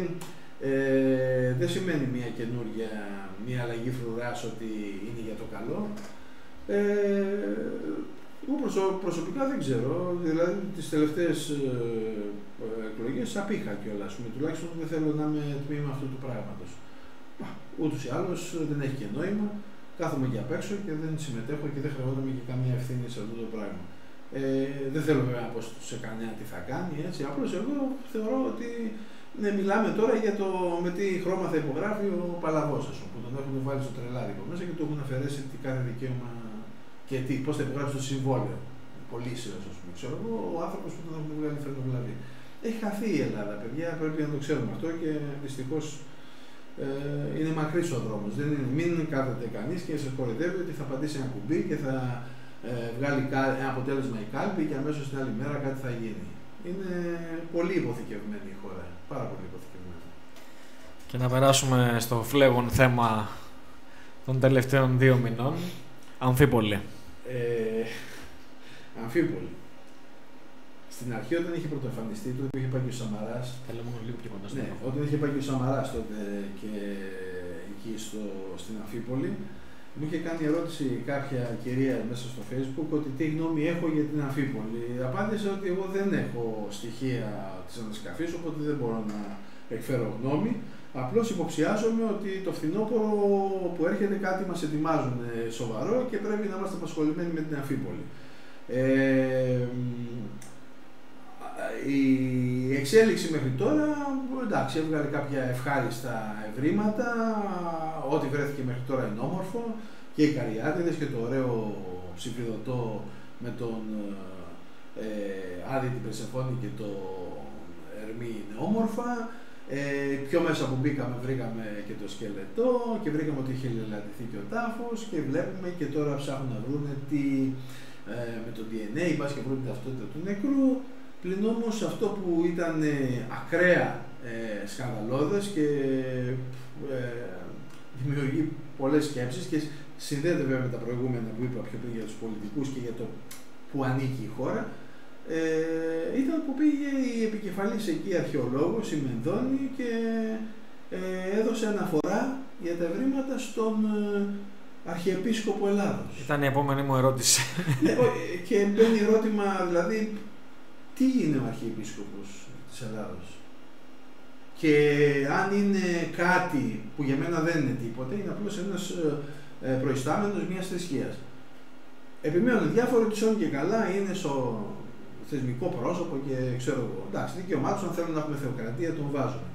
ε, δεν σημαίνει μια καινούργια, μια αλλαγή φρουράς ότι είναι για το καλό. Ε, εγώ προσωπικά δεν ξέρω, δηλαδή τις τελευταίες ε, εκλογές απήχα κιόλας, τουλάχιστον δεν θέλω να είμαι τμήμα αυτού του πράγματος. Ούτως ή άλλως δεν έχει και νόημα. Κάθομαι και απ' έξω και δεν συμμετέχω και δεν χρεώνομαι και καμία ευθύνη σε αυτό το πράγμα. Ε, δεν θέλω βέβαια να πω σε κανένα τι θα κάνει, έτσι. Απλώς εγώ θεωρώ ότι ναι, μιλάμε τώρα για το με τι χρώμα θα υπογράφει ο Παλαβός, ας πούμε, που τον έχουν βάλει στο τρελάδικο μέσα και του έχουν αφαιρέσει τι κάθε δικαίωμα και τι, πώς θα υπογράψει το συμβόλαιο. Πολύσεως, ας πούμε. Ξέρω εγώ, ο άνθρωπος που τον έχουν βγάλει φρενοβλαβή. Έχει χαθεί η Ελλάδα, παιδιά, πρέπει να το ξέρουμε αυτό και δυστυχώς. Ε, είναι μακρύς ο δρόμος. Δεν είναι, μην κάθεται κανείς και σε κοροϊδεύει ότι θα πατήσει ένα κουμπί και θα ε, βγάλει ένα αποτέλεσμα η κάλπη και αμέσως την άλλη μέρα κάτι θα γίνει. Είναι πολύ υποθηκευμένη η χώρα. Πάρα πολύ υποθηκευμένη. Και να περάσουμε στο φλέγον θέμα των τελευταίων δύο μηνών. Αμφίπολη. Ε, Αμφίπολη. Στην αρχή, όταν είχε πρωτοεμφανιστεί, τότε που είχε πάει και ο Σαμαράς. Θέλω μόνο λίγο πιο κοντά στο ναι, όταν είχε πάει και ο Σαμαράς τότε και εκεί στο, στην Αμφίπολη, μου είχε κάνει ερώτηση κάποια κυρία μέσα στο Facebook ότι τι γνώμη έχω για την Αμφίπολη. Απάντησα ότι εγώ δεν έχω στοιχεία της ανασκαφής, οπότε δεν μπορώ να εκφέρω γνώμη. Απλώς υποψιάζομαι ότι το φθινόπωρο που έρχεται κάτι μας ετοιμάζουν σοβαρό και πρέπει να είμαστε απασχολημένοι με την Αμφίπολη. Ε, η εξέλιξη μέχρι τώρα, εντάξει, έβγαλε κάποια ευχάριστα ευρήματα, ό,τι βρέθηκε μέχρι τώρα είναι όμορφο, και οι Καριάτιδες και το ωραίο ψηφιδωτό με τον ε, Άδη την Περσεφόνη και το Ερμή είναι όμορφα. Ε, πιο μέσα που μπήκαμε βρήκαμε και το σκελετό και βρήκαμε ότι είχε λελατηθεί και ο τάφος και βλέπουμε και τώρα ψάχνουν να βρουν τι ε, με το ντι εν έι, πας και βρουν την ταυτότητα του νεκρού. Πλην όμως αυτό που ήταν ε, ακραία ε, σκανδαλώδες και ε, δημιουργεί πολλές σκέψεις και συνδέεται βέβαια με τα προηγούμενα που είπα πιο πριν για τους πολιτικούς και για το που ανήκει η χώρα, ε, ήταν που πήγε η επικεφαλής εκεί αρχαιολόγος, η Μενδώνη, και ε, έδωσε αναφορά για τα ευρήματα στον ε, Αρχιεπίσκοπο Ελλάδος. Ήταν η επόμενη μου ερώτηση. Ναι, και μπαίνει ερώτημα, δηλαδή, τι είναι ο Αρχιεπίσκοπος της Ελλάδος? Και αν είναι κάτι που για μένα δεν είναι τίποτα, είναι απλώς ένας ε, προϊστάμενος μιας θρησκείας. Επιμένουν διάφοροι ότι σώνει και καλά, είναι στο θεσμικό πρόσωπο και ξέρω εγώ. Εντάξει, δικαίωμά τους, αν θέλουν να έχουμε θεοκρατία, τον βάζουν.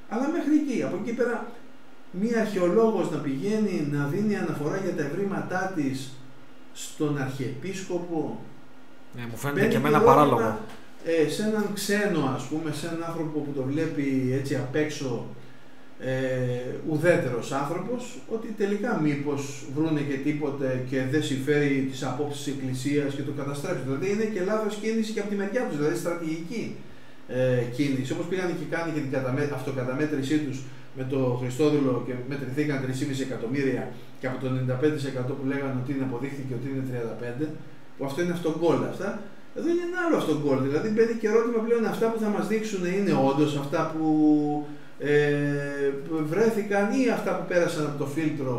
Αλλά μέχρι εκεί, από εκεί πέρα, μία αρχαιολόγος να πηγαίνει να δίνει αναφορά για τα ευρήματά της στον Αρχιεπίσκοπο. Ναι, μου φαίνεται και εμένα παράλογο. Ε, σε έναν ξένο, ας πούμε, σε έναν άνθρωπο που το βλέπει έτσι απ' έξω, ε, ουδέτερος άνθρωπος, ότι τελικά μήπως βρούνε και τίποτε και δεν συμφέρει τις απόψεις της Εκκλησίας και το καταστρέψει. Δηλαδή είναι και λάθος κίνηση και από τη μεριά τους, δηλαδή στρατηγική ε, κίνηση. Όπως πήγαν και κάνει και την καταμέ... αυτοκαταμέτρησή τους με το Χριστόδουλο και μετρηθήκαν τρία κόμμα πέντε εκατομμύρια και από το ενενήντα πέντε τοις εκατό που λέγανε ότι είναι αποδείχθηκε ότι είναι τριάντα πέντε τοις εκατό, που αυτό είναι αυτογκόλ αυτά. Εδώ είναι ένα άλλο αυτογκόλ. Δηλαδή μπαίνει και ερώτημα πλέον, αυτά που θα μας δείξουν είναι όντως αυτά που ε, βρέθηκαν ή αυτά που πέρασαν από το φίλτρο.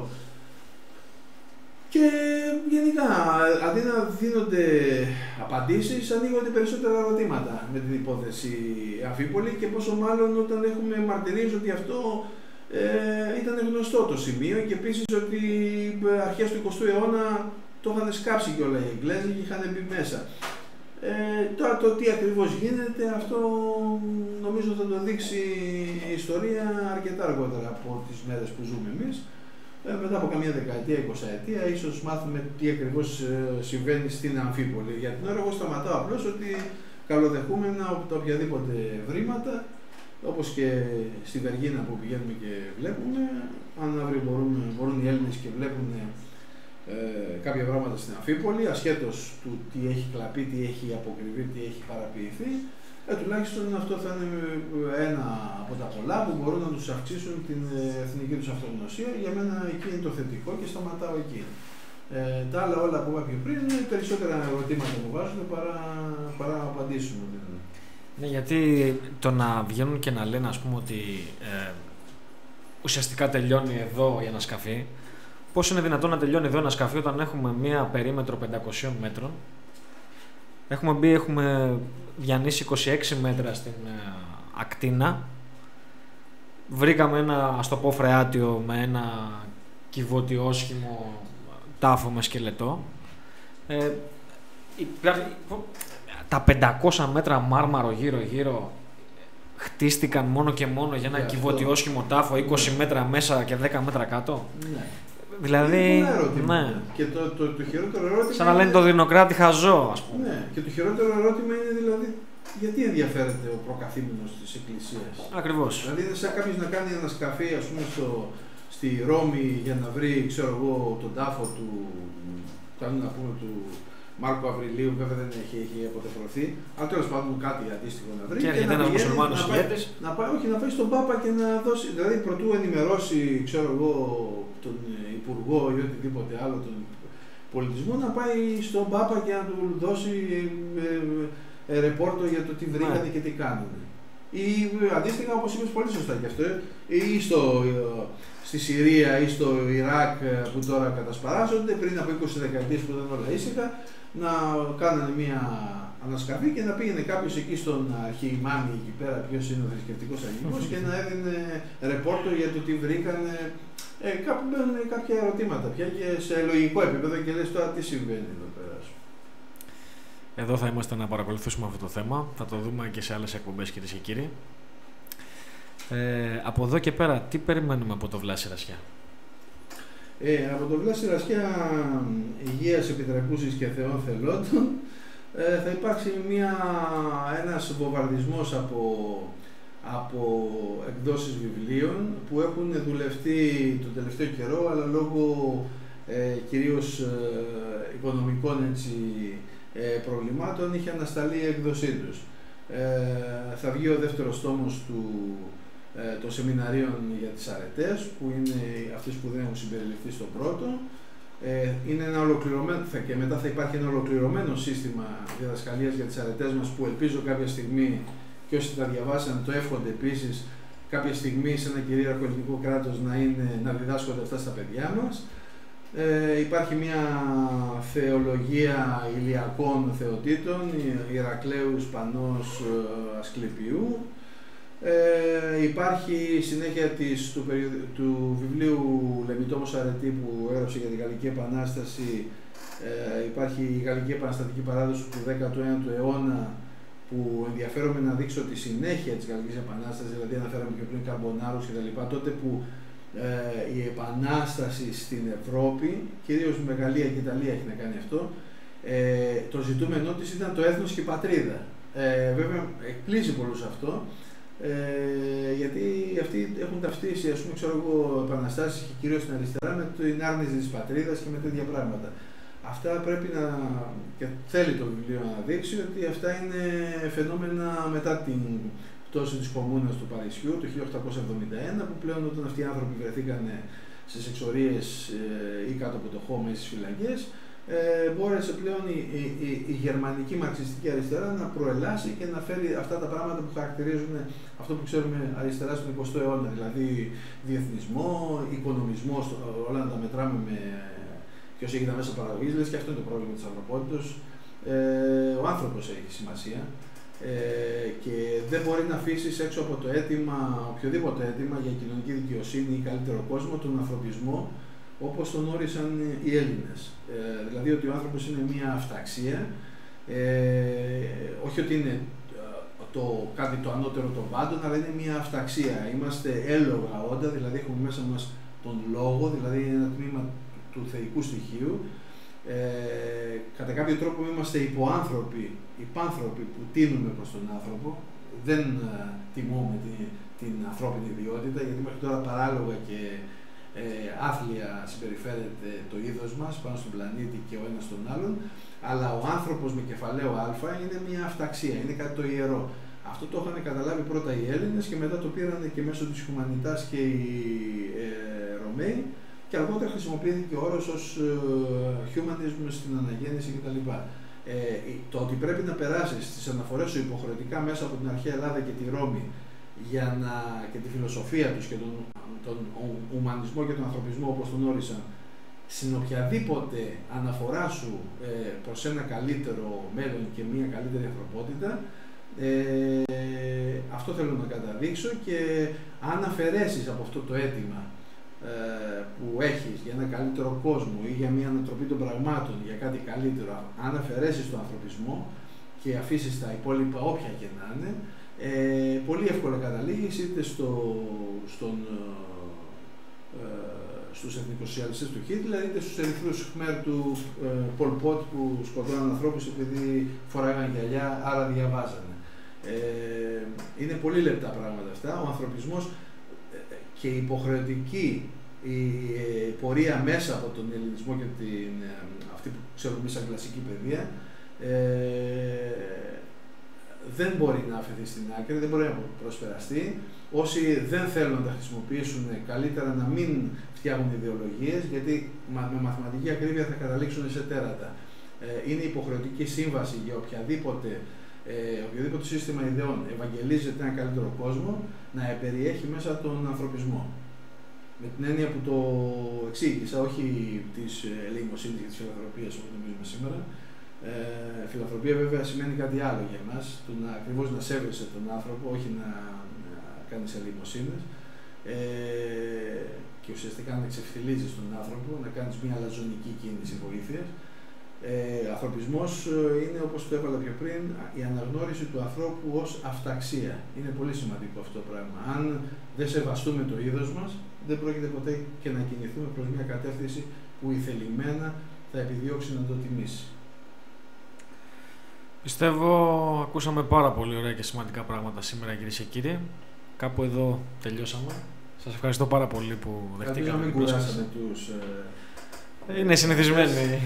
Και γενικά, αντί να δίνονται απαντήσεις, ανοίγονται περισσότερα ερωτήματα με την υπόθεση Αμφίπολη και πόσο μάλλον όταν έχουμε μαρτυρίες ότι αυτό ε, ήταν γνωστό το σημείο και επίσης ότι αρχές του εικοστού αιώνα το είχαν σκάψει κιόλα οι Εγγλέζοι και είχαν μπει μέσα. Ε, τώρα το τι ακριβώς γίνεται, αυτό νομίζω θα το δείξει η ιστορία αρκετά αργότερα από τις μέρες που ζούμε εμείς. Ε, μετά από καμία δεκαετία, εικοσαετία, ίσως μάθουμε τι ακριβώς ε, συμβαίνει στην Αμφίπολη. Για την ώρα εγώ σταματάω απλώς ότι καλοδεχούμενα από τα οποιαδήποτε βρήματα, όπως και στη Βεργίνα που πηγαίνουμε και βλέπουμε, αν αύριο μπορούν, μπορούν οι Έλληνες και βλέπουν Ε, κάποια πράγματα στην Αμφίπολη, ασχέτως του τι έχει κλαπεί, τι έχει αποκριβεί, τι έχει παραποιηθεί, ε, τουλάχιστον αυτό θα είναι ένα από τα πολλά που μπορούν να τους αυξήσουν την εθνική τους αυτογνωσία. Για μένα εκεί είναι το θετικό και σταματάω εκεί. Ε, τα άλλα όλα που είπα πιο πριν είναι περισσότερα ερωτήματα που βάζουν παρά, παρά απαντήσουν. Ναι, γιατί το να βγαίνουν και να λένε, ας πούμε, ότι ε, ουσιαστικά τελειώνει εδώ η ανασκαφή. Πώς είναι δυνατόν να τελειώνει εδώ ένα σκαφί όταν έχουμε μία περίμετρο πεντακόσια μέτρων. Έχουμε μπει, έχουμε διανύσει είκοσι έξι μέτρα στην ε, ακτίνα. Βρήκαμε ένα, ας το πω, φρεάτιο με ένα κυβωτιόσχημο τάφο με σκελετό. Ε, υπά... Τα πεντακόσια μέτρα μάρμαρο γύρω-γύρω χτίστηκαν μόνο και μόνο για ένα yeah, κυβωτιόσχημο τάφο, είκοσι μέτρα μέσα και δέκα μέτρα κάτω. Yeah. Δηλαδή, ναι. Και το, το, το χειρότερο ερώτημα. Σαν να λένε το Δινοκράτη χαζό, ας πούμε. Ναι, και το χειρότερο ερώτημα είναι δηλαδή γιατί ενδιαφέρεται ο προκαθήμενος της Εκκλησίας. Ακριβώς. Δηλαδή, είναι σαν κάποιος να κάνει ένα σκαφί, ας πούμε, στο, στη Ρώμη για να βρει, ξέρω εγώ, τον τάφο του. Κάνουν να πούμε του Μάρκου Αβριλίου, βέβαια δεν έχει, έχει αποτεφρωθεί. Αλλά τέλος πάντων κάτι αντίστοιχο να βρει. Και έρχεται ένας μουσουλμάνος ηγέτης. Να πάει, όχι, να πάει στον Πάπα και να δώσει. Δηλαδή, προτού ενημερώσει, ξέρω εγώ, τον Υπουργό ή οτιδήποτε άλλο, τον πολιτισμό, να πάει στον Πάπα και να του δώσει ε, ε, ε, ρεπόρτο για το τι βρήκανε yeah. και τι κάνουν. Ή αντίστοιχα, όπως είπες πολύ σωστά και αυτό, ή στο, ε, στη Συρία ή στο Ιράκ που τώρα κατασπαράζονται, πριν από είκοσι δεκαετίες που ήταν όλα ήσυχα, να κάνανε μια ανασκαφή και να πήγαινε κάποιος εκεί στον αρχιημάμι εκεί πέρα, ποιος είναι ο θρησκευτικός αρχηγός, και να έδινε ρεπόρτο για το τι βρήκανε. Ε, κάπου μπαίνουν κάποια ερωτήματα πια και σε λογικό επίπεδο και λες τώρα τι συμβαίνει εδώ πέρα. Εδώ θα είμαστε να παρακολουθήσουμε αυτό το θέμα. Θα το δούμε και σε άλλες εκπομπές, κυρίες και κύριοι. Ε, από εδώ και πέρα, τι περιμένουμε από το Βλάση Ρασιά? Ε, από το Βλάση Ρασιά, υγείας επιτρεπούσης και θεών θελόντων, ε, θα υπάρξει μια, ένας βομβαρδισμός από, από εκδόσεις βιβλίων που έχουν δουλευτεί τον τελευταίο καιρό, αλλά λόγω ε, κυρίως ε, οικονομικών έτσι, ε, προβλημάτων είχε ανασταλεί η έκδοσή τους. Ε, θα βγει ο δεύτερος τόμος του, ε, των σεμιναρίων για τις αρετές, που είναι αυτές που δεν έχουν συμπεριληφθεί στο πρώτο. Ε, είναι ένα ολοκληρωμένο, θα, και μετά θα υπάρχει ένα ολοκληρωμένο σύστημα διδασκαλίας για τις αρετές μας, που ελπίζω κάποια στιγμή, και όσοι τα διαβάσαν το εύχονται επίσης, κάποια στιγμή σε ένα κυρίαρχο ελληνικό κράτος να, είναι, να διδάσκονται αυτά στα παιδιά μας. Ε, υπάρχει μια θεολογία ηλιακών θεοτήτων, Ηρακλέου, Πανός, Ασκληπιού. Ε, υπάρχει συνέχεια της, του, του βιβλίου Λεμιτόμος Αρετή που έγραψε για την Γαλλική Επανάσταση. Ε, υπάρχει η Γαλλική Επαναστατική Παράδοση του δέκατου ένατου αιώνα, που ενδιαφέρομαι να δείξω τη συνέχεια της Γαλλικής Επανάστασης, δηλαδή αναφέραμε και πριν Καρμπονάρους κτλ. Τότε που ε, η Επανάσταση στην Ευρώπη, κυρίως με Γαλλία και Ιταλία έχει να κάνει αυτό, ε, το ζητούμενό της ήταν το έθνος και η πατρίδα. Ε, βέβαια εκπλήσει πολλούς αυτό, ε, γιατί αυτοί έχουν ταυτίσει, ας πούμε, ξέρω εγώ, επαναστάσεις και κυρίως στην αριστερά με την άρνηση της πατρίδας και με τέτοια πράγματα. Αυτά πρέπει να, και θέλει το βιβλίο να δείξει, ότι αυτά είναι φαινόμενα μετά την πτώση της Κομμούνας του Παρισιού το χίλια οκτακόσια εβδομήντα ένα, που πλέον όταν αυτοί οι άνθρωποι βρεθήκαν στις εξορίες ε, ή κάτω από το χώμα ή στις φυλακές, ε, μπόρεσε πλέον η, η, η, η γερμανική μαρξιστική αριστερά να προελάσει και να φέρει αυτά τα πράγματα που χαρακτηρίζουν αυτό που ξέρουμε αριστερά στον εικοστό αιώνα, δηλαδή διεθνισμό, οικονομισμό, όλα να τα μετράμε με ποιος έχει τα μέσα παραγωγής, λες και αυτό είναι το πρόβλημα της ανθρωπότητας. Ε, ο άνθρωπος έχει σημασία ε, και δεν μπορεί να αφήσεις έξω από το αίτημα, οποιοδήποτε αίτημα για κοινωνική δικαιοσύνη ή καλύτερο κόσμο, τον ανθρωπισμό, όπως τον όρισαν οι Έλληνες. Ε, δηλαδή ότι ο άνθρωπος είναι μια αυταξία, ε, όχι ότι είναι το, κάτι το ανώτερο των πάντων, αλλά είναι μια αυταξία. Είμαστε έλογα όντα, δηλαδή έχουμε μέσα μας τον λόγο, δηλαδή ένα τμήμα του θεϊκού στοιχείου. Ε, κατά κάποιο τρόπο είμαστε υποάνθρωποι, υπάνθρωποι που τείνουμε προς τον άνθρωπο. Δεν ε, τιμούμε την, την ανθρώπινη ιδιότητα, γιατί μέχρι τώρα παράλογα και ε, άθλια συμπεριφέρεται το είδος μας πάνω στον πλανήτη και ο ένας τον άλλον, αλλά ο άνθρωπος με κεφαλαίο α είναι μια αυταξία, είναι κάτι το ιερό. Αυτό το είχαν καταλάβει πρώτα οι Έλληνες και μετά το πήραν και μέσω της Χουμανιτάς και οι ε, Ρωμαίοι, και αργότερα χρησιμοποιήθηκε ο όρος ως uh, humanism στην αναγέννηση κτλ. Ε, το ότι πρέπει να περάσεις τις αναφορές σου υποχρεωτικά μέσα από την αρχαία Ελλάδα και τη Ρώμη για να, και τη φιλοσοφία τους και τον, τον ουμανισμό και τον ανθρωπισμό όπως τον όρισαν, στην οποιαδήποτε αναφορά σου ε, προς ένα καλύτερο μέλλον και μια καλύτερη ανθρωπότητα, ε, αυτό θέλω να καταδείξω, και αν αφαιρέσεις από αυτό το αίτημα που έχεις για ένα καλύτερο κόσμο ή για μια ανατροπή των πραγμάτων, για κάτι καλύτερο, αν αφαιρέσεις τον ανθρωπισμό και αφήσεις τα υπόλοιπα όποια και να είναι, ε, πολύ εύκολα καταλήγεις είτε στο, στον, ε, στους εθνικοσοσιαλιστές του Χίτλερ, είτε στους ερυθρούς Khmer του ε, Πολ Πότ που σκοτώναν ανθρώπους επειδή φοράγαν γυαλιά, άρα διαβάζανε. Ε, είναι πολύ λεπτά πράγματα αυτά. Ο ανθρωπισμός και η υποχρεωτική η πορεία μέσα από τον ελληνισμό και την, αυτή που ξέρουμε εμείς σαν κλασική παιδεία, ε, δεν μπορεί να αφαιθεί στην άκρη, δεν μπορεί να προσπεραστεί. Όσοι δεν θέλουν να τα χρησιμοποιήσουν, καλύτερα να μην φτιάχνουν ιδεολογίες, γιατί με μαθηματική ακρίβεια θα καταλήξουν σε τέρατα. Ε, είναι υποχρεωτική σύμβαση για οποιαδήποτε Ε, οποιοδήποτε σύστημα ιδεών ευαγγελίζεται έναν καλύτερο κόσμο να περιέχει μέσα τον ανθρωπισμό. Με την έννοια που το εξήγησα, όχι της ελεημοσύνης και της φιλανθρωπίας όπως νομίζουμε σήμερα. Ε, φιλανθρωπία βέβαια σημαίνει κάτι άλλο για εμάς, το να ακριβώς να σέβεσαι τον άνθρωπο, όχι να, να κάνεις ελεημοσύνες. Ε, και ουσιαστικά να εξευθυλίζεις τον άνθρωπο, να κάνεις μια αλαζονική κίνηση βοήθειας. Ε, ανθρωπισμός είναι, όπως το έβαλα πιο πριν, η αναγνώριση του ανθρώπου ως αυταξία. Είναι πολύ σημαντικό αυτό το πράγμα. Αν δεν σεβαστούμε το είδος μας, δεν πρόκειται ποτέ και να κινηθούμε προς μια κατεύθυνση που ηθελημένα θα επιδιώξει να το τιμήσει. Πιστεύω ακούσαμε πάρα πολύ ωραία και σημαντικά πράγματα σήμερα, κυρίες και κύριοι. Κάπου εδώ τελειώσαμε. Σας ευχαριστώ πάρα πολύ που δεχτήκατε. Να μην κουράσαμε τους... Είναι συνηθισμένοι.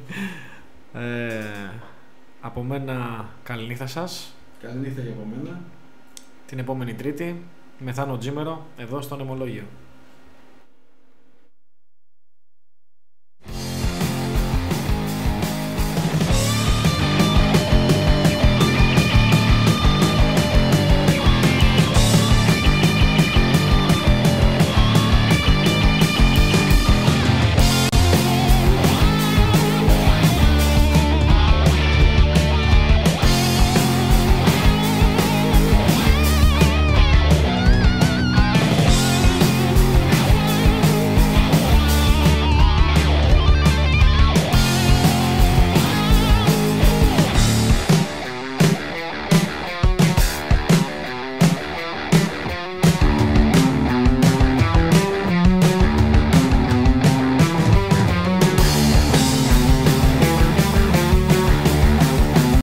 ε, από μένα καληνύχτα σας. Καληνύχτα και από μένα. Την επόμενη Τρίτη, με Θάνο Τζίμερο, εδώ στο Νεμολόγιο.